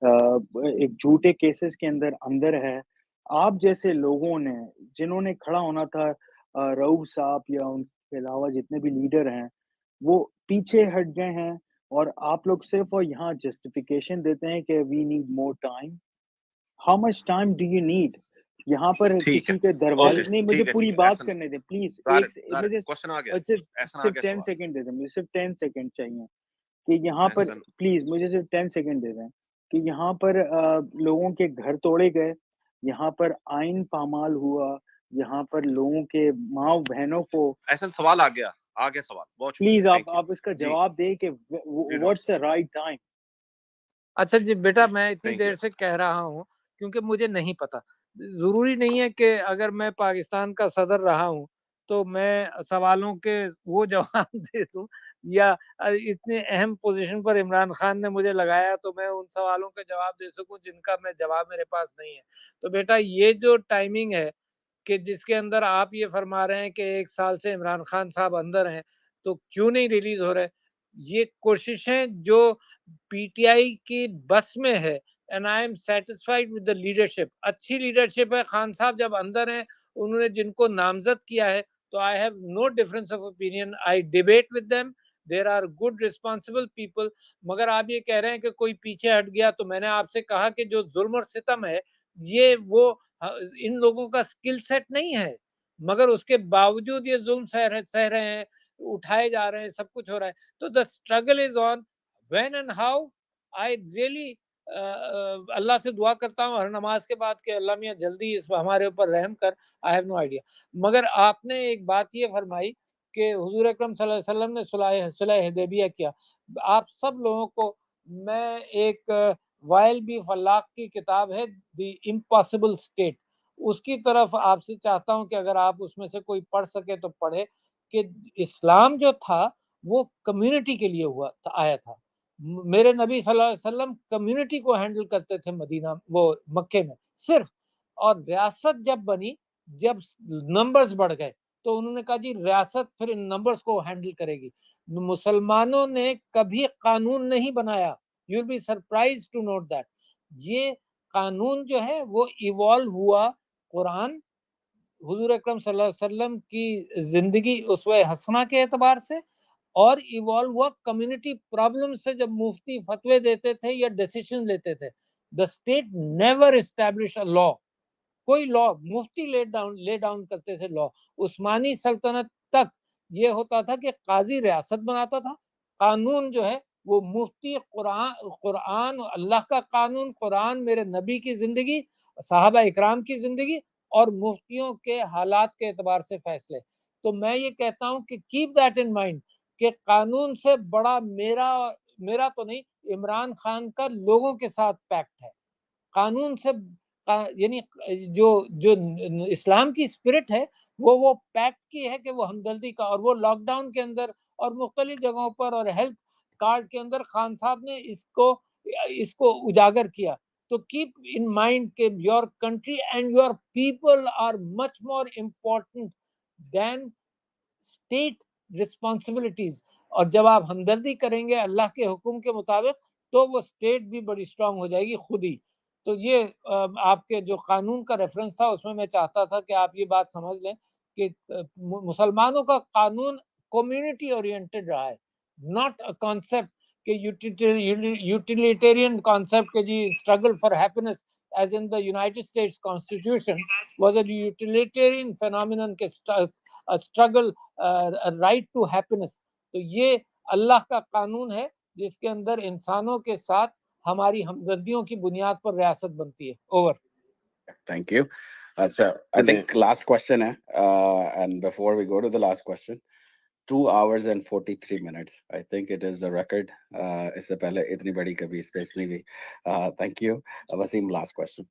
एक झूठे केसेस के अंदर है। आप जैसे लोगों ने जिन्होंने खड़ा होना था, रऊफ साहब या उनके अलावा जितने भी लीडर हैं, वो पीछे हट गए हैं और आप लोग सिर्फ और यहाँ जस्टिफिकेशन देते हैं कि we need more time. How much time do you need? यहाँ पर ठीक किसी है, के दरवाजे नहीं, मुझे ठीक है, पूरी ठीक है, बात ऐसा करने दें प्लीज। got एक it, got it. मुझे क्वेश्चन आ गया, सिर्फ ऐसा आ सिर्फ गया 10 सवाल। सेकंड दे दें, मुझे सिर्फ 10 सेकंड चाहिए कि यहाँ पर ऐसा प्लीज मुझे सिर्फ 10 सेकंड दे दें कि यहाँ पर लोगों के घर तोड़े गए, यहाँ पर आइन पामाल हुआ, यहाँ पर लोगों के माँ बहनों को ऐसा सवाल आ गया सवाल। बहुत प्लीज शुक्रिया, थैंक यू आप इसका जी, जवाब दें कि जी व्हाट्स द राइट टाइम। अच्छा जी बेटा, मैं इतनी थैंक यू। देर से कह रहा हूँ क्योंकि मुझे नहीं पता। ज़रूरी नहीं है कि अगर मैं पाकिस्तान का सदर रहा हूँ, तो मैं सवालों के वो जवाब दे दूँ या इतने अहम पोज़ीशन पर इमरान खान ने मुझे लगाया तो मैं उन सवालों के जवाब दे सकूँ जिनका मैं जवाब मेरे पास नहीं है। तो बेटा ये जो टाइमिंग है कि जिसके अंदर आप ये फरमा रहे हैं कि 1 साल से इमरान खान साहब अंदर हैं, तो क्यों नहीं रिलीज़ हो रहे? ये कोशिशें जो पीटीआई की बस में है and I am satisfied with the leadership. अच्छी लीडरशिप है। खान साहब जब अंदर हैं, उन्होंने जिनको नामज़द किया है, तो I have no difference of opinion. I debate with them. There are good responsible people. मगर आप ये कह रहे हैं कि कोई पीछे हट गया, तो मैंने आपसे कहा कि जो ज़ुल्म और सितम है, ये वो इन लोगों का स्किल सेट नहीं है। मगर उसके बावजूद ये ज़ुल्म सह रहे हैं, उठाए जा रहे हैं, सब कुछ हो रहा है। तो the struggle is on. When and how I really Allah से दुआ करता हूँ हर नमाज के बाद कि अल्लाह मियाँ जल्दी इस हमारे ऊपर रहम कर। I have no idea. मगर आपने एक बात ये फरमाई कि हुजूर अकरम सल्लल्लाहु अलैहि वसल्लम ने सुलह हुदैबिया किया। आप सब लोगों को मैं एक वाइल बी फल्लाक की किताब है द इम्पॉसिबल स्टेट, उसकी तरफ आपसे चाहता हूँ कि अगर आप उसमें से कोई पढ़ सके तो पढ़े कि इस्लाम जो था वो कम्युनिटी के लिए आया था। मेरे नबी सल्लल्लाहु अलैहि वसल्लम कम्युनिटी को हैंडल करते थे मदीना वो मक्के में सिर्फ। और रियासत जब बनी, जब नंबर्स बढ़ गए, तो उन्होंने कहा जी रियासत फिर इन नंबर्स को हैंडल करेगी। मुसलमानों ने कभी कानून नहीं बनाया। You will be surprised to note that. ये कानून जो है वो इवॉल्व हुआ कुरान, हुजूर अकरम सल्लल्लाहु अलैहि वसल्लम की जिंदगी उसवे हसना के एतबार से, और इवॉल्व हुआ कम्युनिटी प्रॉब्लम से जब मुफ्ती फतवे देते थे या डिसीजन लेते थे। The state never establish a law. कोई लॉ मुफ्ती ले डाउन करते थे लॉ। उस्मानी सल्तनत तक ये होता था कि काजी रियासत बनाता था। कानून जो है वो मुफ्ती, कुरान अल्लाह का कानून, कुरान मेरे नबी की जिंदगी, साहबा इकराम की जिंदगी और मुफ्तियों के हालात के एतबार से फैसले। तो मैं ये कहता हूँ कि कीप दैट इन माइंड कि कानून से बड़ा मेरा तो नहीं, इमरान खान का लोगों के साथ पैक्ट है। कानून से यानी जो जो इस्लाम की स्पिरिट है वो पैक्ट की है कि वो हमदर्दी का, और वो लॉकडाउन के अंदर और मुख्तलिफ जगहों पर और हेल्थ कार्ड के अंदर खान साहब ने इसको उजागर किया। तो कीप इन माइंड के your country and your people are much more important than state responsibilities. और जब आप हमदर्दी करेंगे अल्लाह के हुक्म के मुताबिक, तो वो स्टेट भी बड़ी स्ट्रांग हो जाएगी खुद ही। तो ये आपके जो कानून का रेफरेंस था उसमें मैं चाहता था कि आप ये बात समझ लें कि मुसलमानों का कानून कम्युनिटी ओरिएंटेड रहा है, नॉट अ कॉन्सेप्ट कि यूटिलिटेरियन कॉन्सेप्ट के जी struggle for happiness as in the United States Constitution was a utilitarian phenomenon के a struggle, a right to happiness। तो ये अल्लाह का कानून है जिसके अंदर इंसानों के साथ हमारी हमदर्दियों की बुनियाद पर रियासत बनती है। ओवर। Thank you. अच्छा, आई थिंक लास्ट क्वेश्चन है, and before we go to the last question, 2 hours and 43 minutes, I think it is the record। इससे पहले इतनी बड़ी कभी स्पेस नहीं हुई। Thank you Wasim, last question.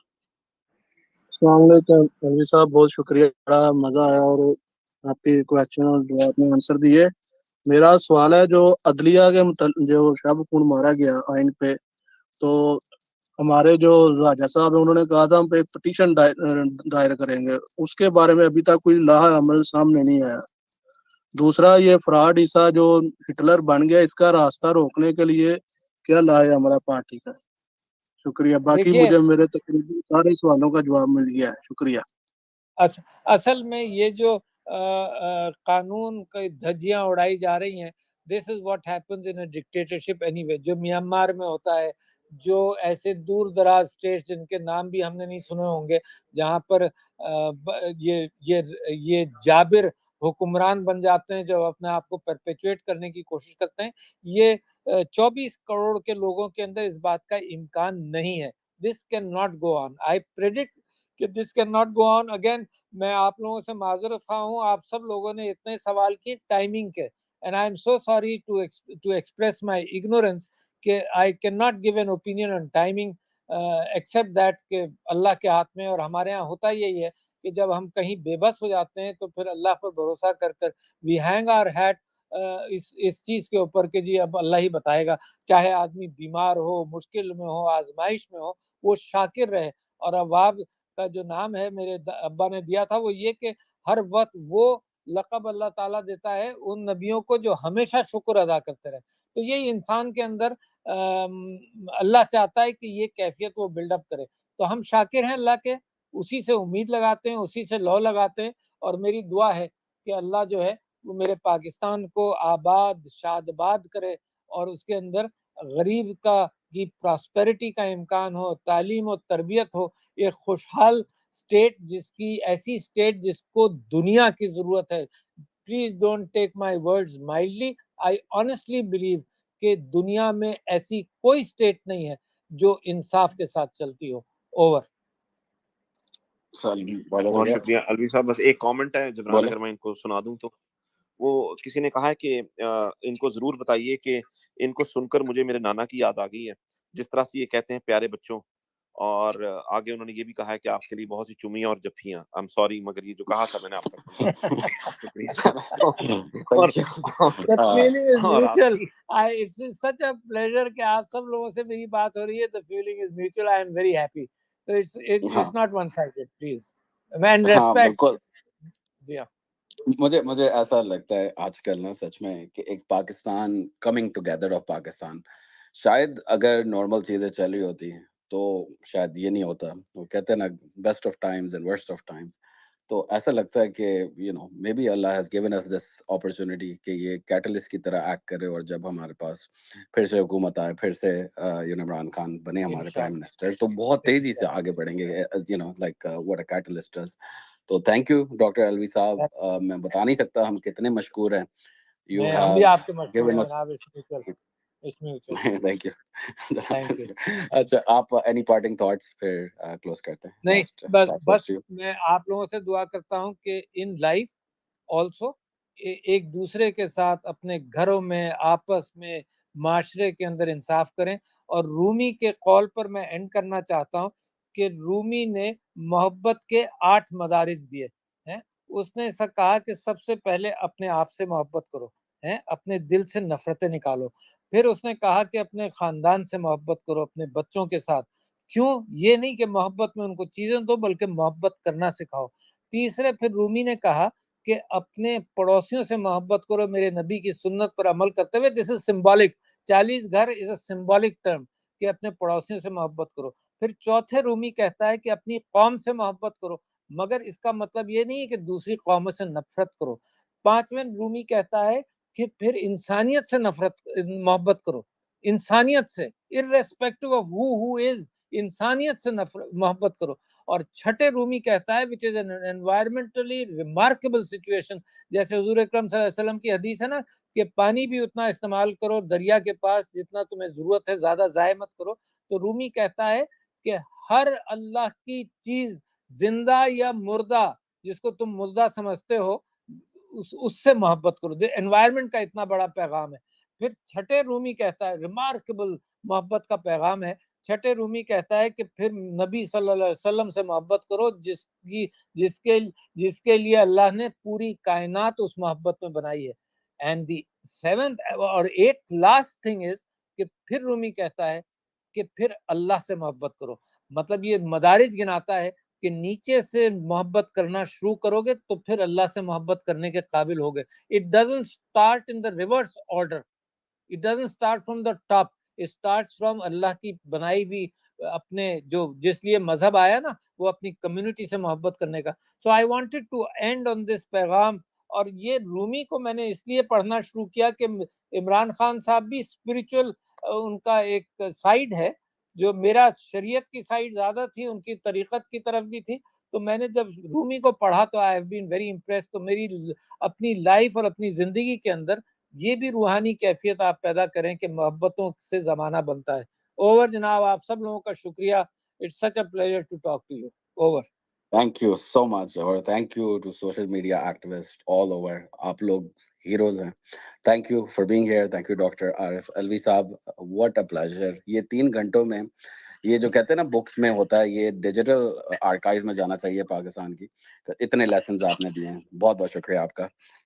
अस्सलाम वालेकुम अलवी साहब, बहुत शुक्रिया, बड़ा मज़ा आया और आपके क्वेश्चन और जो आपने आंसर दिए। मेरा सवाल है जो अदलिया के जो शब खून मारा गया आइन पे, तो हमारे जो राजा साहब है उन्होंने कहा था हम पे एक पटिशन दायर करेंगे, उसके बारे में अभी तक कोई लाह अमल सामने नहीं आया। दूसरा, ये फ्रॉड ईसा जो हिटलर बन गया, इसका रास्ता रोकने के लिए क्या लाह है हमारा पार्टी का? शुक्रिया। बाकी देखिए मुझे मेरे तकरीबन सारे सवालों का जवाब मिल गया है। शुक्रिया। असल में ये जो कानून की धज्जियां उड़ाई जा रही हैं, this is what happens in a dictatorship anyway. जो म्यांमार में होता है, जो ऐसे दूर दराज स्टेट्स जिनके नाम भी हमने नहीं सुने होंगे, जहां पर ये जाबिर हुक्मरान बन जाते हैं, जो अपने आप को परपेचुएट करने की कोशिश करते हैं। ये 24 करोड़ के लोगों के अंदर इस बात का इम्कान नहीं है। This can not go on. I predict कि this can not go on again. मैं आप लोगों से माजरत खा हूँ, आप सब लोगों ने इतने सवाल किए टाइमिंग के, and I am so sorry to express my ignorance कि I can not give an opinion on timing, except that कि अल्लाह के हाथ में। और हमारे यहाँ होता यही है कि जब हम कहीं बेबस हो जाते हैं तो फिर अल्लाह पर भरोसा कर कर वी हैंग आवर हैट इस चीज के ऊपर कि जी अब अल्लाह ही बताएगा। चाहे आदमी बीमार हो, मुश्किल में हो, आजमाइश में हो, वो शाकिर रहे। और अवाब का जो नाम है मेरे अब्बा ने दिया था, वो ये कि हर वक्त वो लक़ब अल्लाह ताला देता है उन नबियों को जो हमेशा शुक्र अदा करते रहे। तो यही इंसान के अंदर अल्लाह चाहता है कि ये कैफियत वो बिल्डअप करे। तो हम शाकिर हैं अल्लाह के, उसी से उम्मीद लगाते हैं, उसी से लौ लगाते हैं। और मेरी दुआ है कि अल्लाह जो है वो मेरे पाकिस्तान को आबाद शादबाद करे, और उसके अंदर गरीब की प्रॉस्पेरिटी का इम्कान हो, तालीम और तरबियत हो, एक खुशहाल स्टेट, ऐसी स्टेट जिसको दुनिया की जरूरत है। Please don't take my words mildly. I honestly believe कि दुनिया में ऐसी कोई स्टेट नहीं है जो इंसाफ के साथ चलती हो। ओवर। बहुत शुक्रिया अलवी साहब। बस एक कमेंट है जबरान, अगर मैं इनको सुना दूं तो। वो किसी ने कहा है कि इनको जरूर बताइए कि इनको सुनकर मुझे मेरे नाना की याद आ गई है, जिस तरह से ये कहते हैं प्यारे बच्चों। और आगे उन्होंने ये भी कहा है कि आपके लिए बहुत सी चुमियां और जफ्फियां। आई एम सॉरी, मगर ये जो कहा था मैंने आप तक शुक्रिया। The feeling is और mutual. आपकी It's such a pleasure कि आप सब लोगों से मेरी बात हो रही है। The feeling is mutual. I am very happy. So it's not one sided, please. And हाँ respect. बिल्कुल। जी हाँ। मुझे ऐसा लगता है आजकल ना सच में कि एक Pakistan coming together of Pakistan, शायद अगर नॉर्मल चीजें चल रही होती तो शायद ये नहीं होता। वो कहते हैं ना, best of times and worst of times. तो ऐसा लगता है कि maybe Allah has given us this opportunity कि ये कैटलिस्ट की तरह एक्ट करे, और जब हमारे पास फिर से हुकूमत आए, फिर से इमरान खान बने हमारे प्राइम मिनिस्टर, तो बहुत तेजी से आगे बढ़ेंगे, like what a catalyst does. तो thank you doctor Alvi sahab. मैं बता नहीं सकता हम कितने मशकूर हैं। यू हम भी हैव आपके मशहूर गिवन हैं अस जनाब। इसमें थैंक यू। Thank you. अच्छा, आप एनी पार्टिंग थॉट्स फिर क्लोज करते हैं। नहीं, लास्ट बस टू यू। मैं आप लोगों से दुआ करता हूँ कि इन लाइफ ऑल्सो एक दूसरे के साथ, अपने घरों में, आपस में, माशरे के अंदर इंसाफ करें। और रूमी के कॉल पर मैं एंड करना चाहता हूँ कि रूमी ने मोहब्बत के 8 मदारिज दिए हैं। उसने ऐसा कहा कि सबसे पहले अपने आप से मोहब्बत करो, हैं, अपने दिल से नफरतें निकालो। फिर उसने कहा कि अपने खानदान से मोहब्बत करो, अपने बच्चों के साथ। क्यों? ये नहीं कि मोहब्बत में उनको चीजें दो, बल्कि मोहब्बत करना सिखाओ। तीसरे फिर रूमी ने कहा कि अपने पड़ोसियों से मोहब्बत करो, मेरे नबी की सुन्नत पर अमल करते हुए। This is symbolic. 40 घर इज अ सिंबॉलिक टर्म कि अपने पड़ोसियों से मोहब्बत करो। फिर चौथे रूमी कहता है कि अपनी कौम से मोहब्बत करो, मगर इसका मतलब ये नहीं है कि दूसरी कौमों से नफरत करो। पांचवें रूमी कहता है कि फिर इंसानियत से मोहब्बत करो, इंसानियत से, इररेस्पेक्टिव ऑफ हु इज, इंसानियत से मोहब्बत करो। और छठे रूमी कहता है, which is an environmentally remarkable situation, जैसे हुजूर अकरम सल्लल्लाहु अलैहि वसल्लम की हदीस है ना, कि पानी भी उतना इस्तेमाल करो दरिया के पास जितना तुम्हें जरूरत है, ज्यादा जाय मत करो। तो रूमी कहता है कि हर अल्लाह की चीज, जिंदा या मुर्दा, जिसको तुम मुर्दा समझते हो, उससे मोहब्बत करो। एनवायरमेंट का इतना बड़ा पैगाम है। फिर छठे रूमी कहता है, रिमार्केबल मोहब्बत का पैगाम है। छठे रूमी कहता है कि फिर नबी सल्लल्लाहु अलैहि वसल्लम से मोहब्बत करो, जिसके जिसके लिए अल्लाह ने पूरी कायनात उस मोहब्बत में बनाई है। एंड दी सेवेंथ और एट लास्ट थिंग इज कि फिर रूमी कहता है कि फिर अल्लाह से मोहब्बत करो। मतलब ये मदारिज गिनाता है कि नीचे से मोहब्बत करना शुरू करोगे तो फिर अल्लाह से मोहब्बत करने के काबिल होगे। It doesn't start in the reverse order, it doesn't start from the top, it starts from Allah की बनाई हुई अपने जो जिस लिए मजहब आया ना, वो अपनी कम्युनिटी से मोहब्बत करने का। So I wanted to end on this पैगाम। और ये रूमी को मैंने इसलिए पढ़ना शुरू किया कि इमरान खान साहब भी स्पिरिचुअल, उनका एक साइड है, जो मेरा शरीयत की साइड ज्यादा थी, उनकी तरीकत की तरफ भी थी। तो मैंने जब रूमी को पढ़ा तो I have been very impressed. तो मेरी अपनी लाइफ और अपनी जिंदगी के अंदर ये भी रूहानी कैफियत आप पैदा करें कि मोहब्बतों से जमाना बनता है। ओवर जनाब, आप सब लोगों का शुक्रिया। It's such a pleasure to talk to you. Over. Thank you so much और thank you to social media activist all over. आप लोग हीरोज हैं। Thank you for being here. Thank you doctor Arif Alvi sahab, what a pleasure. ये 3 घंटों में, ये जो कहते हैं ना बुक्स में होता है, ये डिजिटल आर्काइव में जाना चाहिए पाकिस्तान की। इतने लेसन्स आपने दिए हैं, बहुत बहुत शुक्रिया आपका।